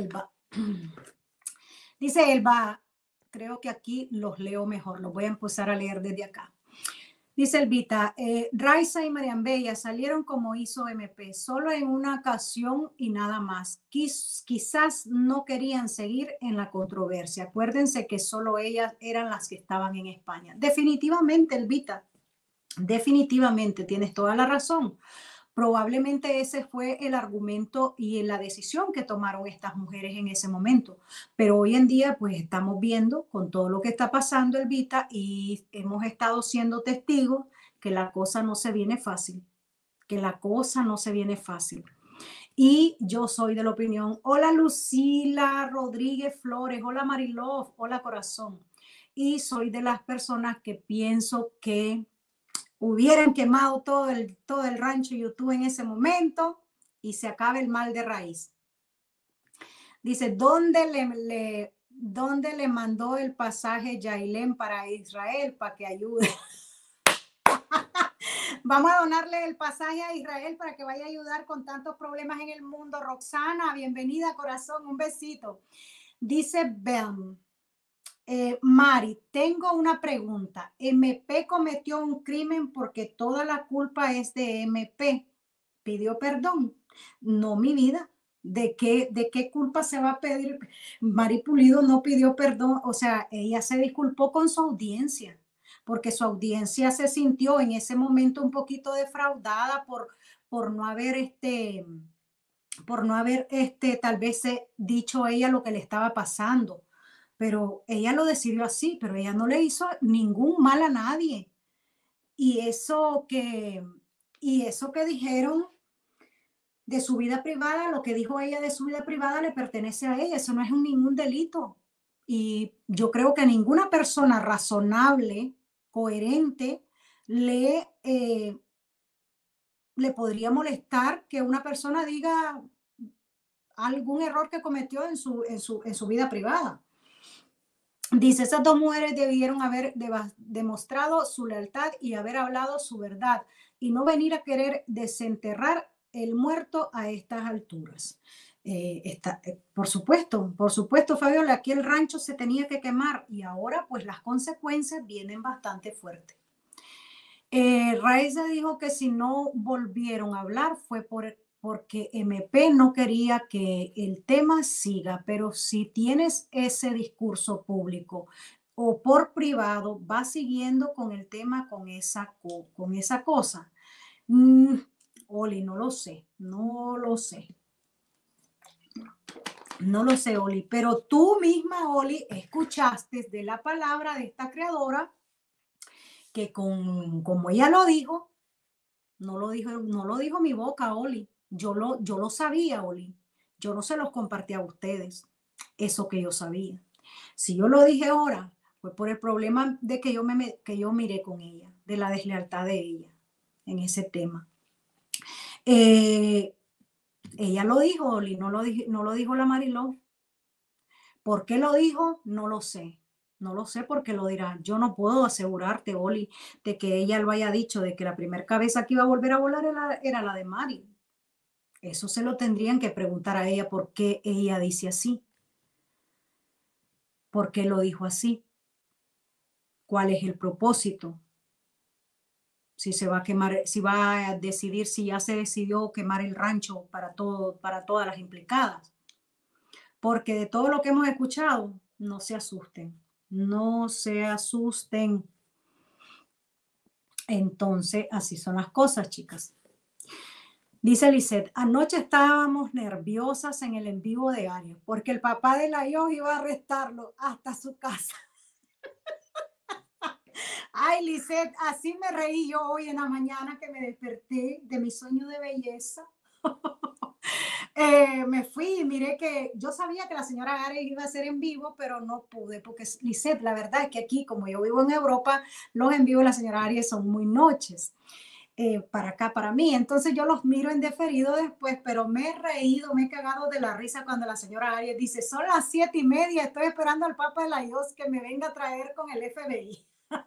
Elba, creo que aquí los leo mejor, los voy a empezar a leer desde acá. Dice Elvita, Raiza y Marian Bella salieron como hizo MP, solo en una ocasión y nada más. Quizás no querían seguir en la controversia. Acuérdense que solo ellas eran las que estaban en España. Definitivamente, Elvita, definitivamente, tienes toda la razón. Probablemente ese fue el argumento y la decisión que tomaron estas mujeres en ese momento. Pero hoy en día, pues estamos viendo con todo lo que está pasando, Elvita, y hemos estado siendo testigos que la cosa no se viene fácil, que la cosa no se viene fácil. Y yo soy de la opinión, hola Lucila Rodríguez Flores, hola Marilov, hola corazón. Y soy de las personas que pienso que hubieran quemado todo el rancho YouTube en ese momento y se acaba el mal de raíz. Dice, ¿dónde le mandó el pasaje Yailén para Israel para que ayude? Vamos a donarle el pasaje a Israel para que vaya a ayudar con tantos problemas en el mundo. Roxana, bienvenida, corazón, un besito. Dice Ben, Mari, tengo una pregunta. MP cometió un crimen porque toda la culpa es de MP. ¿Pidió perdón? No, mi vida. ¿De qué culpa se va a pedir? Mari Pulido no pidió perdón. O sea, ella se disculpó con su audiencia, porque su audiencia se sintió en ese momento un poquito defraudada por no haber tal vez dicho a ella lo que le estaba pasando. Pero ella lo decidió así, pero ella no le hizo ningún mal a nadie. Y eso que dijeron, de su vida privada, lo que dijo ella de su vida privada le pertenece a ella, eso no es ningún delito. Y yo creo que ninguna persona razonable, coherente, le podría molestar que una persona diga algún error que cometió en su vida privada. Dice, esas dos mujeres debieron haber demostrado su lealtad y haber hablado su verdad y no venir a querer desenterrar el muerto a estas alturas. Por supuesto, Fabiola, aquí el rancho se tenía que quemar y ahora pues las consecuencias vienen bastante fuertes. Raiza dijo que si no volvieron a hablar fue porque MP no quería que el tema siga, pero si tienes ese discurso público o por privado, va siguiendo con el tema con esa cosa. Oli, no lo sé, no lo sé. No lo sé, Oli, pero tú misma, Oli, escuchaste de la palabra de esta creadora que como ella lo dijo, no lo dijo mi boca, Oli. Yo lo sabía, Oli. Yo no se los compartí a ustedes, eso que yo sabía. Si yo lo dije ahora, fue por el problema de que yo miré con ella, de la deslealtad de ella en ese tema. Ella lo dijo, Oli, no lo dijo la Mariló. ¿Por qué lo dijo? No lo sé. No lo sé porque lo dirá. Yo no puedo asegurarte, Oli, de que ella lo haya dicho, de que la primera cabeza que iba a volver a volar era la de Mari. Eso se lo tendrían que preguntar a ella por qué ella dice así. ¿Por qué lo dijo así? ¿Cuál es el propósito? Si se va a quemar, si va a decidir, si ya se decidió quemar el rancho para todas las implicadas. Porque de todo lo que hemos escuchado, no se asusten. No se asusten. Entonces, así son las cosas, chicas. Dice Lisette, anoche estábamos nerviosas en el en vivo de Ario, porque el papá de la IOS iba a arrestarlo hasta su casa. Ay, Lisette, así me reí yo hoy en la mañana que me desperté de mi sueño de belleza. Me fui y miré que yo sabía que la señora Aries iba a ser en vivo, pero no pude, porque Lisette, la verdad es que aquí, como yo vivo en Europa, los en vivo de la señora Aries son muy noches. Para acá, para mí. Entonces yo los miro en diferido después, pero me he reído, me he cagado de la risa cuando la señora Arias dice, son las 7:30, estoy esperando al Papa de la Dios que me venga a traer con el FBI.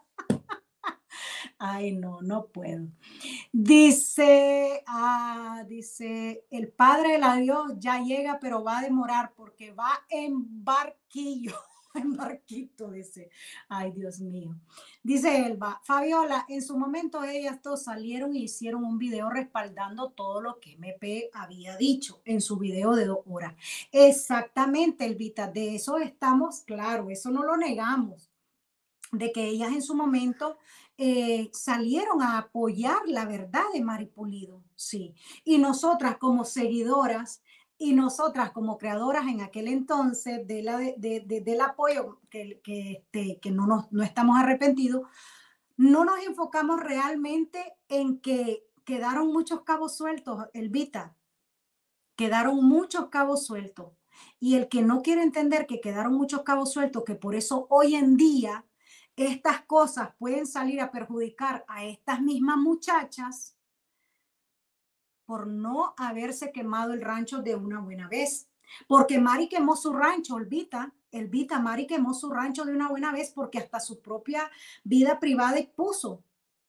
Ay, no, no puedo. Dice, el Padre de la Dios ya llega, pero va a demorar porque va en barquillo. En barquito, dice. Ay, Dios mío. Dice Elba, Fabiola, en su momento ellas dos salieron y hicieron un video respaldando todo lo que MP había dicho en su video de 2 horas. Exactamente, Elvita, de eso estamos claros, eso no lo negamos, de que ellas en su momento salieron a apoyar la verdad de Mari Pulido, sí. Y nosotras como seguidoras y nosotras como creadoras en aquel entonces del apoyo que no estamos arrepentidos, no nos enfocamos realmente en que quedaron muchos cabos sueltos, Elvita, quedaron muchos cabos sueltos. Y el que no quiere entender que quedaron muchos cabos sueltos, que por eso hoy en día estas cosas pueden salir a perjudicar a estas mismas muchachas por no haberse quemado el rancho de una buena vez. Porque Mari quemó su rancho, Elvita, Mari quemó su rancho de una buena vez porque hasta su propia vida privada expuso.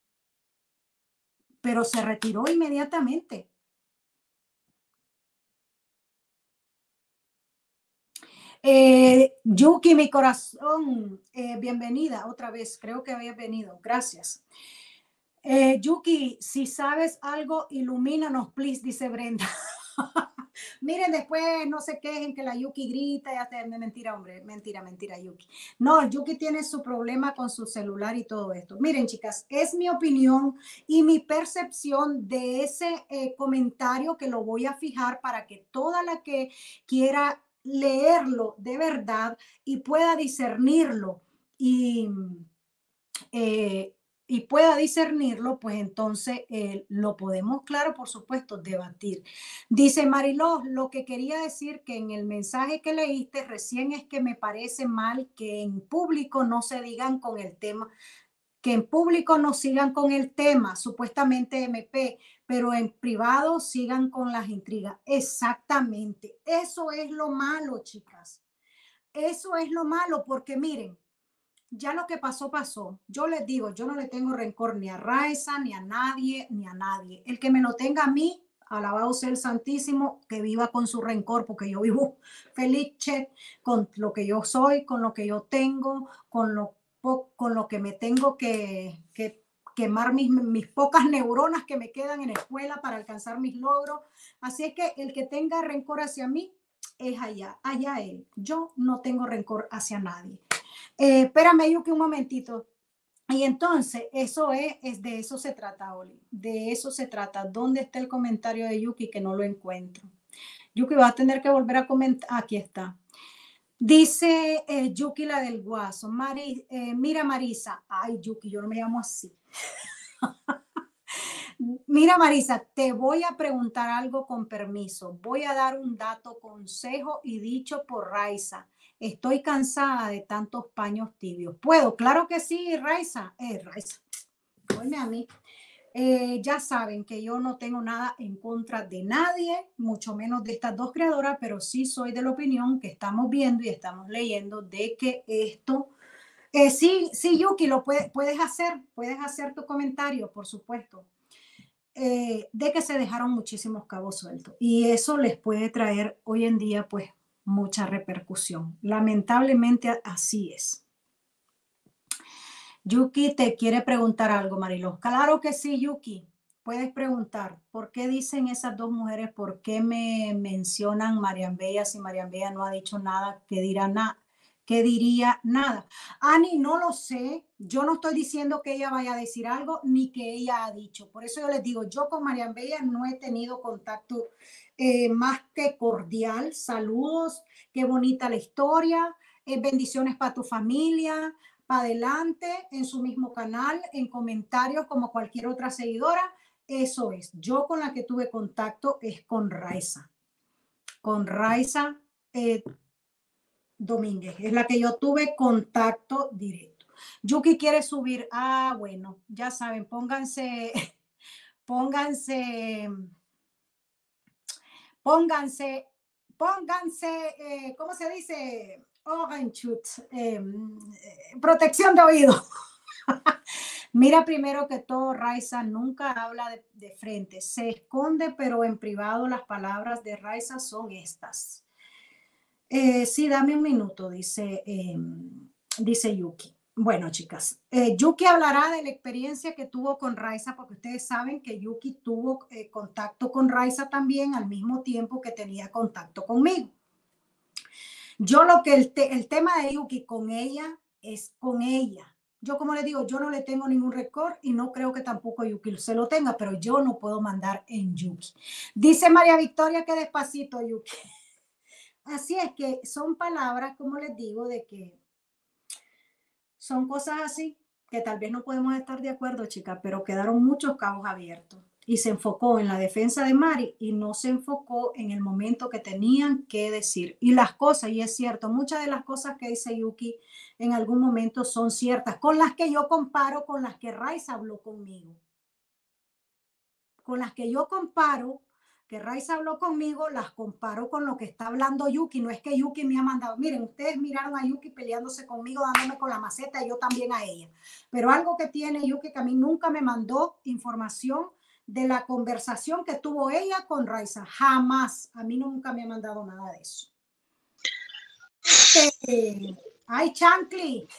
Pero se retiró inmediatamente. Yuki, mi corazón, bienvenida otra vez. Creo que habías venido. Gracias. Yuki, si sabes algo, ilumínanos, please, dice Brenda. Miren, después no se quejen que la Yuki grita y hace mentira, hombre, mentira, Yuki. No, Yuki tiene su problema con su celular y todo esto. Miren, chicas, es mi opinión y mi percepción de ese comentario que lo voy a fijar para que toda la que quiera leerlo de verdad y pueda discernirlo y y pueda discernirlo, pues entonces lo podemos, claro, por supuesto, debatir. Dice Mariló, lo que quería decir que en el mensaje que leíste recién es que me parece mal que en público no se digan con el tema, que en público no sigan con el tema, supuestamente MP, pero en privado sigan con las intrigas. Exactamente. Eso es lo malo, chicas. Eso es lo malo, porque miren, ya lo que pasó, pasó. Yo les digo, yo no le tengo rencor ni a Raiza, ni a nadie, ni a nadie. El que me lo tenga a mí, alabado sea el Santísimo, que viva con su rencor, porque yo vivo feliz, che, con lo que yo soy, con lo que yo tengo, con lo que me tengo que quemar mis pocas neuronas que me quedan en la escuela para alcanzar mis logros. Así es que el que tenga rencor hacia mí es allá él. Yo no tengo rencor hacia nadie. Espérame, Yuki, un momentito. Y entonces, de eso se trata, Oli. De eso se trata. ¿Dónde está el comentario de Yuki que no lo encuentro? Yuki va a tener que volver a comentar. Aquí está. Dice Yuki, la del Guaso. Mira, Marisa. Ay, Yuki, yo no me llamo así. Mira, Marisa, te voy a preguntar algo con permiso. Voy a dar un dato, consejo y dicho por Raiza. Estoy cansada de tantos paños tibios. ¿Puedo? Claro que sí, Raiza. Raiza, ponme a mí. Ya saben que yo no tengo nada en contra de nadie, mucho menos de estas dos creadoras, pero sí soy de la opinión que estamos viendo y estamos leyendo de que esto... sí, Yuki, puedes hacer tu comentario, por supuesto. De que se dejaron muchísimos cabos sueltos y eso les puede traer hoy en día pues mucha repercusión. Lamentablemente así es. Yuki te quiere preguntar algo, Mariló. Claro que sí, Yuki. Puedes preguntar, ¿por qué dicen esas dos mujeres? ¿Por qué me mencionan Marian Bella si Marian Bella no ha dicho nada? ¿Qué dirá nada? ¿Qué diría nada? Ani, no lo sé. Yo no estoy diciendo que ella vaya a decir algo ni que ella ha dicho. Por eso yo les digo, yo con Marian Bella no he tenido contacto más que cordial. Saludos, qué bonita la historia. Bendiciones para tu familia. Para adelante en su mismo canal, en comentarios como cualquier otra seguidora. Eso es. Yo con la que tuve contacto es con Raiza. Con Raiza Domínguez. Es la que yo tuve contacto directo. Yuki quiere subir. Ah, bueno, ya saben, pónganse, ¿cómo se dice? Protección de oído. Mira, primero que todo, Raiza nunca habla de frente, se esconde, pero en privado las palabras de Raiza son estas. Sí, dame un minuto, dice Yuki. Bueno, chicas, Yuki hablará de la experiencia que tuvo con Raiza, porque ustedes saben que Yuki tuvo contacto con Raiza también al mismo tiempo que tenía contacto conmigo. Yo el tema de Yuki con ella es con ella. Yo, como le digo, yo no le tengo ningún récord y no creo que tampoco Yuki se lo tenga, pero yo no puedo mandar en Yuki. Dice María Victoria que despacito, Yuki. Así es que son palabras, como les digo, de que son cosas así que tal vez no podemos estar de acuerdo, chicas, pero quedaron muchos cabos abiertos. Y se enfocó en la defensa de Mari y no se enfocó en el momento que tenían que decir. Y las cosas, y es cierto, muchas de las cosas que dice Yuki en algún momento son ciertas, con las que yo comparo con las que Raiza habló conmigo. Con las que yo comparo, que Raiza habló conmigo, las comparo con lo que está hablando Yuki. No es que Yuki me ha mandado. Miren, ustedes miraron a Yuki peleándose conmigo, dándome con la maceta, y yo también a ella. Pero algo que tiene Yuki, que a mí nunca me mandó información de la conversación que tuvo ella con Raiza. Jamás. A mí nunca me ha mandado nada de eso. Ay, Chancli.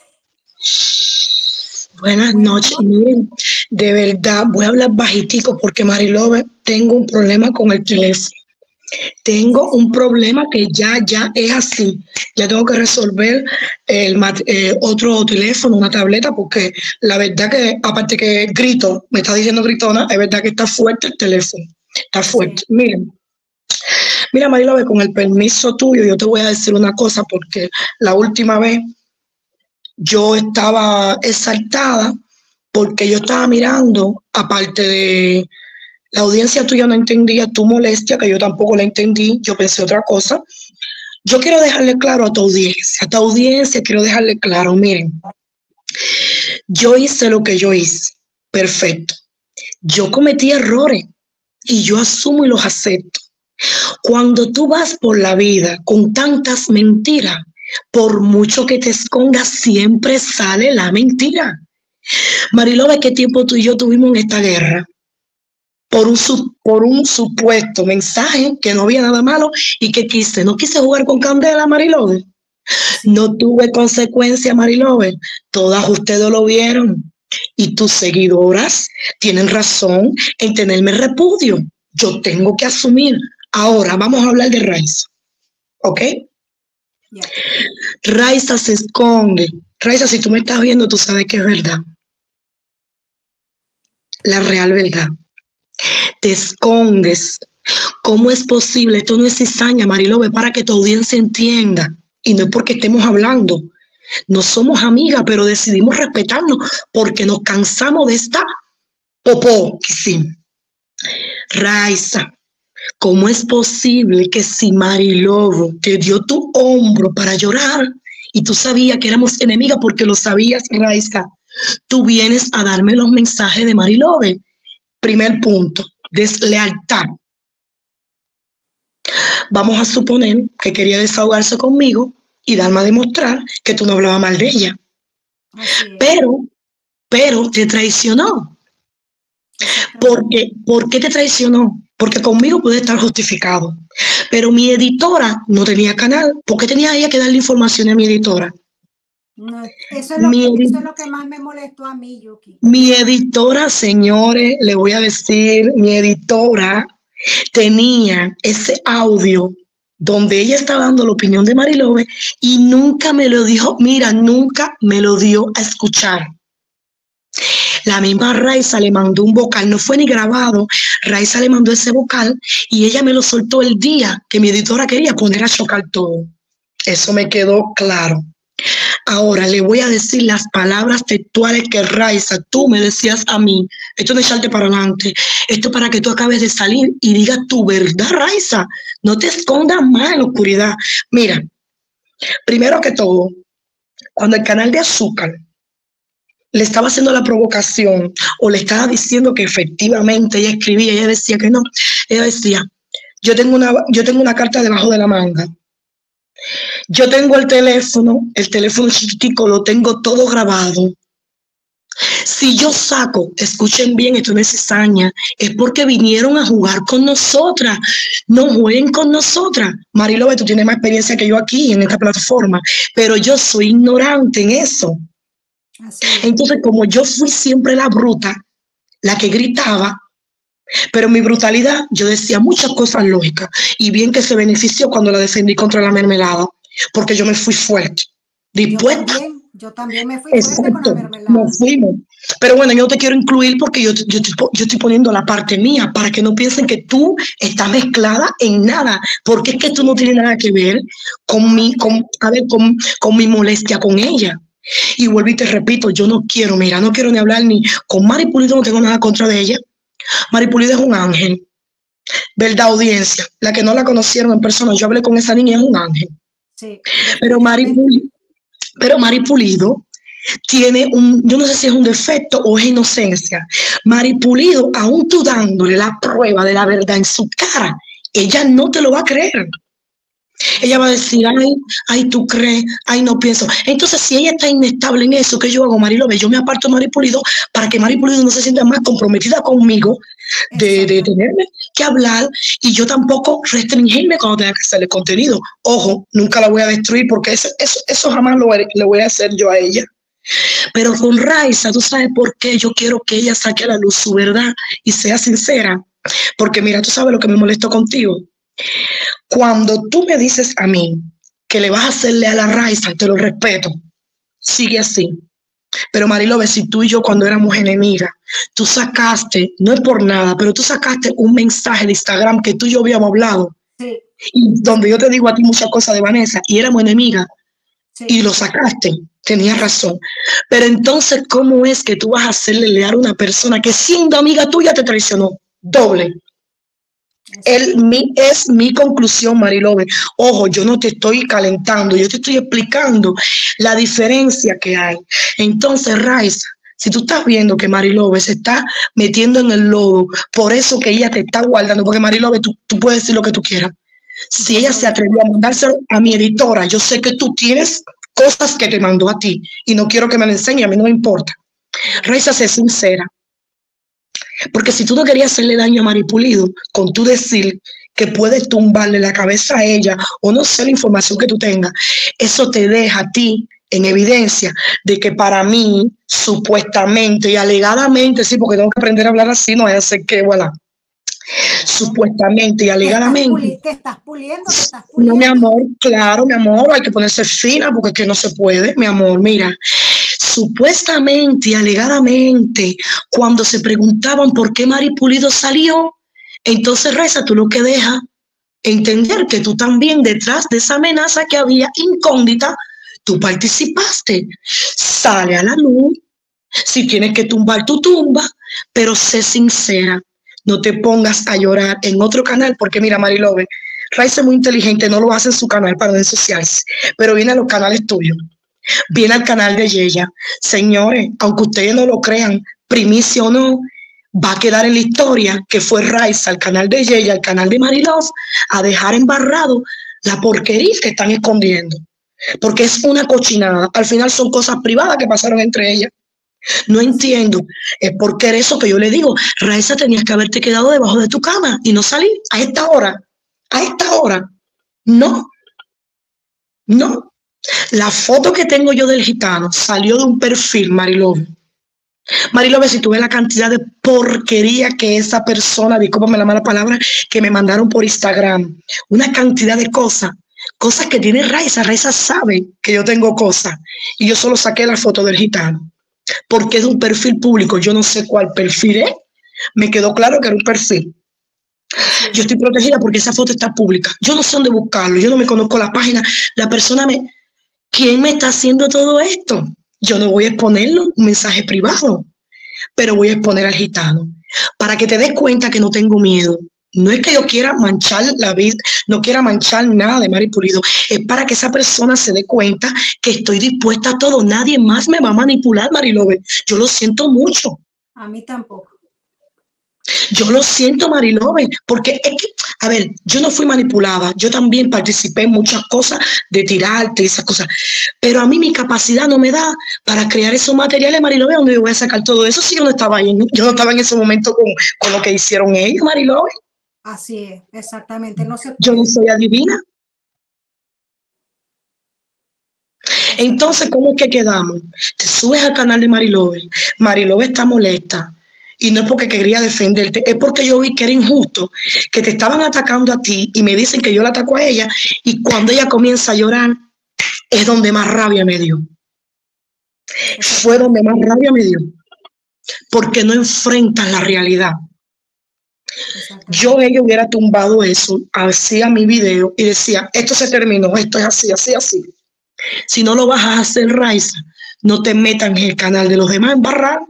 Buenas noches. Miren, de verdad, voy a hablar bajitico porque Marilove, tengo un problema con el teléfono. Tengo un problema que ya es así. Ya tengo que resolver otro teléfono, una tableta, porque la verdad que, aparte que grito, me está diciendo gritona, es verdad que está fuerte el teléfono. Está fuerte. Sí. Mira, Marilove, con el permiso tuyo, yo te voy a decir una cosa, porque la última vez yo estaba exaltada porque yo estaba mirando, aparte de la audiencia tuya no entendía tu molestia, que yo tampoco la entendí, yo pensé otra cosa. Yo quiero dejarle claro a tu audiencia quiero dejarle claro, miren, yo hice lo que yo hice, perfecto. Yo cometí errores y yo asumo y los acepto. Cuando tú vas por la vida con tantas mentiras, por mucho que te escondas, siempre sale la mentira. Marilobe, ¿qué tiempo tú y yo tuvimos en esta guerra? Por un supuesto mensaje que no había nada malo y que no quise jugar con candela, Marilobe. No tuve consecuencia, Marilobe. Todas ustedes lo vieron. Y tus seguidoras tienen razón en tenerme repudio. Yo tengo que asumir. Ahora vamos a hablar de Raiza. ¿Ok? Yeah. Raiza se esconde. Raiza, si tú me estás viendo, tú sabes que es verdad. La real verdad. Te escondes. ¿Cómo es posible? Esto no es cizaña, Marilobe, para que tu audiencia entienda. Y no es porque estemos hablando. No somos amigas, pero decidimos respetarnos porque nos cansamos de esta popó. Sí. Raiza, ¿cómo es posible que si Marilobe te dio tu hombro para llorar y tú sabías que éramos enemigas porque lo sabías, Raiza, tú vienes a darme los mensajes de Marilobe? Primer punto, deslealtad. Vamos a suponer que quería desahogarse conmigo y darme a demostrar que tú no hablabas mal de ella. Pero te traicionó. ¿Por qué te traicionó? Porque conmigo puede estar justificado. Pero mi editora no tenía canal. ¿Por qué tenía ella que darle información a mi editora? No, eso es lo que más me molestó a mí, Yuki. Mi editora, señores, le voy a decir, mi editora tenía ese audio donde ella estaba dando la opinión de Marilobe y nunca me lo dijo, mira, nunca me lo dio a escuchar. La misma Raiza le mandó un vocal, no fue ni grabado, Raiza le mandó ese vocal y ella me lo soltó el día que mi editora quería poner a chocar todo. Eso me quedó claro. Ahora le voy a decir las palabras textuales que Raiza, tú me decías a mí. Esto no es echarte para adelante. Esto para que tú acabes de salir y digas tu verdad, Raiza. No te escondas más en la oscuridad. Mira, primero que todo, cuando el canal de Azúcar le estaba haciendo la provocación o le estaba diciendo que efectivamente ella escribía, ella decía que no. Ella decía, yo tengo una carta debajo de la manga. Yo tengo el teléfono chiquitico, lo tengo todo grabado. Si yo saco, escuchen bien, esto no es cizaña, es porque vinieron a jugar con nosotras. No jueguen con nosotras. Marilobe, tú tienes más experiencia que yo aquí en esta plataforma, pero yo soy ignorante en eso. Entonces, como yo fui siempre la bruta, la que gritaba, pero en mi brutalidad yo decía muchas cosas lógicas y bien que se benefició cuando la defendí contra la mermelada, porque yo me fui fuerte, dispuesta. Yo también me fui fuerte con la mermelada. Nos fuimos. Pero bueno, yo no te quiero incluir porque yo estoy poniendo la parte mía para que no piensen que tú estás mezclada en nada, porque es que tú no tienes nada que ver con mi molestia con ella. Y vuelvo y te repito, yo no quiero ni hablar ni con Mari Pulido, no tengo nada contra de ella. Mari Pulido es un ángel, ¿verdad, audiencia? La que no la conocieron en persona, yo hablé con esa niña, es un ángel. Sí. Pero Mari Pulido tiene yo no sé si es un defecto o es inocencia. Mari Pulido, aún tú dándole la prueba de la verdad en su cara, ella no te lo va a creer. Ella va a decir, ay, tú crees, ay, no pienso. Entonces, si ella está inestable en eso, ¿qué yo hago, Marilobe? Yo me aparto de Mari Pulido para que Mari Pulido no se sienta más comprometida conmigo de tenerme que hablar y yo tampoco restringirme cuando tenga que hacerle contenido. Ojo, nunca la voy a destruir porque eso jamás lo voy a hacer yo a ella. Pero con Raiza, ¿tú sabes por qué yo quiero que ella saque a la luz su verdad y sea sincera? Porque mira, tú sabes lo que me molestó contigo. Cuando tú me dices a mí que le vas a hacerle a la Raiza, te lo respeto, sigue así. Pero Marilobe, si tú y yo cuando éramos enemigas, tú sacaste, no es por nada, pero tú sacaste un mensaje de Instagram que tú y yo habíamos hablado, sí. Y donde yo te digo a ti muchas cosas de Vanessa, y éramos enemigas, sí. Y lo sacaste. tenía razón. Pero entonces, ¿cómo es que tú vas a hacerle leal a una persona que siendo amiga tuya te traicionó? Doble. Es mi conclusión, Marilove. Ojo, yo no te estoy calentando, yo te estoy explicando la diferencia que hay. Entonces, Raiza, si tú estás viendo que Marilove se está metiendo en el lodo, por eso que ella te está guardando, porque Marilove, tú puedes decir lo que tú quieras. Si ella se atrevió a mandárselo a mi editora, yo sé que tú tienes cosas que te mandó a ti y no quiero que me lo enseñe, a mí no me importa. Raiza, sé sincera. Porque si tú no querías hacerle daño a Maripulido, con tú decir que puedes tumbarle la cabeza a ella o no sé la información que tú tengas, eso te deja a ti en evidencia de que para mí, supuestamente y alegadamente, sí, porque tengo que aprender a hablar así, no es hacer que, voilà, supuestamente y alegadamente. Te estás puliendo. No, mi amor, claro, mi amor, hay que ponerse fina porque es que no se puede, mi amor, mira. Supuestamente y alegadamente, cuando se preguntaban por qué Maripulido salió, entonces Raiza, tú lo que dejas entender que tú también detrás de esa amenaza que había incógnita, tú participaste. Sale a la luz, si tienes que tumbar, tú tumba, pero sé sincera, no te pongas a llorar en otro canal, porque mira, Marilove, Raiza es muy inteligente, no lo hace en su canal para no ensuciarse, pero viene a los canales tuyos. Viene al canal de Yeya. Señores, aunque ustedes no lo crean, primicia o no, va a quedar en la historia que fue Raiza, al canal de Yeya, al canal de Marilove, a dejar embarrado la porquería que están escondiendo. Porque es una cochinada. Al final son cosas privadas que pasaron entre ellas. No entiendo. Es porque eso que yo le digo, Raiza, tenías que haberte quedado debajo de tu cama y no salir a esta hora. A esta hora. No. No. La foto que tengo yo del gitano salió de un perfil, Marilove. Marilove, si tú ves la cantidad de porquería que esa persona, discúlpame la mala palabra, que me mandaron por Instagram, una cantidad de cosas que tiene Raiza. Raiza sabe que yo tengo cosas y yo solo saqué la foto del gitano porque es de un perfil público. Yo no sé cuál perfil es, me quedó claro que era un perfil. Yo estoy protegida porque esa foto está pública. Yo no sé dónde buscarlo, yo no me conozco la página, la persona me... ¿Quién me está haciendo todo esto? Yo no voy a exponerlo, un mensaje privado, pero voy a exponer al gitano para que te des cuenta que no tengo miedo. No es que yo quiera manchar la vida, no quiera manchar nada de Maripulido, es para que esa persona se dé cuenta que estoy dispuesta a todo. Nadie más me va a manipular, Marilove. Yo lo siento mucho. A mí tampoco. Yo lo siento, Marilove, porque es que, a ver, yo no fui manipulada, yo también participé en muchas cosas de tirarte y esas cosas, pero a mí mi capacidad no me da para crear esos materiales, Marilove, donde yo voy a sacar todo eso si yo no estaba ahí, yo no estaba en ese momento con lo que hicieron ellos, Marilove. Así es, exactamente, no se puede. Yo no soy adivina. Entonces, ¿cómo es que quedamos? Te subes al canal de Marilove, Marilove está molesta. Y no es porque quería defenderte, es porque yo vi que era injusto, que te estaban atacando a ti y me dicen que yo la ataco a ella y cuando ella comienza a llorar es donde más rabia me dio. Fue donde más rabia me dio. Porque no enfrentas la realidad. Ella hubiera tumbado eso, hacía mi video y decía, esto se terminó, esto es así, así, así. Si no lo vas a hacer, Raiza, no te metan en el canal de los demás embarrar.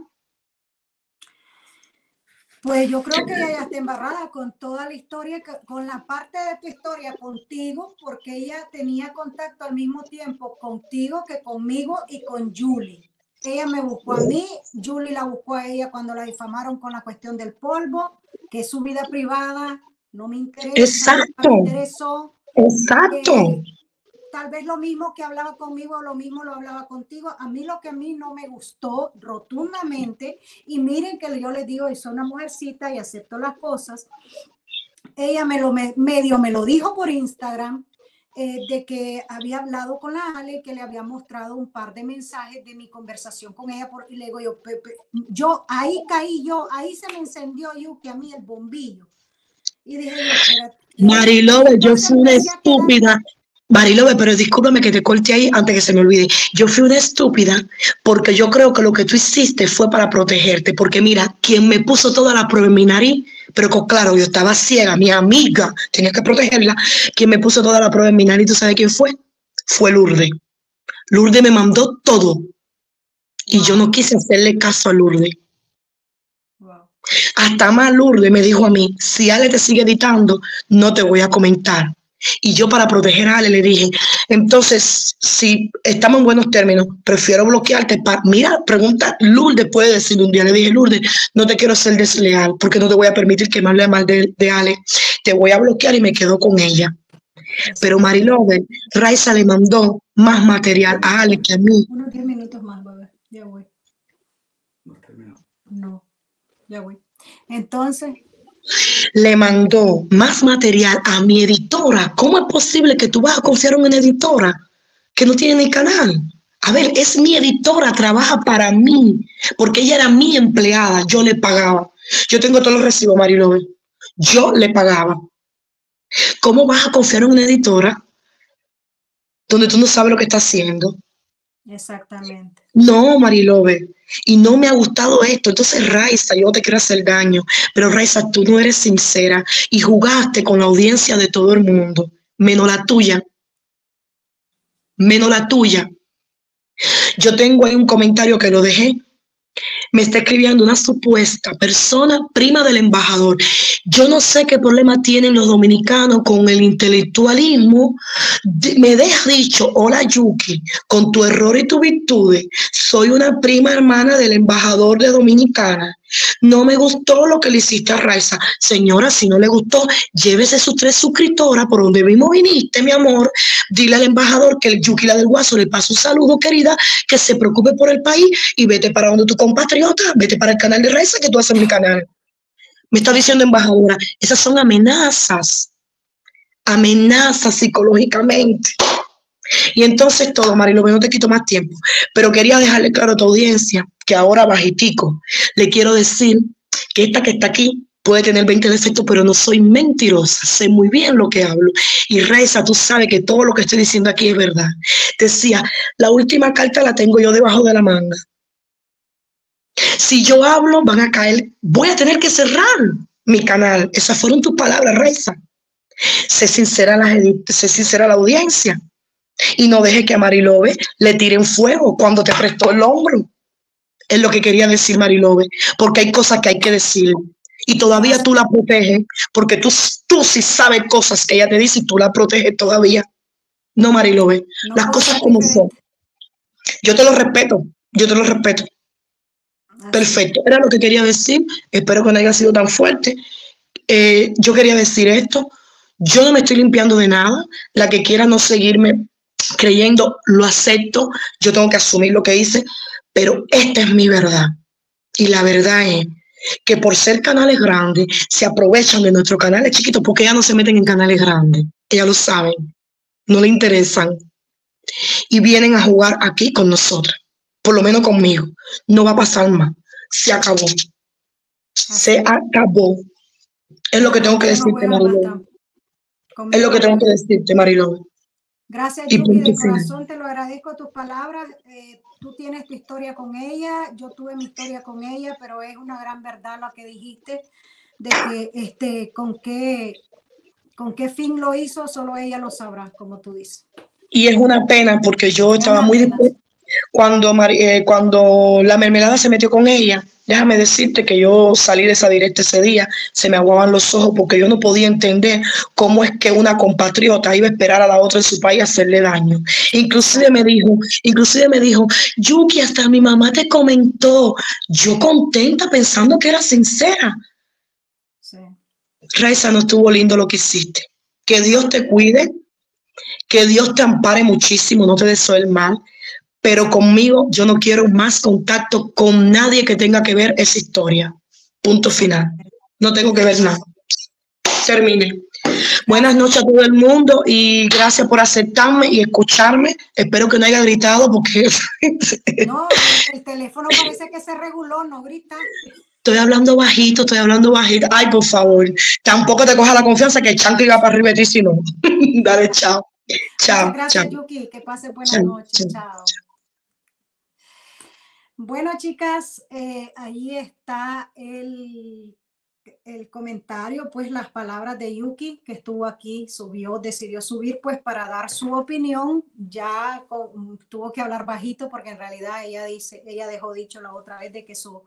Pues yo creo que ella ya está embarrada con toda la historia, con la parte de tu historia contigo, porque ella tenía contacto al mismo tiempo contigo que conmigo y con Julie. Ella me buscó a mí, Julie la buscó a ella cuando la difamaron con la cuestión del polvo, que es su vida privada, no me interesa. Exacto. No me interesó. Exacto. Tal vez lo mismo que hablaba conmigo, lo mismo lo hablaba contigo. A mí lo que a mí no me gustó rotundamente, y miren que yo les digo, soy una mujercita y acepto las cosas. Ella medio me lo dijo por Instagram, de que había hablado con la Ale, que le había mostrado un par de mensajes de mi conversación con ella, y le digo yo ahí caí ahí se me encendió que a mí el bombillo. Y dije yo, Marilove, yo fui una estúpida. Marilove, pero discúlpame que te corte ahí antes que se me olvide. Yo fui una estúpida porque yo creo que lo que tú hiciste fue para protegerte. Porque mira, quien me puso toda la prueba en mi nariz, pero claro, yo estaba ciega, mi amiga, tenía que protegerla. Quien me puso toda la prueba en mi nariz, ¿tú sabes quién fue? Fue Lourdes. Lourdes me mandó todo y yo no quise hacerle caso a Lourdes. Wow. Hasta más Lourdes me dijo a mí, si Ale te sigue editando, no te voy a comentar. Y yo para proteger a Ale le dije, entonces, si estamos en buenos términos, prefiero bloquearte. Mira, pregunta, Lourdes puede decir un día, le dije, Lourdes, no te quiero ser desleal, porque no te voy a permitir que me hable mal de Ale. Te voy a bloquear y me quedo con ella. Pero Marilove, Raiza le mandó más material a Ale que a mí. Unos 10 minutos más, bebé. Ya voy. No, ya voy. Entonces, le mandó más material a mi editora. ¿Cómo es posible que tú vas a confiar en una editora que no tiene ni canal? A ver, es mi editora, trabaja para mí, porque ella era mi empleada, yo le pagaba. Yo tengo todos los recibos, Marilove. Yo le pagaba. ¿Cómo vas a confiar en una editora donde tú no sabes lo que está haciendo? exactamente. No, Marilove. Y no me ha gustado esto. Entonces, Raiza, yo te quiero hacer daño, pero Raiza, tú no eres sincera y jugaste con la audiencia de todo el mundo, menos la tuya. Menos la tuya. Yo tengo ahí un comentario que lo dejé. Me está escribiendo una supuesta persona prima del embajador. Yo no sé qué problema tienen los dominicanos con el intelectualismo. Me deja dicho, hola Yuki, con tu error y tu virtudes, soy una prima hermana del embajador de Dominicana. No me gustó lo que le hiciste a Raiza. Señora, si no le gustó, llévese sus 3 suscriptoras por donde mismo viniste, mi amor. Dile al embajador que el Yuki, la del Guaso, le pasa un saludo, querida, que se preocupe por el país y vete para donde tu compatriota, vete para el canal de Raiza que tú haces mi canal. Me está diciendo embajadora, esas son amenazas, amenazas psicológicamente. Y entonces todo, Marilove, no te quito más tiempo, pero quería dejarle claro a tu audiencia que ahora bajitico le quiero decir que esta que está aquí puede tener 20 defectos, pero no soy mentirosa, sé muy bien lo que hablo. Y Raiza, tú sabes que todo lo que estoy diciendo aquí es verdad. Decía, la última carta la tengo yo debajo de la manga. Si yo hablo, van a caer, voy a tener que cerrar mi canal. Esas fueron tus palabras, Raiza. Sé sincera a la audiencia. Y no deje que a Marilove le tiren fuego cuando te prestó el hombro. Es lo que quería decir Marilove, porque hay cosas que hay que decir. Y todavía tú la proteges, porque tú sí sabes cosas que ella te dice y tú la proteges todavía. No, Marilove, no las cosas como son. Yo te lo respeto, yo te lo respeto. Perfecto, era lo que quería decir. Espero que no haya sido tan fuerte. Yo quería decir esto. Yo no me estoy limpiando de nada. La que quiera no seguirme creyendo, lo acepto. Yo tengo que asumir lo que hice, pero esta es mi verdad. Y la verdad es que por ser canales grandes, se aprovechan de nuestros canales chiquitos porque ya no se meten en canales grandes. Ellas lo saben, no le interesan. Y vienen a jugar aquí con nosotras, por lo menos conmigo. No va a pasar más. Se acabó. Se acabó. Es lo que tengo que decirte, Marilove. Es lo que tengo que decirte, Marilove. Gracias, Yuki, de corazón te lo agradezco tus palabras. Tú tienes tu historia con ella, yo tuve mi historia con ella, pero es una gran verdad lo que dijiste, de que con qué fin lo hizo, solo ella lo sabrá, como tú dices. Y es una pena porque yo estaba muy dispuesta. Cuando la mermelada se metió con ella, déjame decirte que yo salí de esa directa ese día, se me aguaban los ojos porque yo no podía entender cómo es que una compatriota iba a esperar a la otra en su país a hacerle daño. Inclusive me dijo, Yuki, hasta mi mamá te comentó, yo contenta pensando que era sincera. Sí. Raiza, no estuvo lindo lo que hiciste. Que Dios te cuide, que Dios te ampare muchísimo, no te deseo el mal. Pero conmigo yo no quiero más contacto con nadie que tenga que ver esa historia. Punto final. No tengo que ver nada. Termine. Buenas noches a todo el mundo y gracias por aceptarme y escucharme. Espero que no haya gritado porque... No, el teléfono parece que se reguló, no grita. Estoy hablando bajito, Ay, por favor. Tampoco te coja la confianza que el chanque iba para arriba de ti, si no. Dale, chao. Chao. Muchas gracias, chao. Yuki. Que pase buenas noches. Chao. Bueno, chicas, ahí está el el comentario, pues las palabras de Yuki, que estuvo aquí, decidió subir pues para dar su opinión. Ya tuvo que hablar bajito porque en realidad ella dejó dicho la otra vez de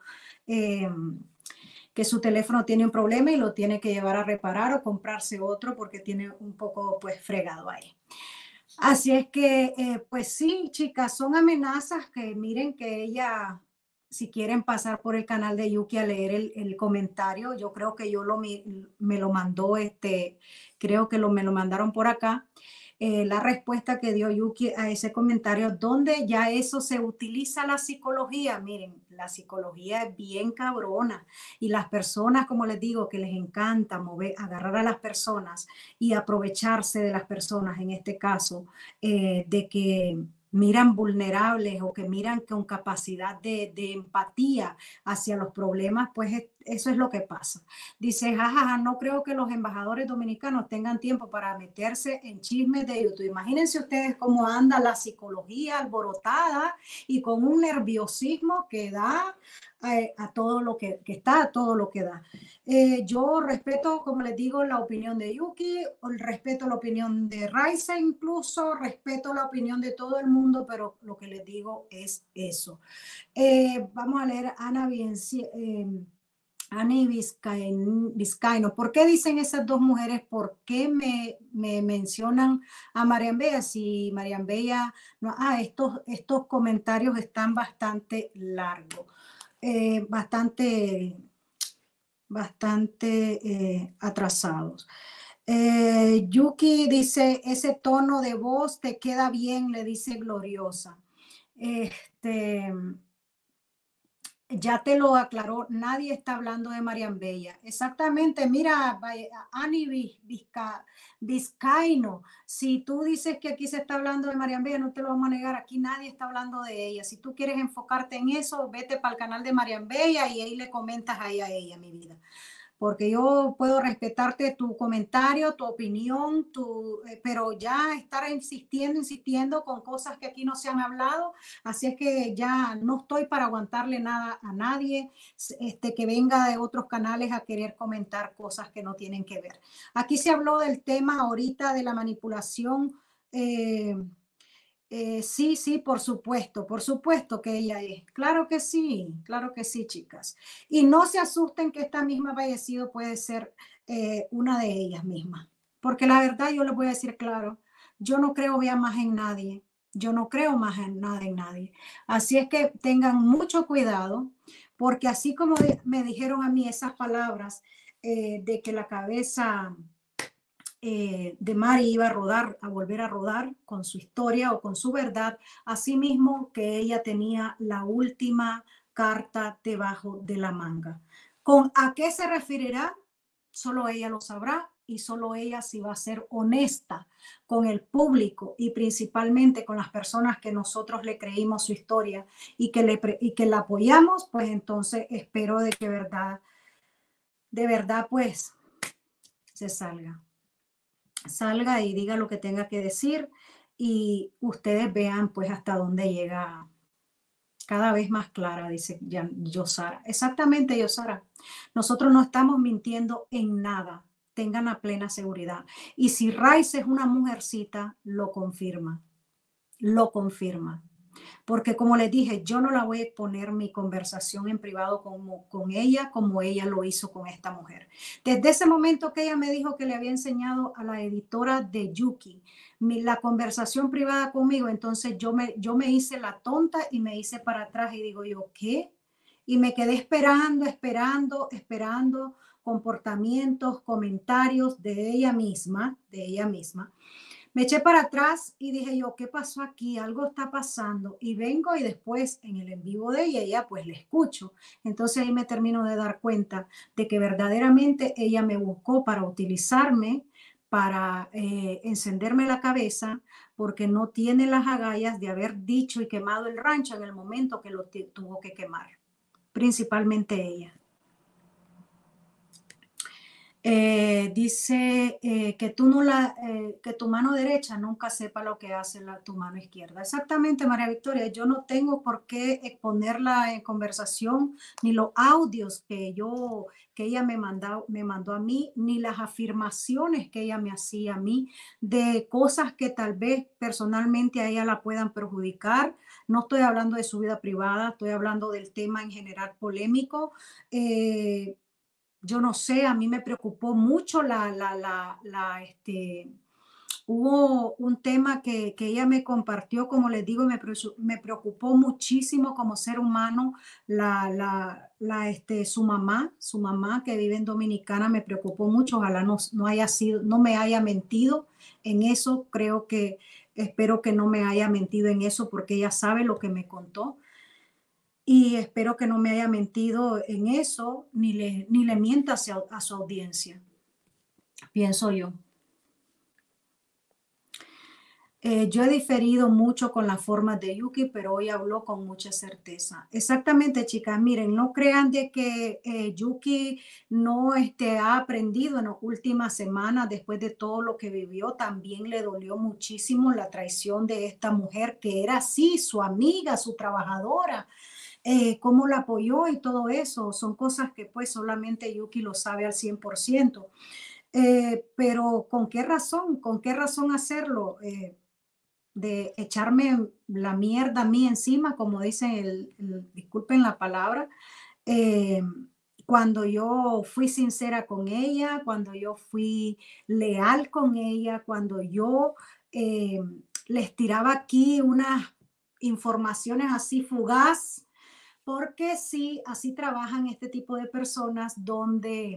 que su teléfono tiene un problema y lo tiene que llevar a reparar o comprarse otro porque tiene un poco pues fregado ahí. Así es que, pues sí, chicas, son amenazas que miren que ella, si quieren pasar por el canal de Yuki a leer el comentario, yo creo que me lo mandó, creo que me lo mandaron por acá, la respuesta que dio Yuki a ese comentario, donde ya eso se utiliza la psicología. Miren, la psicología es bien cabrona y las personas, como les digo, que les encanta agarrar a las personas y aprovecharse de las personas, en este caso, de que miran vulnerables o que miran con capacidad de empatía hacia los problemas, pues eso es lo que pasa. Dice, jajaja, no creo que los embajadores dominicanos tengan tiempo para meterse en chismes de YouTube. Imagínense ustedes cómo anda la psicología alborotada y con un nerviosismo que da a todo lo que está, a todo lo que da. Yo respeto, como les digo, la opinión de Yuki, respeto la opinión de Raisa, incluso respeto la opinión de todo el mundo, pero lo que les digo es eso. Vamos a leer Ani Vizcaino. ¿Por qué dicen esas dos mujeres? ¿Por qué me mencionan a Marian Bella? Si Marian Bella, no, estos comentarios están bastante largos, bastante atrasados. Yuki dice, ese tono de voz te queda bien, le dice Gloriosa. Ya te lo aclaró, nadie está hablando de Marian Bella. Exactamente, mira, Ani Vizcaino, si tú dices que aquí se está hablando de Marian Bella, no te lo vamos a negar, aquí nadie está hablando de ella. Si tú quieres enfocarte en eso, vete para el canal de Marian Bella y ahí le comentas ahí a ella, mi vida. Porque yo puedo respetarte tu comentario, tu opinión, pero ya estar insistiendo con cosas que aquí no se han hablado, así es que ya no estoy para aguantarle nada a nadie que venga de otros canales a querer comentar cosas que no tienen que ver. Aquí se habló del tema ahorita de la manipulación. Sí, por supuesto que ella es. Claro que sí, chicas. Y no se asusten que esta misma fallecido puede ser una de ellas mismas. Porque la verdad yo les voy a decir claro, yo no creo ya más en nadie. Yo no creo más en nada en nadie. Así es que tengan mucho cuidado, porque así como me dijeron a mí esas palabras de que la cabeza de Mari iba a volver a rodar con su historia o con su verdad, asimismo que ella tenía la última carta debajo de la manga. ¿Con a qué se referirá? Solo ella lo sabrá y solo ella si va a ser honesta con el público y principalmente con las personas que nosotros le creímos su historia y que la apoyamos, pues entonces espero de verdad, pues se salga y diga lo que tenga que decir y ustedes vean pues hasta dónde llega cada vez más clara, dice Yosara. Exactamente, Yosara. Nosotros no estamos mintiendo en nada. Tengan la plena seguridad. Y si Rice es una mujercita, lo confirma. Lo confirma. Porque como les dije, yo no la voy a poner mi conversación en privado con ella como ella lo hizo con esta mujer. Desde ese momento que ella me dijo que le había enseñado a la editora de Yuki la conversación privada conmigo, entonces yo me hice la tonta y me hice para atrás y digo yo, ¿qué? Y me quedé esperando comportamientos, comentarios de ella misma. Me eché para atrás y dije yo, ¿qué pasó aquí? Algo está pasando. Y vengo y después en el en vivo de ella, pues le escucho. Entonces ahí me termino de dar cuenta de que verdaderamente ella me buscó para utilizarme, para encenderme la cabeza, porque no tiene las agallas de haber dicho y quemado el rancho en el momento que lo tuvo que quemar. Principalmente ella. Dice que tú no que tu mano derecha nunca sepa lo que hace tu mano izquierda. Exactamente, María Victoria. Yo no tengo por qué exponerla en conversación, ni los audios que ella me mandó a mí, ni las afirmaciones que ella me hacía a mí de cosas que tal vez personalmente a ella la puedan perjudicar. No estoy hablando de su vida privada, estoy hablando del tema en general polémico. Yo no sé, a mí me preocupó mucho hubo un tema que ella me compartió, como les digo, me preocupó muchísimo como ser humano, su mamá que vive en Dominicana, me preocupó mucho, ojalá no haya sido, no me haya mentido en eso, espero que no me haya mentido en eso porque ella sabe lo que me contó. Y espero que no me haya mentido en eso, ni le mienta a su audiencia, pienso yo. Yo he diferido mucho con las formas de Yuki, pero hoy habló con mucha certeza. Exactamente, chicas. Miren, no crean de que Yuki no ha aprendido en las últimas semanas, después de todo lo que vivió. También le dolió muchísimo la traición de esta mujer que era así, su amiga, su trabajadora. Cómo la apoyó y todo eso. Son cosas que pues solamente Yuki lo sabe al 100%. Pero ¿con qué razón? ¿Con qué razón hacerlo? De echarme la mierda a mí encima, como dicen, disculpen la palabra, eh, cuando yo fui sincera con ella, cuando yo fui leal con ella, cuando yo eh, les tiraba aquí unas informaciones así fugaz, porque sí, así trabajan este tipo de personas donde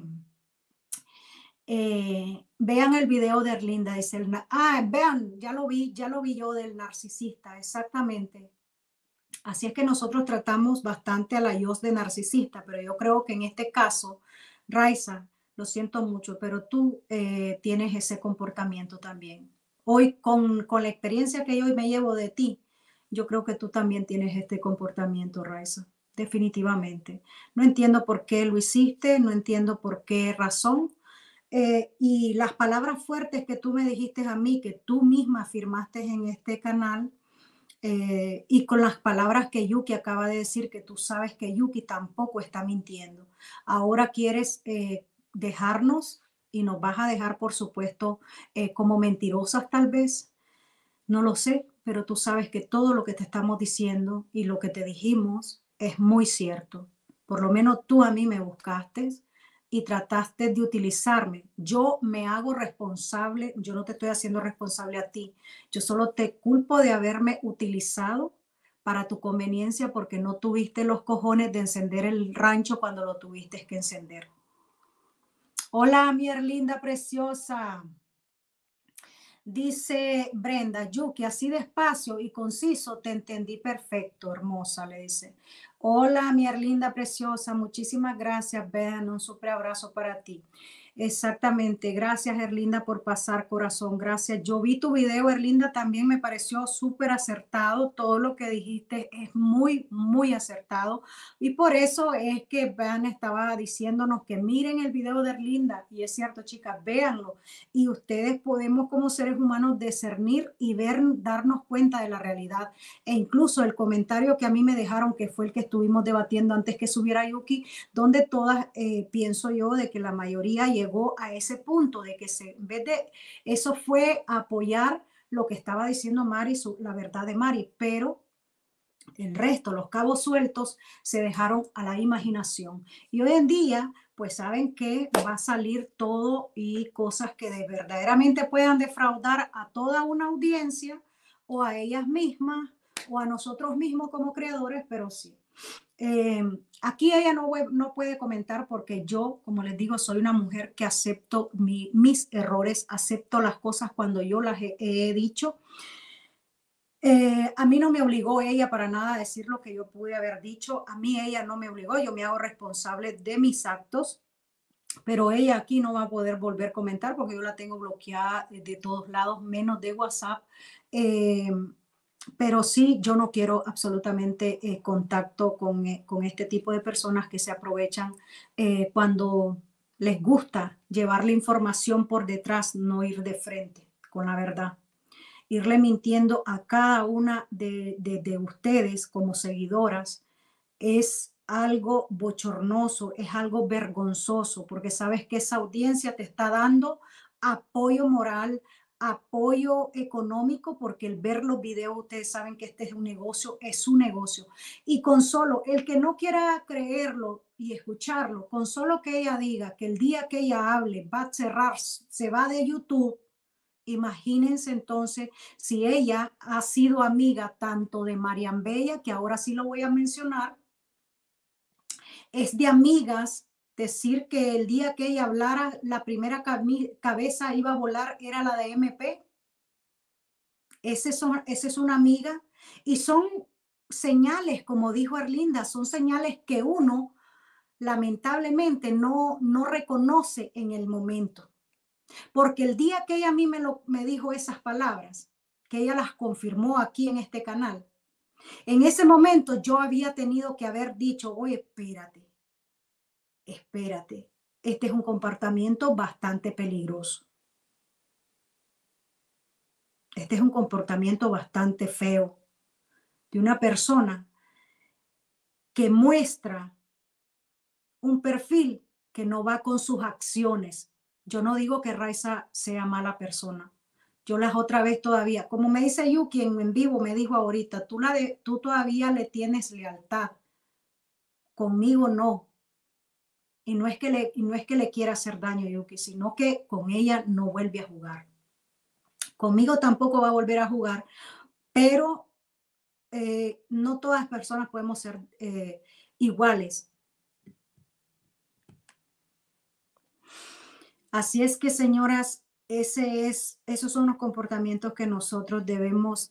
vean el video de Erlinda, dice vean, ya lo vi yo del narcisista, exactamente. Así es que nosotros tratamos bastante a la Yos de narcisista, pero yo creo que en este caso, Raiza, lo siento mucho, pero tú tienes ese comportamiento también. Hoy, con la experiencia que yo hoy me llevo de ti, yo creo que tú también tienes este comportamiento, Raiza, definitivamente. No entiendo por qué lo hiciste, no entiendo por qué razón. Y las palabras fuertes que tú me dijiste a mí, que tú misma afirmaste en este canal, y con las palabras que Yuki acaba de decir, que tú sabes que Yuki tampoco está mintiendo. Ahora quieres dejarnos y nos vas a dejar, por supuesto, como mentirosas tal vez. No lo sé, pero tú sabes que todo lo que te estamos diciendo y lo que te dijimos es muy cierto. Por lo menos tú a mí me buscaste y trataste de utilizarme. Yo me hago responsable, yo no te estoy haciendo responsable a ti. Yo solo te culpo de haberme utilizado para tu conveniencia porque no tuviste los cojones de encender el rancho cuando lo tuviste que encender. Hola, mi Erlinda preciosa. Dice Brenda, Yuki, así despacio y conciso, te entendí perfecto, hermosa, le dice. Hola, mi Erlinda preciosa, muchísimas gracias, vean, un súper abrazo para ti. Exactamente, gracias Erlinda por pasar, corazón, gracias. Yo vi tu video, Erlinda, también me pareció súper acertado, todo lo que dijiste es muy, muy acertado y por eso es que Vean estaba diciéndonos que miren el video de Erlinda y es cierto, chicas, véanlo y ustedes podemos como seres humanos discernir y ver, darnos cuenta de la realidad e incluso el comentario que a mí me dejaron, que fue el que estuvimos debatiendo antes que subiera Yuki, donde todas pienso yo de que la mayoría llegó a ese punto de que en vez de eso fue apoyar lo que estaba diciendo Mari, la verdad de Mari, pero el resto, los cabos sueltos, se dejaron a la imaginación. Y hoy en día, pues saben que va a salir todo y cosas que verdaderamente puedan defraudar a toda una audiencia o a ellas mismas o a nosotros mismos como creadores, pero sí. Aquí ella no puede comentar porque yo, como les digo, soy una mujer que acepto mis errores, acepto las cosas cuando yo las he dicho. A mí no me obligó ella para nada a decir lo que yo pude haber dicho. A mí ella no me obligó, yo me hago responsable de mis actos, pero ella aquí no va a poder volver a comentar porque yo la tengo bloqueada de todos lados, menos de WhatsApp. Pero sí, yo no quiero absolutamente contacto con este tipo de personas que se aprovechan cuando Les gusta llevar la información por detrás, no ir de frente con la verdad. Irle mintiendo a cada una de ustedes como seguidoras es algo bochornoso, es algo vergonzoso, porque sabes que esa audiencia te está dando apoyo moral, apoyo económico, porque el ver los videos, ustedes saben que este es un negocio. Y con solo el que no quiera creerlo y escucharlo, con solo que ella diga que el día que ella hable va a cerrar, se va de YouTube. Imagínense entonces si ella ha sido amiga tanto de Marian Bella, que ahora sí lo voy a mencionar, es de amigas decir que el día que ella hablara, la primera cabeza iba a volar era la de MP. Esa es una amiga y son señales, como dijo Erlinda, son señales que uno lamentablemente no reconoce en el momento. Porque el día que ella a mí me dijo esas palabras, que ella las confirmó aquí en este canal, en ese momento yo había tenido que haber dicho, oye, espérate, este es un comportamiento bastante peligroso. Este es un comportamiento bastante feo de una persona que muestra un perfil que no va con sus acciones. Yo no digo que Raiza sea mala persona. Yo las otra vez todavía, como me dice Yuki en vivo, me dijo ahorita, tú todavía le tienes lealtad. Conmigo no. Y no es que le quiera hacer daño, Yuki, sino que con ella no vuelve a jugar. Conmigo tampoco va a volver a jugar, pero no todas las personas podemos ser iguales. Así es que, señoras, esos son los comportamientos que nosotros debemos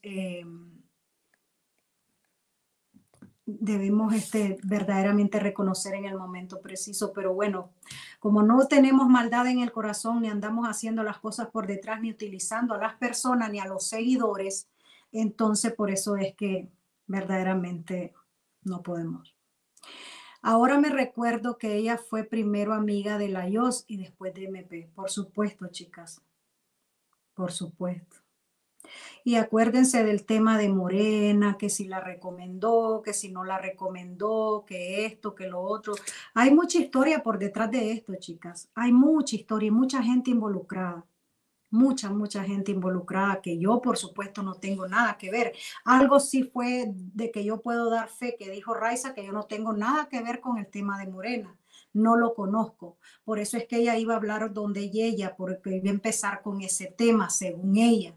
verdaderamente reconocer en el momento preciso. Pero bueno, como no tenemos maldad en el corazón, ni andamos haciendo las cosas por detrás, ni utilizando a las personas, ni a los seguidores, entonces por eso es que verdaderamente no podemos. Ahora me recuerdo que ella fue primero amiga de la IOS y después de MP. Por supuesto, chicas. Por supuesto. Y acuérdense del tema de Morena, que si la recomendó, que si no la recomendó, que esto, que lo otro. Hay mucha historia por detrás de esto, chicas. Hay mucha historia y mucha gente involucrada. Mucha gente involucrada que yo, por supuesto, no tengo nada que ver. Algo sí fue de que yo puedo dar fe, que dijo Raiza, que yo no tengo nada que ver con el tema de Morena. No lo conozco. Por eso es que ella iba a hablar donde ella, porque iba a empezar con ese tema, según ella.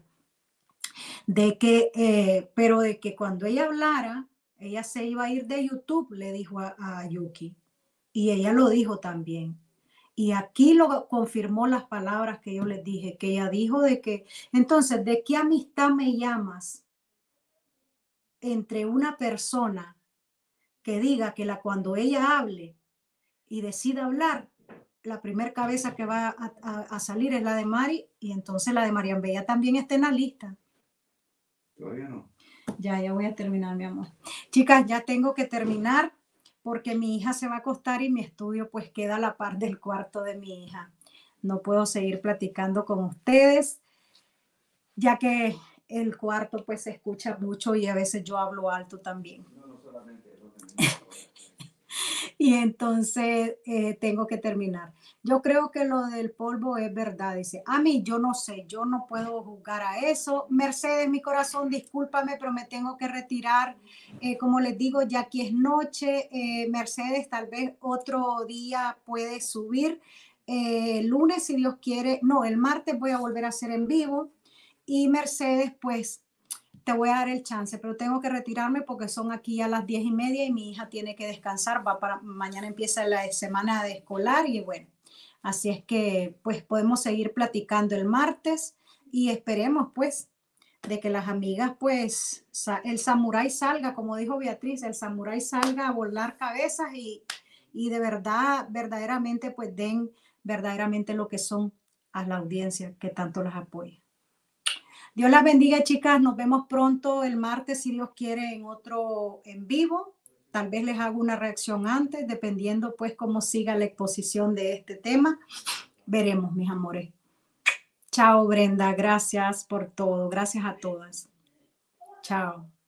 Pero de que cuando ella hablara, ella se iba a ir de YouTube, le dijo a Yuki. Y ella lo dijo también. Y aquí lo confirmó las palabras que yo les dije, que ella dijo de que, entonces, ¿de qué amistad me llamas entre una persona que diga que cuando ella hable y decida hablar, la primera cabeza que va a salir es la de Mari y entonces la de Marian Bella también está en la lista? Todavía no. Ya voy a terminar, mi amor. Chicas, ya tengo que terminar porque mi hija se va a acostar y mi estudio pues queda a la par del cuarto de mi hija. No puedo seguir platicando con ustedes, ya que el cuarto pues se escucha mucho y a veces yo hablo alto también. No solamente eso. Y entonces tengo que terminar. Yo creo que lo del polvo es verdad. Dice, a mí yo no sé, yo no puedo jugar a eso. Mercedes, mi corazón, discúlpame, pero me tengo que retirar. Como les digo, ya aquí es noche. Mercedes, tal vez otro día puede subir. Lunes, si Dios quiere. No, el martes voy a volver a hacer en vivo. Y Mercedes, pues te voy a dar el chance, pero tengo que retirarme porque son aquí a las 10:30 y mi hija tiene que descansar, mañana empieza la semana de escolar y bueno, así es que pues podemos seguir platicando el martes y esperemos pues de que las amigas pues el samurái salga, como dijo Beatriz, el samurái salga a volar cabezas y de verdad, verdaderamente pues den verdaderamente lo que son a la audiencia que tanto las apoya. Dios las bendiga, chicas. Nos vemos pronto el martes, si Dios quiere, en otro en vivo. Tal vez les hago una reacción antes, dependiendo pues cómo siga la exposición de este tema. Veremos, mis amores. Chao, Brenda. Gracias por todo. Gracias a todas. Chao.